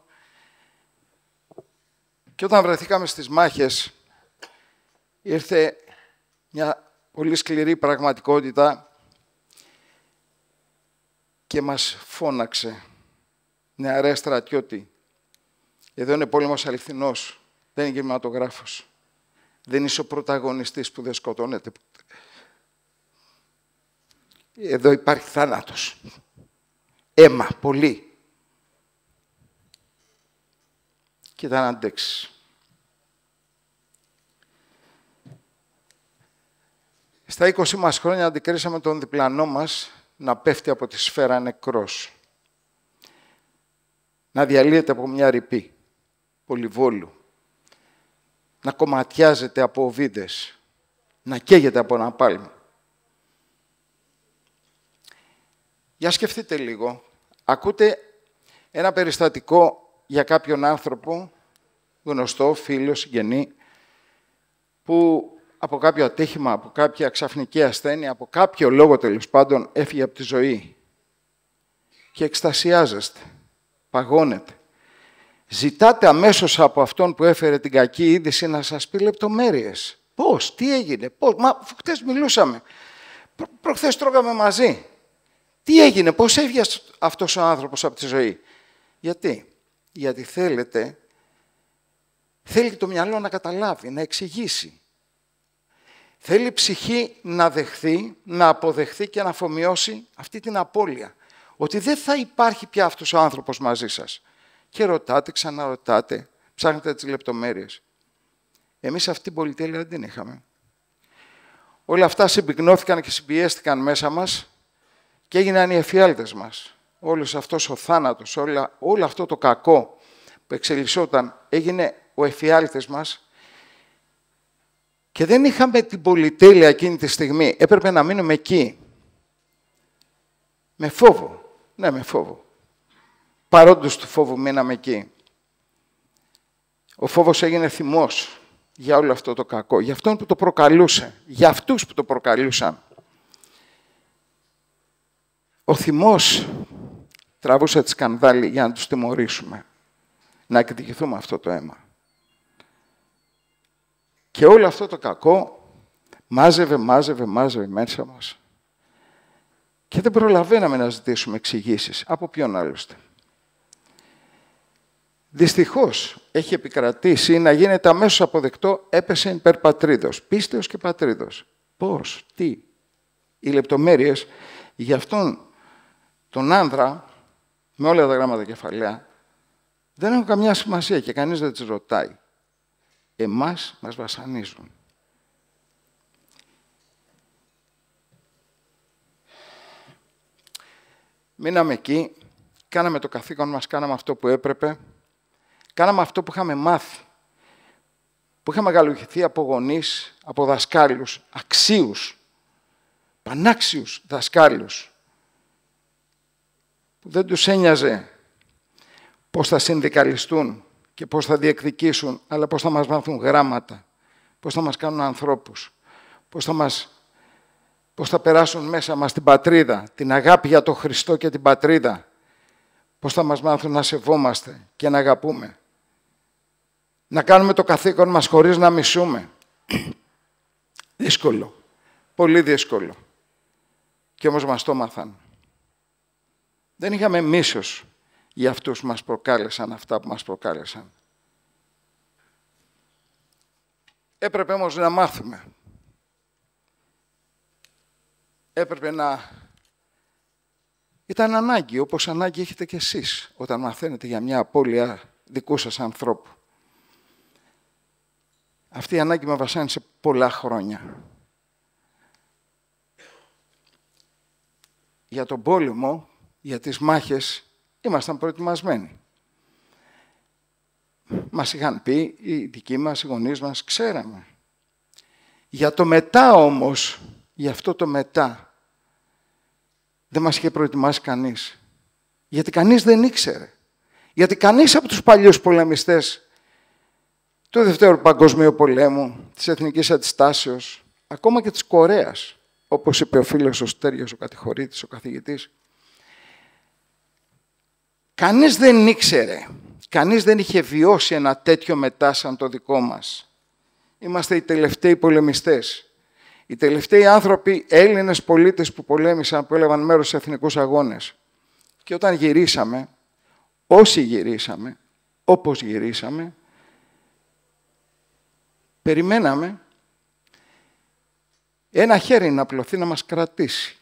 Και όταν βρεθήκαμε στις μάχες, ήρθε μια πολύ σκληρή πραγματικότητα και μας φώναξε, νεαρέ στρατιώτη, εδώ είναι πόλεμος αληθινός, δεν είναι κινηματογράφος. Δεν είσαι ο πρωταγωνιστής που δεν σκοτώνεται. Εδώ υπάρχει θάνατος. Αίμα, πολύ. Και ήταν αντέξεις. Στα είκοσι μας χρόνια αντικρίσαμε τον διπλανό μας να πέφτει από τη σφαίρα νεκρός. Να διαλύεται από μια ρηπή, πολυβόλου. Να κομματιάζεται από οβίδες. Να καίγεται από ένα πάλμα. Για σκεφτείτε λίγο. Ακούτε ένα περιστατικό για κάποιον άνθρωπο, γνωστό, φίλο, συγγενή, που από κάποιο ατύχημα, από κάποια ξαφνική ασθένεια, από κάποιο λόγο τέλος πάντων έφυγε από τη ζωή. Και εκστασιάζεστε, παγώνετε. Ζητάτε αμέσως από αυτόν που έφερε την κακή είδηση να σας πει λεπτομέρειες. Πώς, τι έγινε, πώς, μα χτες μιλούσαμε, προ, προχθές τρώγαμε μαζί. Τι έγινε, πώς έφυγε αυτός ο άνθρωπος από τη ζωή. Γιατί, γιατί θέλετε, θέλει το μυαλό να καταλάβει, να εξηγήσει. Θέλει η ψυχή να δεχθεί, να αποδεχθεί και να αφομοιώσει αυτή την απώλεια. Ότι δεν θα υπάρχει πια αυτός ο άνθρωπος μαζί σας. Και ρωτάτε, ξαναρωτάτε, ψάχνετε τις λεπτομέρειες. Εμείς αυτή την πολυτέλεια δεν την είχαμε. Όλα αυτά συμπυκνώθηκαν και συμπιέστηκαν μέσα μας και έγιναν οι εφιάλτες μας. Όλος αυτός ο θάνατος, όλα, όλο αυτό το κακό που εξελισσόταν, έγινε ο εφιάλτης μας. Και δεν είχαμε την πολυτέλεια εκείνη τη στιγμή. Έπρεπε να μείνουμε εκεί. Με φόβο. Ναι, με φόβο. Παρόντος του φόβου μείναμε εκεί. Ο φόβος έγινε θυμός για όλο αυτό το κακό. Για αυτόν που το προκαλούσε. Για αυτούς που το προκαλούσαν. Ο θυμός τραβούσε τη σκανδάλη για να τους τιμωρήσουμε. Να εκδικηθούμε αυτό το αίμα. Και όλο αυτό το κακό μάζευε, μάζευε, μάζευε μέσα μας. Και δεν προλαβαίναμε να ζητήσουμε εξηγήσεις. Από ποιον άλλωστε. Δυστυχώς έχει επικρατήσει να γίνεται αμέσως αποδεκτό έπεσε υπέρ πατρίδος. Πίστεως και πατρίδος. Πώς, τι. Οι λεπτομέρειες για αυτόν τον άνδρα, με όλα τα γράμματα κεφαλαία, δεν έχουν καμιά σημασία και κανείς δεν τις ρωτάει. Εμάς μας βασανίζουν. Μείναμε εκεί, κάναμε το καθήκον μας, κάναμε αυτό που έπρεπε, κάναμε αυτό που είχαμε μάθει, που είχαμε μεγαλουχηθεί από γονείς, από δασκάλους, αξίους, πανάξιους δασκάλους, που δεν τους ένοιαζε πώς θα συνδικαλιστούν και πώς θα διεκδικήσουν, αλλά πώς θα μας μάθουν γράμματα, πώς θα μας κάνουν ανθρώπους, πώς θα, μας, πώς θα περάσουν μέσα μας την πατρίδα, την αγάπη για τον Χριστό και την πατρίδα, πώς θα μας μάθουν να σεβόμαστε και να αγαπούμε. Να κάνουμε το καθήκον μας χωρίς να μισούμε. Δύσκολο. Πολύ δύσκολο. Και όμως μας το μάθαν. Δεν είχαμε μίσος για αυτούς που μας προκάλεσαν αυτά που μας προκάλεσαν. Έπρεπε όμως να μάθουμε. Έπρεπε να... Ήταν ανάγκη, όπως ανάγκη έχετε κι εσείς, όταν μαθαίνετε για μια απώλεια δικού σας ανθρώπου. Αυτή η ανάγκη με βασάνισε πολλά χρόνια. Για τον πόλεμο, για τις μάχες, ήμασταν προετοιμασμένοι. μας είχαν πει οι δικοί μας, οι γονείς μας, ξέραμε. Για το μετά όμως, για αυτό το μετά, δεν μας είχε προετοιμάσει κανείς. Γιατί κανείς δεν ήξερε. Γιατί κανείς από τους παλιούς πολεμιστές του Δευτέρου Παγκοσμίου Πολέμου, της Εθνικής Αντιστάσεως, ακόμα και της Κορέας, όπως είπε ο φίλος ο Στέργιος, ο κατηχωρήτης, ο καθηγητής, κανείς δεν ήξερε, κανείς δεν είχε βιώσει ένα τέτοιο μετά σαν το δικό μας. Είμαστε οι τελευταίοι πολεμιστές. Οι τελευταίοι άνθρωποι, Έλληνες πολίτες που πολέμησαν, που έλαβαν μέρος σε εθνικούς αγώνες. Και όταν γυρίσαμε, όσοι γυρίσαμε, όπως γυρίσαμε, περιμέναμε ένα χέρι να απλωθεί να μας κρατήσει.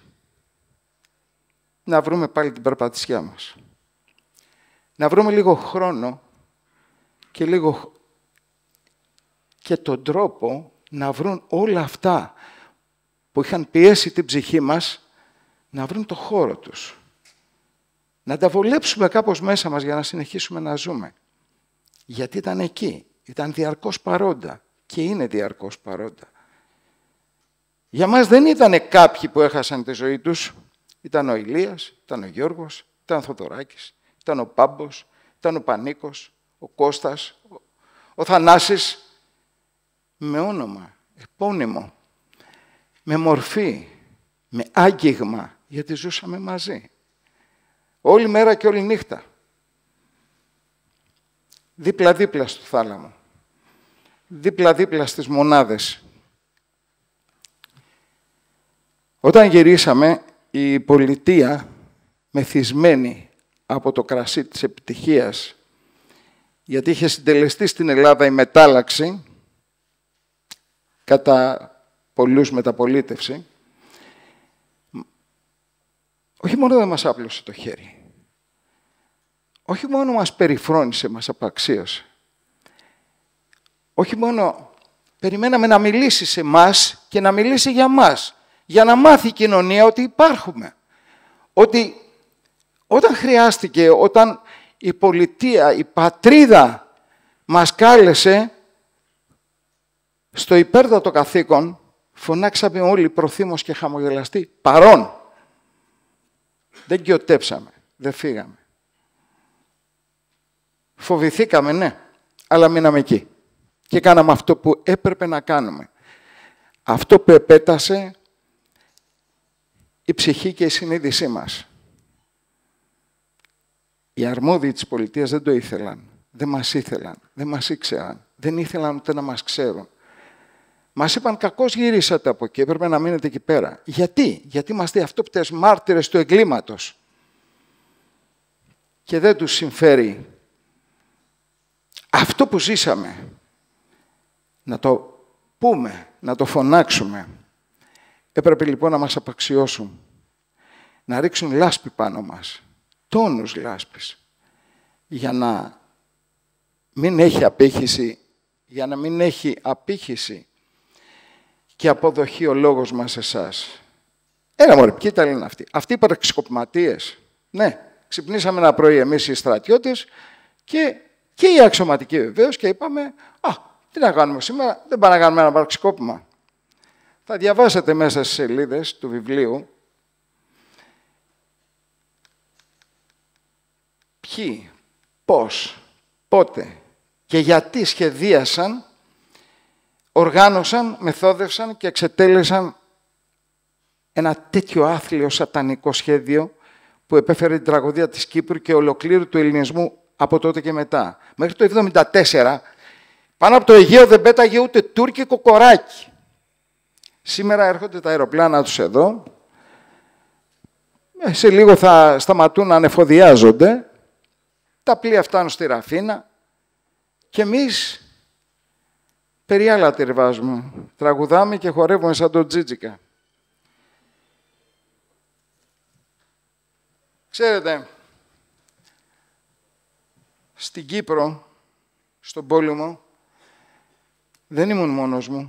Να βρούμε πάλι την περπατησιά μας. Να βρούμε λίγο χρόνο και λίγο και τον τρόπο να βρουν όλα αυτά που είχαν πιέσει την ψυχή μας, να βρουν το χώρο τους. Να τα βολέψουμε κάπως μέσα μας για να συνεχίσουμε να ζούμε. Γιατί ήταν εκεί, ήταν διαρκώς παρόντα και είναι διαρκώς παρόντα. Για μας δεν ήταν κάποιοι που έχασαν τη ζωή τους. Ήταν ο Ηλίας, ήταν ο Γιώργος, ήταν ο Θοδωράκης, ήταν ο Πάμπος, ήταν ο Πανίκος, ο Κώστας, ο, ο Θανάσης, με όνομα, επώνυμο, με μορφή, με άγγιγμα, γιατί ζούσαμε μαζί. Όλη μέρα και όλη νύχτα. Δίπλα-δίπλα στο θάλαμο. Δίπλα-δίπλα στις μονάδες. Όταν γυρίσαμε, η πολιτεία, μεθυσμένη από το κρασί της επιτυχίας, γιατί είχε συντελεστεί στην Ελλάδα η μετάλλαξη, κατά πολλούς μεταπολίτευση, όχι μόνο δεν μας άπλωσε το χέρι, όχι μόνο μας περιφρόνησε, μας απαξίωσε, όχι μόνο περιμέναμε να μιλήσει σε μας και να μιλήσει για μας, για να μάθει η κοινωνία ότι υπάρχουμε. Ότι όταν χρειάστηκε, όταν η πολιτεία, η πατρίδα μας κάλεσε στο υπέρτατο καθήκον, φωνάξαμε όλοι προθύμως και χαμογελαστοί, παρών. Δεν κοιοτέψαμε, δεν φύγαμε. Φοβηθήκαμε, ναι, αλλά μείναμε εκεί. Και κάναμε αυτό που έπρεπε να κάνουμε. Αυτό που επέτασε η ψυχή και η συνείδησή μας. Οι αρμόδιοι της πολιτείας δεν το ήθελαν. Δεν μας ήθελαν. Δεν μας ήξεραν. Δεν ήθελαν ούτε να μας ξέρουν. Μας είπαν κακώς γυρίσατε από εκεί. Έπρεπε να μείνετε εκεί πέρα. Γιατί? Γιατί είμαστε αυτόπτες μάρτυρες του εγκλήματος. Και δεν τους συμφέρει αυτό που ζήσαμε. Να το πούμε, να το φωνάξουμε. Έπρεπε λοιπόν να μας απαξιώσουν. Να ρίξουν λάσπη πάνω μας. Τόνους λάσπης. Για να μην έχει απήχηση, για να μην έχει απήχηση και αποδοχή ο λόγος μας εσάς. Έλα μωρέ, ποιοι τα λένε αυτοί. Αυτοί οι παραξικοπηματίες. Ναι, ξυπνήσαμε ένα πρωί εμείς οι στρατιώτες και, και οι αξιωματικοί βεβαίως και είπαμε, α, τι να κάνουμε σήμερα, δεν πάμε να κάνουμε ένα παραξικόπημα. Θα διαβάσετε μέσα στις σελίδες του βιβλίου ποιοι, πώς, πότε και γιατί σχεδίασαν, οργάνωσαν, μεθόδευσαν και εξετέλεσαν ένα τέτοιο άθλιο σατανικό σχέδιο που επέφερε την τραγωδία της Κύπρου και ολοκλήρου του ελληνισμού από τότε και μετά. Μέχρι το εβδομήντα τέσσερα, πάνω από το Αιγαίο δεν πέταγε ούτε τουρκικό κοράκι. Σήμερα έρχονται τα αεροπλάνα τους εδώ, σε λίγο θα σταματούν να ανεφοδιάζονται, τα πλοία φτάνουν στη Ραφίνα και εμείς περί άλλα τερβάζουμε. Τραγουδάμε και χορεύουμε σαν τον Τζίτζικα. Ξέρετε, στην Κύπρο, στον πόλεμο, δεν ήμουν μόνος μου.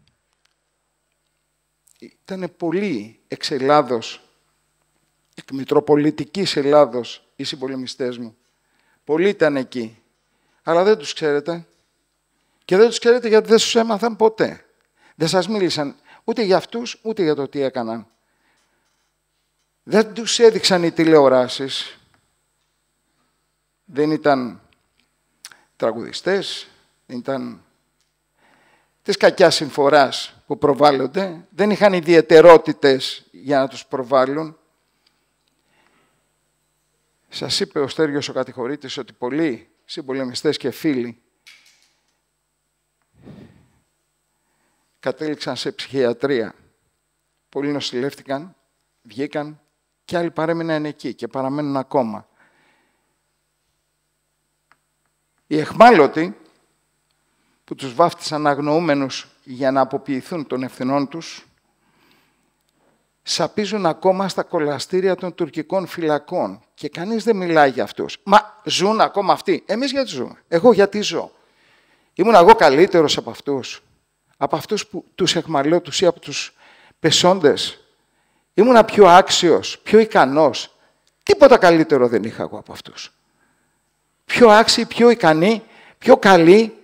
Ήτανε πολλοί εξ Ελλάδος, εκ Μητροπολιτικής Ελλάδος, οι συμπολεμιστές μου. Πολλοί ήταν εκεί. Αλλά δεν τους ξέρετε. Και δεν τους ξέρετε γιατί δεν τους έμαθαν ποτέ. Δεν σας μίλησαν ούτε για αυτούς, ούτε για το τι έκαναν. Δεν τους έδειξαν οι τηλεοράσεις. Δεν ήταν τραγουδιστές, δεν ήταν της κακιάς συμφοράς που προβάλλονται. Δεν είχαν ιδιαιτερότητες για να τους προβάλλουν. Σας είπε ο Στέργιος ο κατηγορήτης ότι πολλοί συμπολεμιστές και φίλοι κατέληξαν σε ψυχιατρία. Πολλοί νοσηλεύτηκαν, βγήκαν και άλλοι παρέμειναν εκεί και παραμένουν ακόμα. Οι εχμάλωτοι που τους βάφτισαν αγνοούμενους για να αποποιηθούν των ευθυνών τους, σαπίζουν ακόμα στα κολαστήρια των τουρκικών φυλακών και κανείς δεν μιλάει για αυτούς. Μα ζουν ακόμα αυτοί. Εμείς γιατί ζούμε. Εγώ γιατί ζω. Ήμουν εγώ καλύτερος από αυτούς. Από αυτούς που τους εχμαλώτους ή από τους πεσόντες. Ήμουνα πιο άξιος, πιο ικανός. Τίποτα καλύτερο δεν είχα εγώ από αυτούς. Πιο άξιοι, πιο ικανοί, πιο καλοί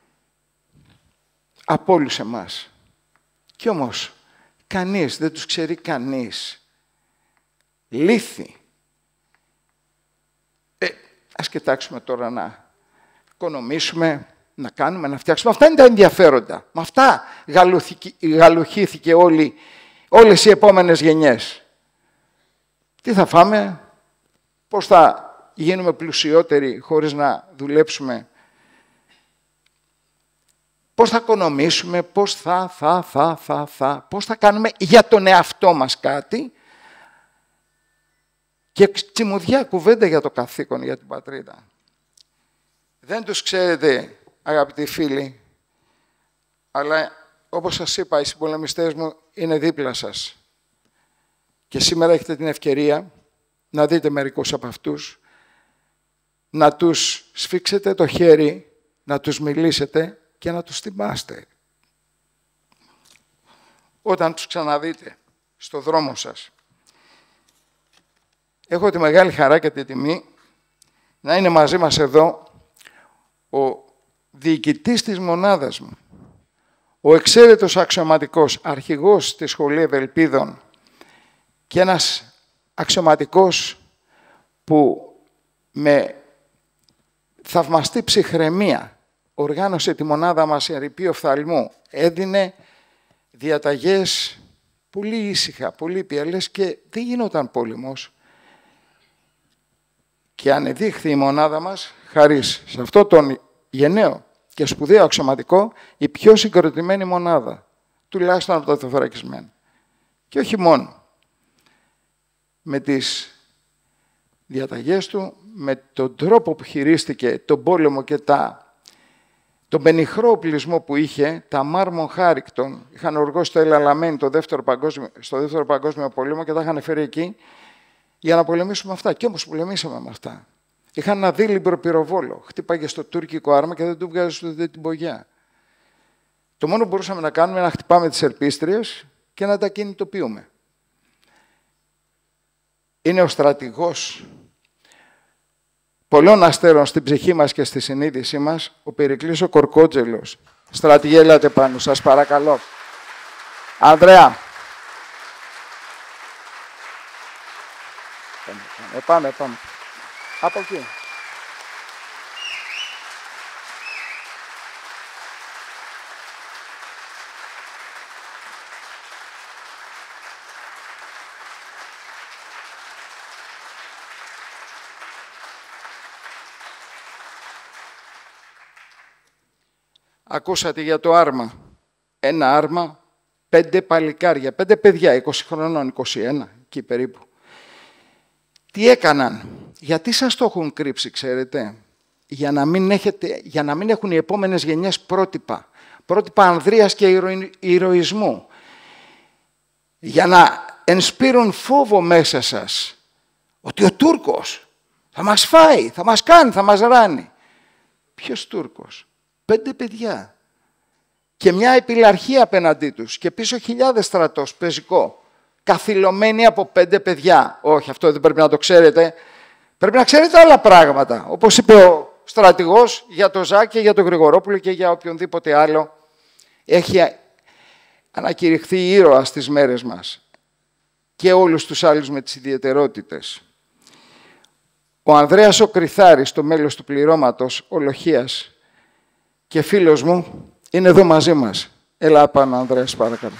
από όλους εμάς. Κι όμως, κανείς, δεν τους ξέρει κανείς. Λύθη. Ε, ας κοιτάξουμε τώρα να οικονομήσουμε, να κάνουμε, να φτιάξουμε. Αυτά είναι τα ενδιαφέροντα. Με αυτά γαλουχήθηκε όλη, όλες οι επόμενες γενιές. Τι θα φάμε, πώς θα γίνουμε πλουσιότεροι χωρίς να δουλέψουμε, πώς θα οικονομήσουμε, πώς θα, θα, θα, θα, θα, πώς θα κάνουμε για τον εαυτό μας κάτι και τσιμουδιά κουβέντα για το καθήκον, για την πατρίδα. Δεν τους ξέρετε, αγαπητοί φίλοι, αλλά όπως σας είπα, οι συμπολεμιστές μου είναι δίπλα σας. Και σήμερα έχετε την ευκαιρία να δείτε μερικούς από αυτούς, να τους σφίξετε το χέρι, να τους μιλήσετε και να τους θυμάστε. Όταν τους ξαναδείτε στο δρόμο σας. Έχω τη μεγάλη χαρά και τη τιμή να είναι μαζί μας εδώ ο διοικητής της μονάδας μου, ο εξαίρετος αξιωματικός αρχηγός στη Σχολή Ευελπίδων και ένας αξιωματικός που με θαυμαστή ψυχραιμία οργάνωσε τη μονάδα μας σε ερειπή οφθαλμού, έδινε διαταγές πολύ ήσυχα, πολύ πιαλές και δεν γινόταν πόλεμος. Και ανεδείχθη η μονάδα μας, χάρη σε αυτό τον γενναίο και σπουδαίο αξιωματικό, η πιο συγκροτημένη μονάδα, τουλάχιστον από το τεθωρακισμένο. Και όχι μόνο. Με τις διαταγές του, με τον τρόπο που χειρίστηκε τον πόλεμο και τα, τον πενιχρό οπλισμό που είχε, τα μάρμον χάρικτον, είχαν οργώσει το Ελαλαμέν το δεύτερο παγκόσμιο, στο δεύτερο παγκόσμιο πόλεμο και τα είχαν φέρει εκεί για να πολεμήσουμε αυτά. Και όμως πολεμήσαμε με αυτά. Είχαν ένα δίλημπρο πυροβόλο. Χτύπαγε στο τουρκικό άρμα και δεν του βγάζει ούτε την πογιά. Το μόνο που μπορούσαμε να κάνουμε είναι να χτυπάμε τις ελπίστριες και να τα κινητοποιούμε. Είναι ο στρατηγός πολλών αστέρων στην ψυχή μας και στη συνείδησή μας, ο Περικλής ο Κορκότζελος. Στρατηγέ, έλατε πάνω, σας παρακαλώ. Ανδρέα. Ε, πάμε, πάμε. Από εκεί. Ακούσατε για το άρμα. Ένα άρμα, πέντε παλικάρια, πέντε παιδιά, είκοσι χρονών, είκοσι ένα, εκεί περίπου. Τι έκαναν, γιατί σας το έχουν κρύψει, ξέρετε, για να μην, έχετε, για να μην έχουν οι επόμενες γενιές πρότυπα, πρότυπα ανδρείας και ηρωι, ηρωισμού, για να ενспείρουν φόβο μέσα σας, ότι ο Τούρκος θα μας φάει, θα μας κάνει, θα μας ράνει. Ποιος Τούρκος? Πέντε παιδιά και μια επιλαρχία απέναντί τους και πίσω χιλιάδες στρατός πεζικό, καθυλωμένοι από πέντε παιδιά. Όχι, αυτό δεν πρέπει να το ξέρετε. Πρέπει να ξέρετε άλλα πράγματα. Όπως είπε ο στρατηγός για τον Ζάκη και για τον Γρηγορόπουλο και για οποιονδήποτε άλλο έχει ανακηρυχθεί ήρωας στις μέρες μας. Και όλους τους άλλους με τις ιδιαιτερότητες. Ο Ανδρέας ο Κρυθάρης, το μέλος του πληρώματος Ολοχίας και φίλος μου, είναι εδώ μαζί μας. Έλα πάνω, Ανδρέας, παρακαλώ.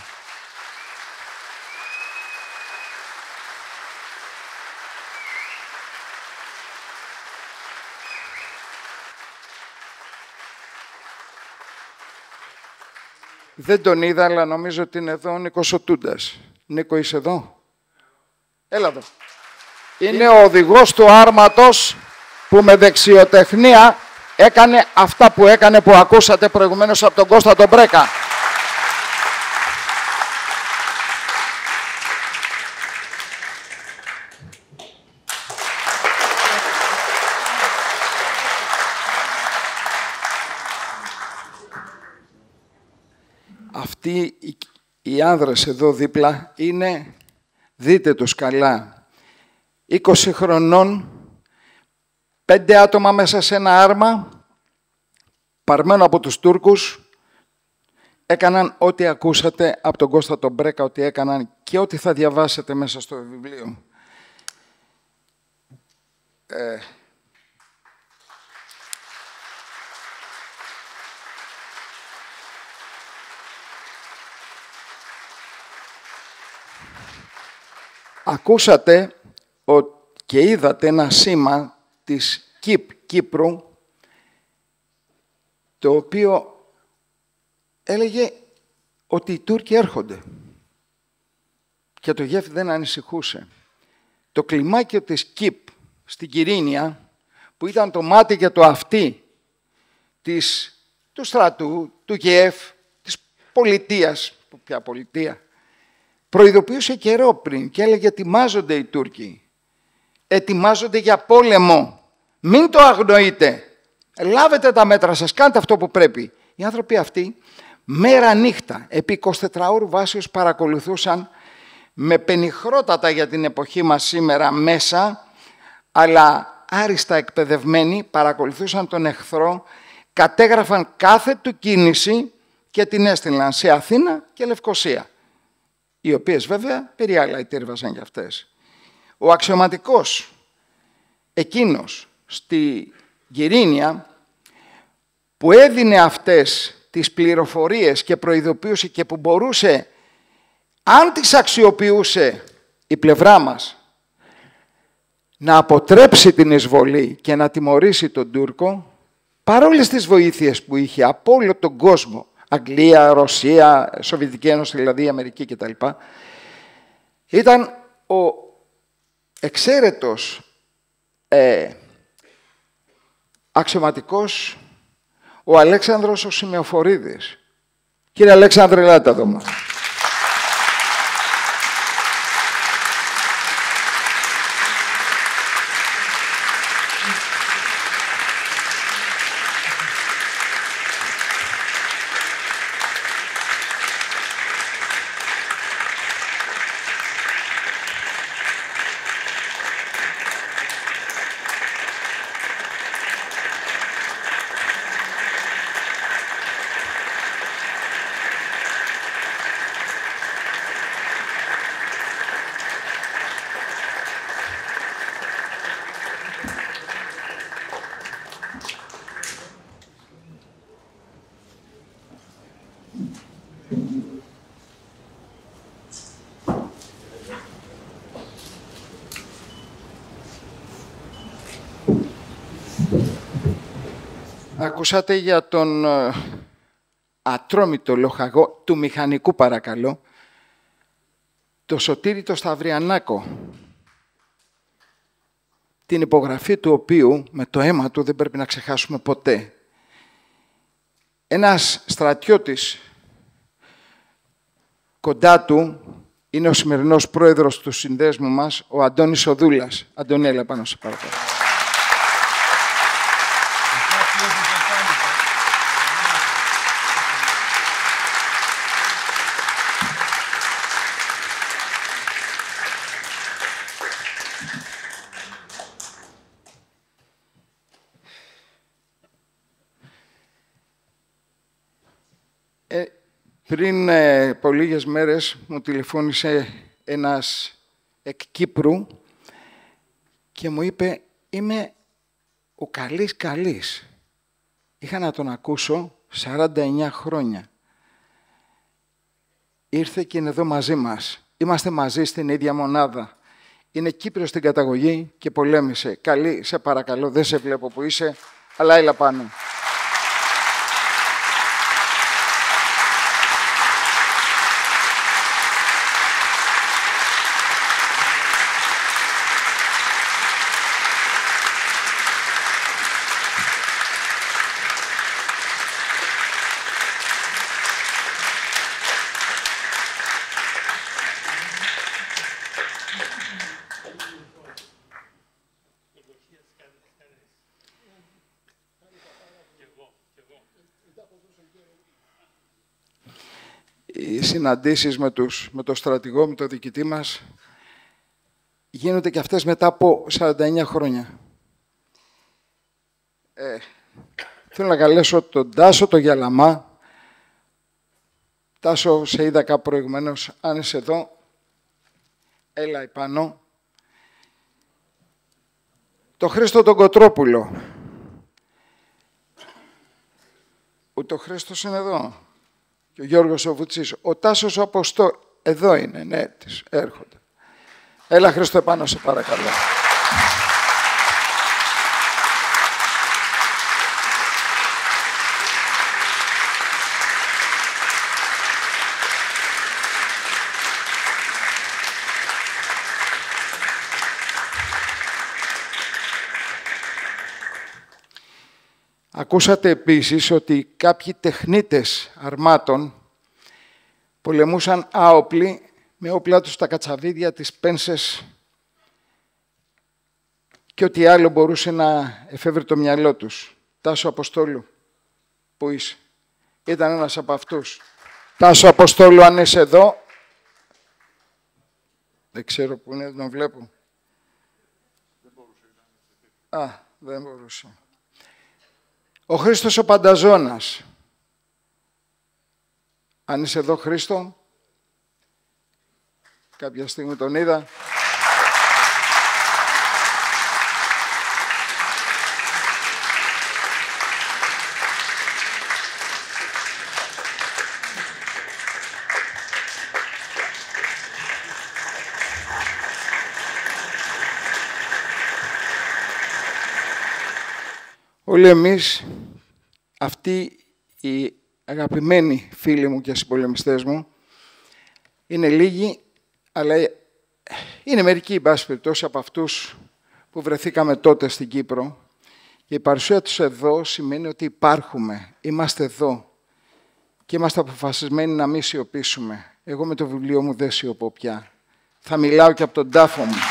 Δεν τον είδα, αλλά νομίζω ότι είναι εδώ ο Νίκος ο Τούντας. Νίκο, είσαι εδώ? Έλα εδώ. Είναι ο οδηγός του άρματος που με δεξιοτεχνία έκανε αυτά που έκανε, που ακούσατε προηγουμένως από τον Κώστα τον Μπρέκα. Αυτοί οι, οι άνδρες εδώ δίπλα είναι, δείτε τους καλά, είκοσι χρονών, πέντε άτομα μέσα σε ένα άρμα, παρμένο από τους Τούρκους, έκαναν ό,τι ακούσατε από τον Κώστα τον Μπρέκα, ότι έκαναν και ό,τι θα διαβάσετε μέσα στο βιβλίο. Ε, Ακούσατε και είδατε ένα σήμα της ΚΙΠ, Κύπρου, το οποίο έλεγε ότι οι Τούρκοι έρχονται. Και το γέφυρο δεν ανησυχούσε. Το κλιμάκιο της ΚΙΠ στην Κυρίνια, που ήταν το μάτι και το αυτί της, του στρατού, του ΚΕΕΦ, της πολιτείας, ποια πολιτεία, προειδοποιούσε καιρό πριν και έλεγε ετοιμάζονται οι Τούρκοι. Ετοιμάζονται για πόλεμο. Μην το αγνοείτε. Λάβετε τα μέτρα σας, κάντε αυτό που πρέπει. Οι άνθρωποι αυτοί μέρα νύχτα επί εικοσιτετράωρου βάσεως παρακολουθούσαν με πενιχρότατα για την εποχή μας σήμερα μέσα, αλλά άριστα εκπαιδευμένοι, παρακολουθούσαν τον εχθρό, κατέγραφαν κάθε του κίνηση και την έστειλαν σε Αθήνα και Λευκοσία, οι οποίες βέβαια περιάλλα ετήρβαζαν για αυτές. Ο αξιωματικός εκείνος στη Γυρίνια που έδινε αυτές τις πληροφορίες και προειδοποιούσε και που μπορούσε, αν τις αξιοποιούσε η πλευρά μας, να αποτρέψει την εισβολή και να τιμωρήσει τον Τούρκο, παρόλες τις βοήθειες που είχε από όλο τον κόσμο, Αγγλία, Ρωσία, Σοβιετική Ένωση, δηλαδή Αμερική κτλ. Ήταν ο εξαίρετος ε, αξιωματικός ο Αλέξανδρος ο Σημεοφορίδης. Κύριε Αλέξανδρε, ελάτε εδώ μας. Ακούσατε για τον ατρόμητο λοχαγό του μηχανικού, παρακαλώ, το Σωτήρη το Σταυριανάκο, την υπογραφή του οποίου με το αίμα του δεν πρέπει να ξεχάσουμε ποτέ. Ένας στρατιώτης κοντά του είναι ο σημερινός πρόεδρος του συνδέσμου μας, ο Αντώνης Οδούλας. Αντώνη, έλα πάνω σε παρακαλώ. Πριν ε, από λίγες μέρες μου τηλεφώνησε ένας εκ Κύπρου και μου είπε «Είμαι ο καλής καλής». Είχα να τον ακούσω σαράντα εννιά χρόνια. Ήρθε και είναι εδώ μαζί μας. Είμαστε μαζί στην ίδια μονάδα. Είναι Κύπριος στην καταγωγή και πολέμησε. Καλή, σε παρακαλώ, δεν σε βλέπω που είσαι, αλλά έλα πάνω. Οι συναντήσεις με, τους, με το στρατηγό, με το διοικητή μας, γίνονται και αυτές μετά από σαράντα εννιά χρόνια. Ε, θέλω να καλέσω τον Τάσο, τον Γιαλαμά. Τάσο, σε είδα κάπου προηγουμένως, αν είσαι εδώ, έλα επάνω. Το Χρήστο τον Κοτρόπουλο. Ούτε ο Χρήστος είναι εδώ. Και ο Γιώργος ο Βουτσής. Ο Τάσος ο Αποστό... Εδώ είναι, ναι, τις έρχονται. Έλα, Χρήστο, επάνω, σε παρακαλώ. Ακούσατε επίσης ότι κάποιοι τεχνίτες αρμάτων πολεμούσαν άοπλοι με όπλα τους τα κατσαβίδια, τις πένσες και ό,τι άλλο μπορούσε να εφεύρει το μυαλό τους. Τάσο Αποστόλου, πού είσαι? Ήταν ένας από αυτούς. Τάσο Αποστόλου, αν είσαι εδώ. Δεν ξέρω πού είναι, δεν τον βλέπω. Δεν μπορούσε. Α, δεν μπορούσε. Ο Χρήστος ο Πανταζώνας. Αν είσαι εδώ, Χρήστο. Κάποια στιγμή τον είδα. Όλοι εμείς, αυτοί οι αγαπημένοι φίλοι μου και συμπολεμιστές μου, είναι λίγοι, αλλά είναι μερικοί, εν πάση περιπτώσει, από αυτούς που βρεθήκαμε τότε στην Κύπρο. Και η παρουσία τους εδώ σημαίνει ότι υπάρχουμε, είμαστε εδώ και είμαστε αποφασισμένοι να μην σιωπήσουμε. Εγώ με το βιβλίο μου δεν σιωπώ πια. Θα μιλάω και από τον τάφο μου.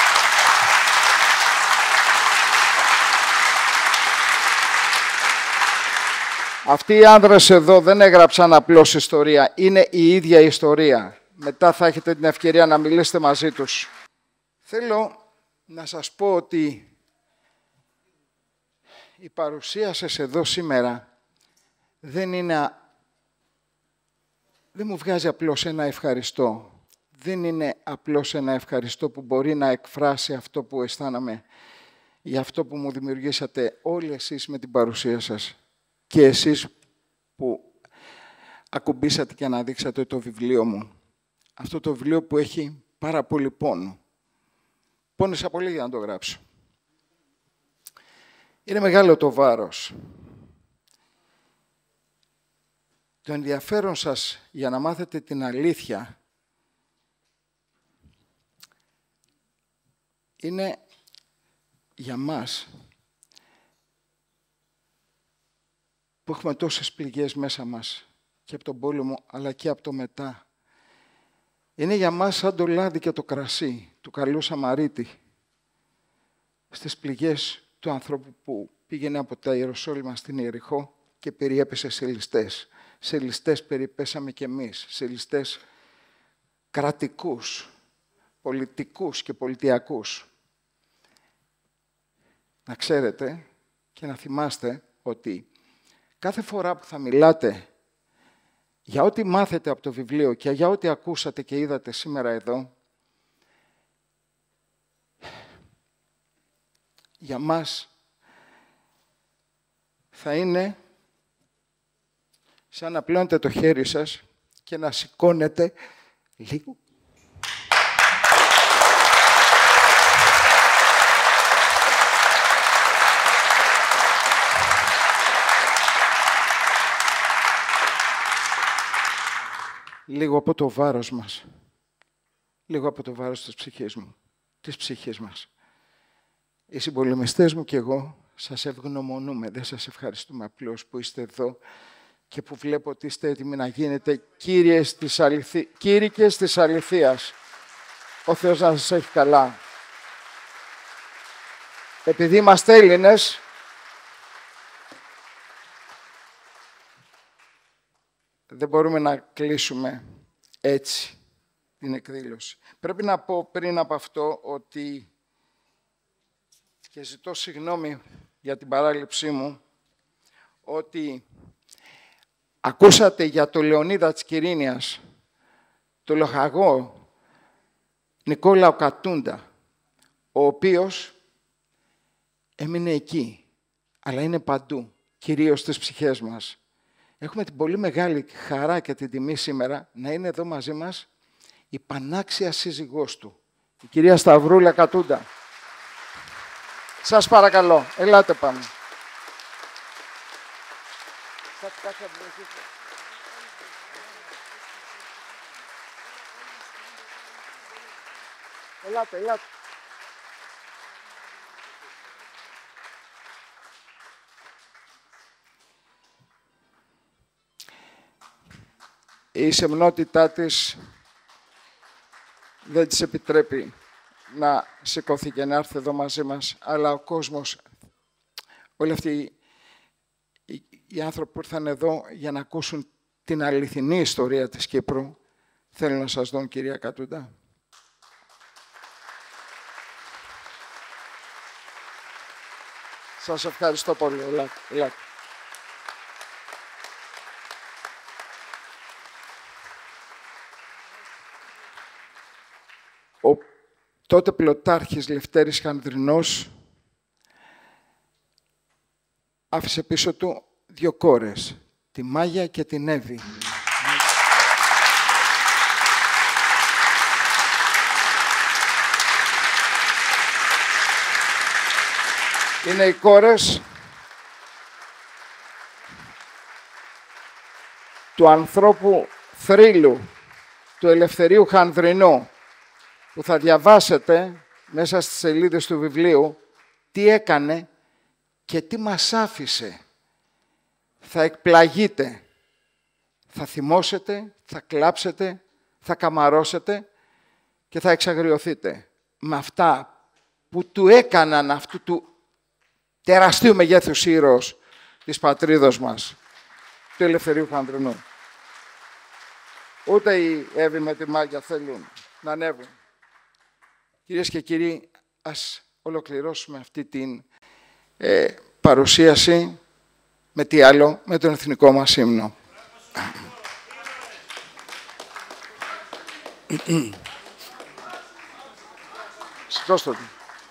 Αυτοί οι άνδρες εδώ δεν έγραψαν απλώς ιστορία. Είναι η ίδια η ιστορία. Μετά θα έχετε την ευκαιρία να μιλήσετε μαζί τους. Θέλω να σας πω ότι η παρουσία σας εδώ σήμερα δεν είναι... δεν μου βγάζει απλώς ένα ευχαριστώ. Δεν είναι απλώς ένα ευχαριστώ που μπορεί να εκφράσει αυτό που αισθάνομαι για αυτό που μου δημιουργήσατε όλοι εσείς με την παρουσία σας. Και εσείς που ακουμπήσατε και αναδείξατε το βιβλίο μου. Αυτό το βιβλίο που έχει πάρα πολύ πόνο. Πόνεσα πολύ για να το γράψω. Είναι μεγάλο το βάρος. Το ενδιαφέρον σας για να μάθετε την αλήθεια είναι για μας που έχουμε τόσες πληγές μέσα μας και από τον πόλεμο, αλλά και από το μετά. Είναι για μας σαν το λάδι και το κρασί του καλού Σαμαρίτη στις πληγές του ανθρώπου που πήγαινε από τα Ιεροσόλυμα στην Ιεριχώ και περιέπεσε σε ληστές. Σε ληστές περιπέσαμε κι εμείς, σε ληστές κρατικούς, πολιτικούς και πολιτιακούς. Να ξέρετε και να θυμάστε ότι κάθε φορά που θα μιλάτε για ό,τι μάθετε από το βιβλίο και για ό,τι ακούσατε και είδατε σήμερα εδώ, για μας θα είναι σαν να πλώνετε το χέρι σας και να σηκώνετε λίγο. Λίγο από το βάρος μας. Λίγο από το βάρος της ψυχής μου. Της ψυχής μας. Οι συμπολεμιστές μου και εγώ σας ευγνωμονούμε. Δεν σας ευχαριστούμε απλώς που είστε εδώ και που βλέπω ότι είστε έτοιμοι να γίνετε κύριες της αληθι... κήρυκες της αληθείας. Ο Θεός να σας έχει καλά. Επειδή είμαστε Έλληνες, δεν μπορούμε να κλείσουμε έτσι την εκδήλωση. Πρέπει να πω πριν από αυτό ότι, και ζητώ συγγνώμη για την παράληψή μου, ότι ακούσατε για το Λεωνίδα της Κυρίνιας, το λοχαγό Νικόλαο Κατούντα, ο οποίος έμεινε εκεί, αλλά είναι παντού, κυρίως στις ψυχές μας. Έχουμε την πολύ μεγάλη χαρά και την τιμή σήμερα να είναι εδώ μαζί μας η πανάξια σύζυγός του, η κυρία Σταυρούλα Κατούντα. Σας παρακαλώ, ελάτε πάνω. Ελάτε, ελάτε. Η σεμνότητά της δεν της επιτρέπει να σηκωθεί και να έρθει εδώ μαζί μας, αλλά ο κόσμος, όλοι αυτοί οι, οι άνθρωποι που ήρθαν εδώ για να ακούσουν την αληθινή ιστορία της Κύπρου, θέλουν να σας δουν, κυρία Κατούντα. Σας ευχαριστώ πολύ. Ελάτε, ελάτε. Ο τότε πλωτάρχης Λευτέρης Χανδρινός άφησε πίσω του δύο κόρες, τη Μάγια και την Εύη. Είναι οι κόρες του ανθρώπου θρύλου, του Ελευθερίου Χανδρινού, που θα διαβάσετε μέσα στις σελίδες του βιβλίου τι έκανε και τι μας άφησε. Θα εκπλαγείτε, θα θυμώσετε, θα κλάψετε, θα καμαρώσετε και θα εξαγριωθείτε με αυτά που του έκαναν αυτού του τεραστίου μεγέθους ήρωος της πατρίδος μας, του Ελευθερίου Χανδρινού. Ούτε οι Εύη με τη Μάγια θέλουν να ανέβουν. Κυρίες και κύριοι, ας ολοκληρώσουμε αυτή την ε, παρουσίαση με τι άλλο, με τον εθνικό μας ύμνο. Σηκώστε το.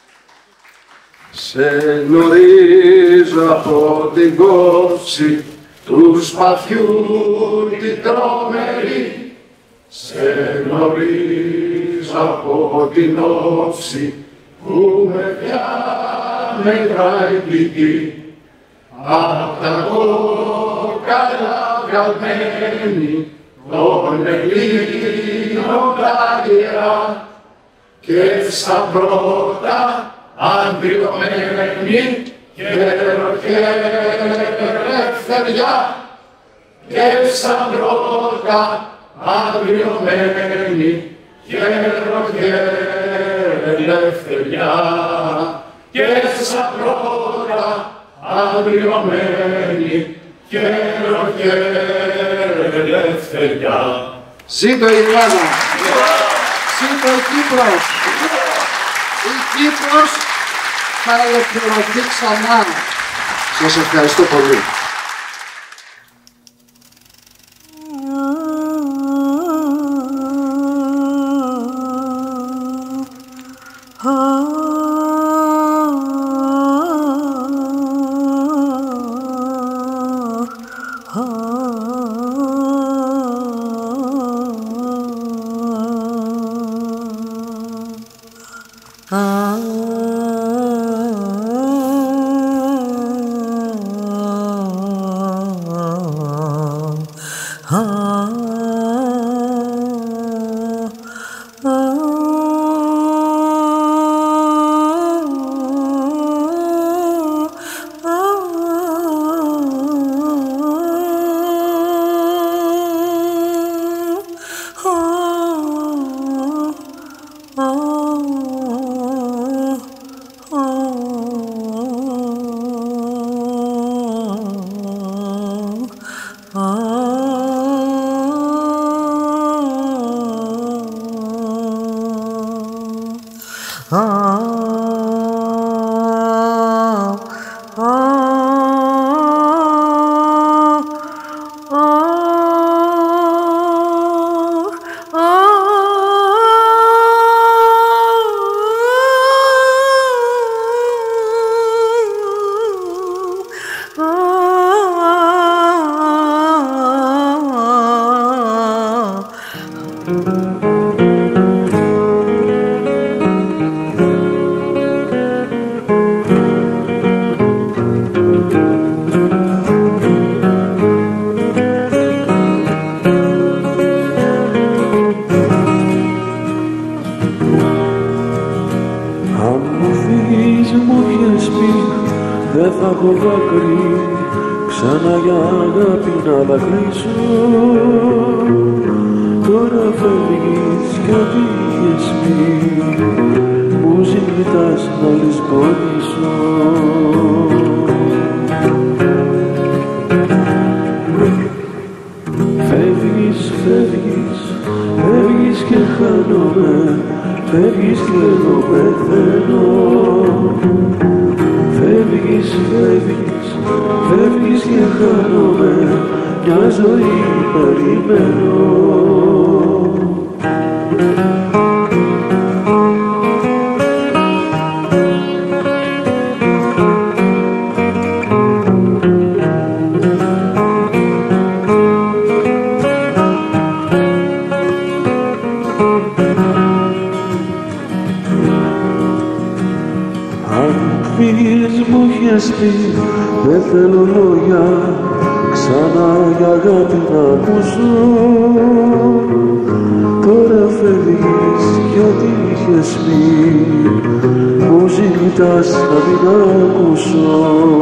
Σε γνωρίζω από την κόψη του σπαθιού την τρομερή. Σε γνωρίζω από την όψη που με διάμετρα εκπληκτεί. Απ' τα κόκαλα βγαλμένη των Ελλήνων τα ιερά και στα πρώτα αντριωμένη γέρο και ελευθεριά και σαν πρώτα αντριωμένη γέρο και ελευθεριά και σαν πρώτα αντριωμένη γέρο και ελευθεριά. Ζήτω η Ελλάδα! Ζήτω η Κύπρος! Η Κύπρος θα ελευθερωθεί ξανά. Σας ευχαριστώ πολύ. φεύγεις μου είχες πει δεν θα έχω δάκρυ ξανά για αγάπη να δακρύσω. Τώρα φεύγεις κι ό,τι είχες πει μου ζητάς να λησπονήσω. Φεύγεις, φεύγεις, φεύγεις και χάνομαι, φεύγεις και εγώ πεθαίνω. Φεύγεις, φεύγεις, φεύγεις και χάνομαι, μια ζωή περιμένω. Δεν θέλω λόγια ξανά για αγάπη να ακούσω. Τώρα φεύγεις κι ό,τι είχες πει μου ζητάς να μην ακούσω.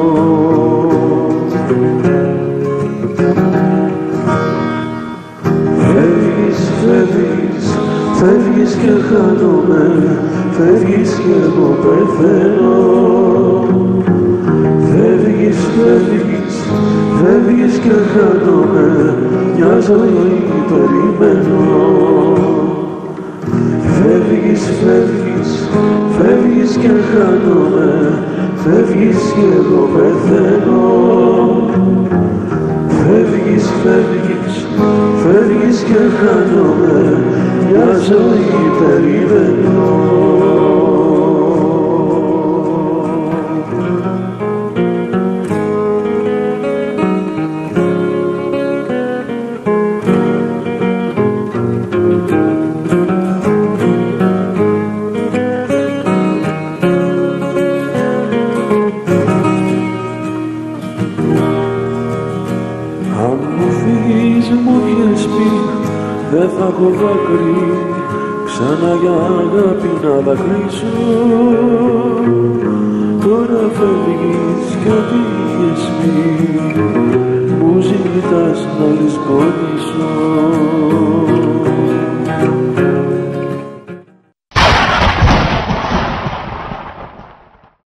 Φεύγεις, φεύγεις, φεύγεις και χάνομαι, φεύγεις κι εγώ πεθαίνω. Φεύγεις, φεύγεις, φεύγεις και χάνομαι, μια ζωή περιμένω. Φεύγεις, φεύγεις, φεύγεις και χάνομαι, φεύγεις και εγώ πεθαίνω. Φεύγεις, φεύγεις, φεύγεις και χάνομαι, μια ζωή περιμένω. Δεν θα έχω δάκρυ ξανά για αγάπη να δακρύσω. Τώρα φεύγεις κι ό,τι είχες πει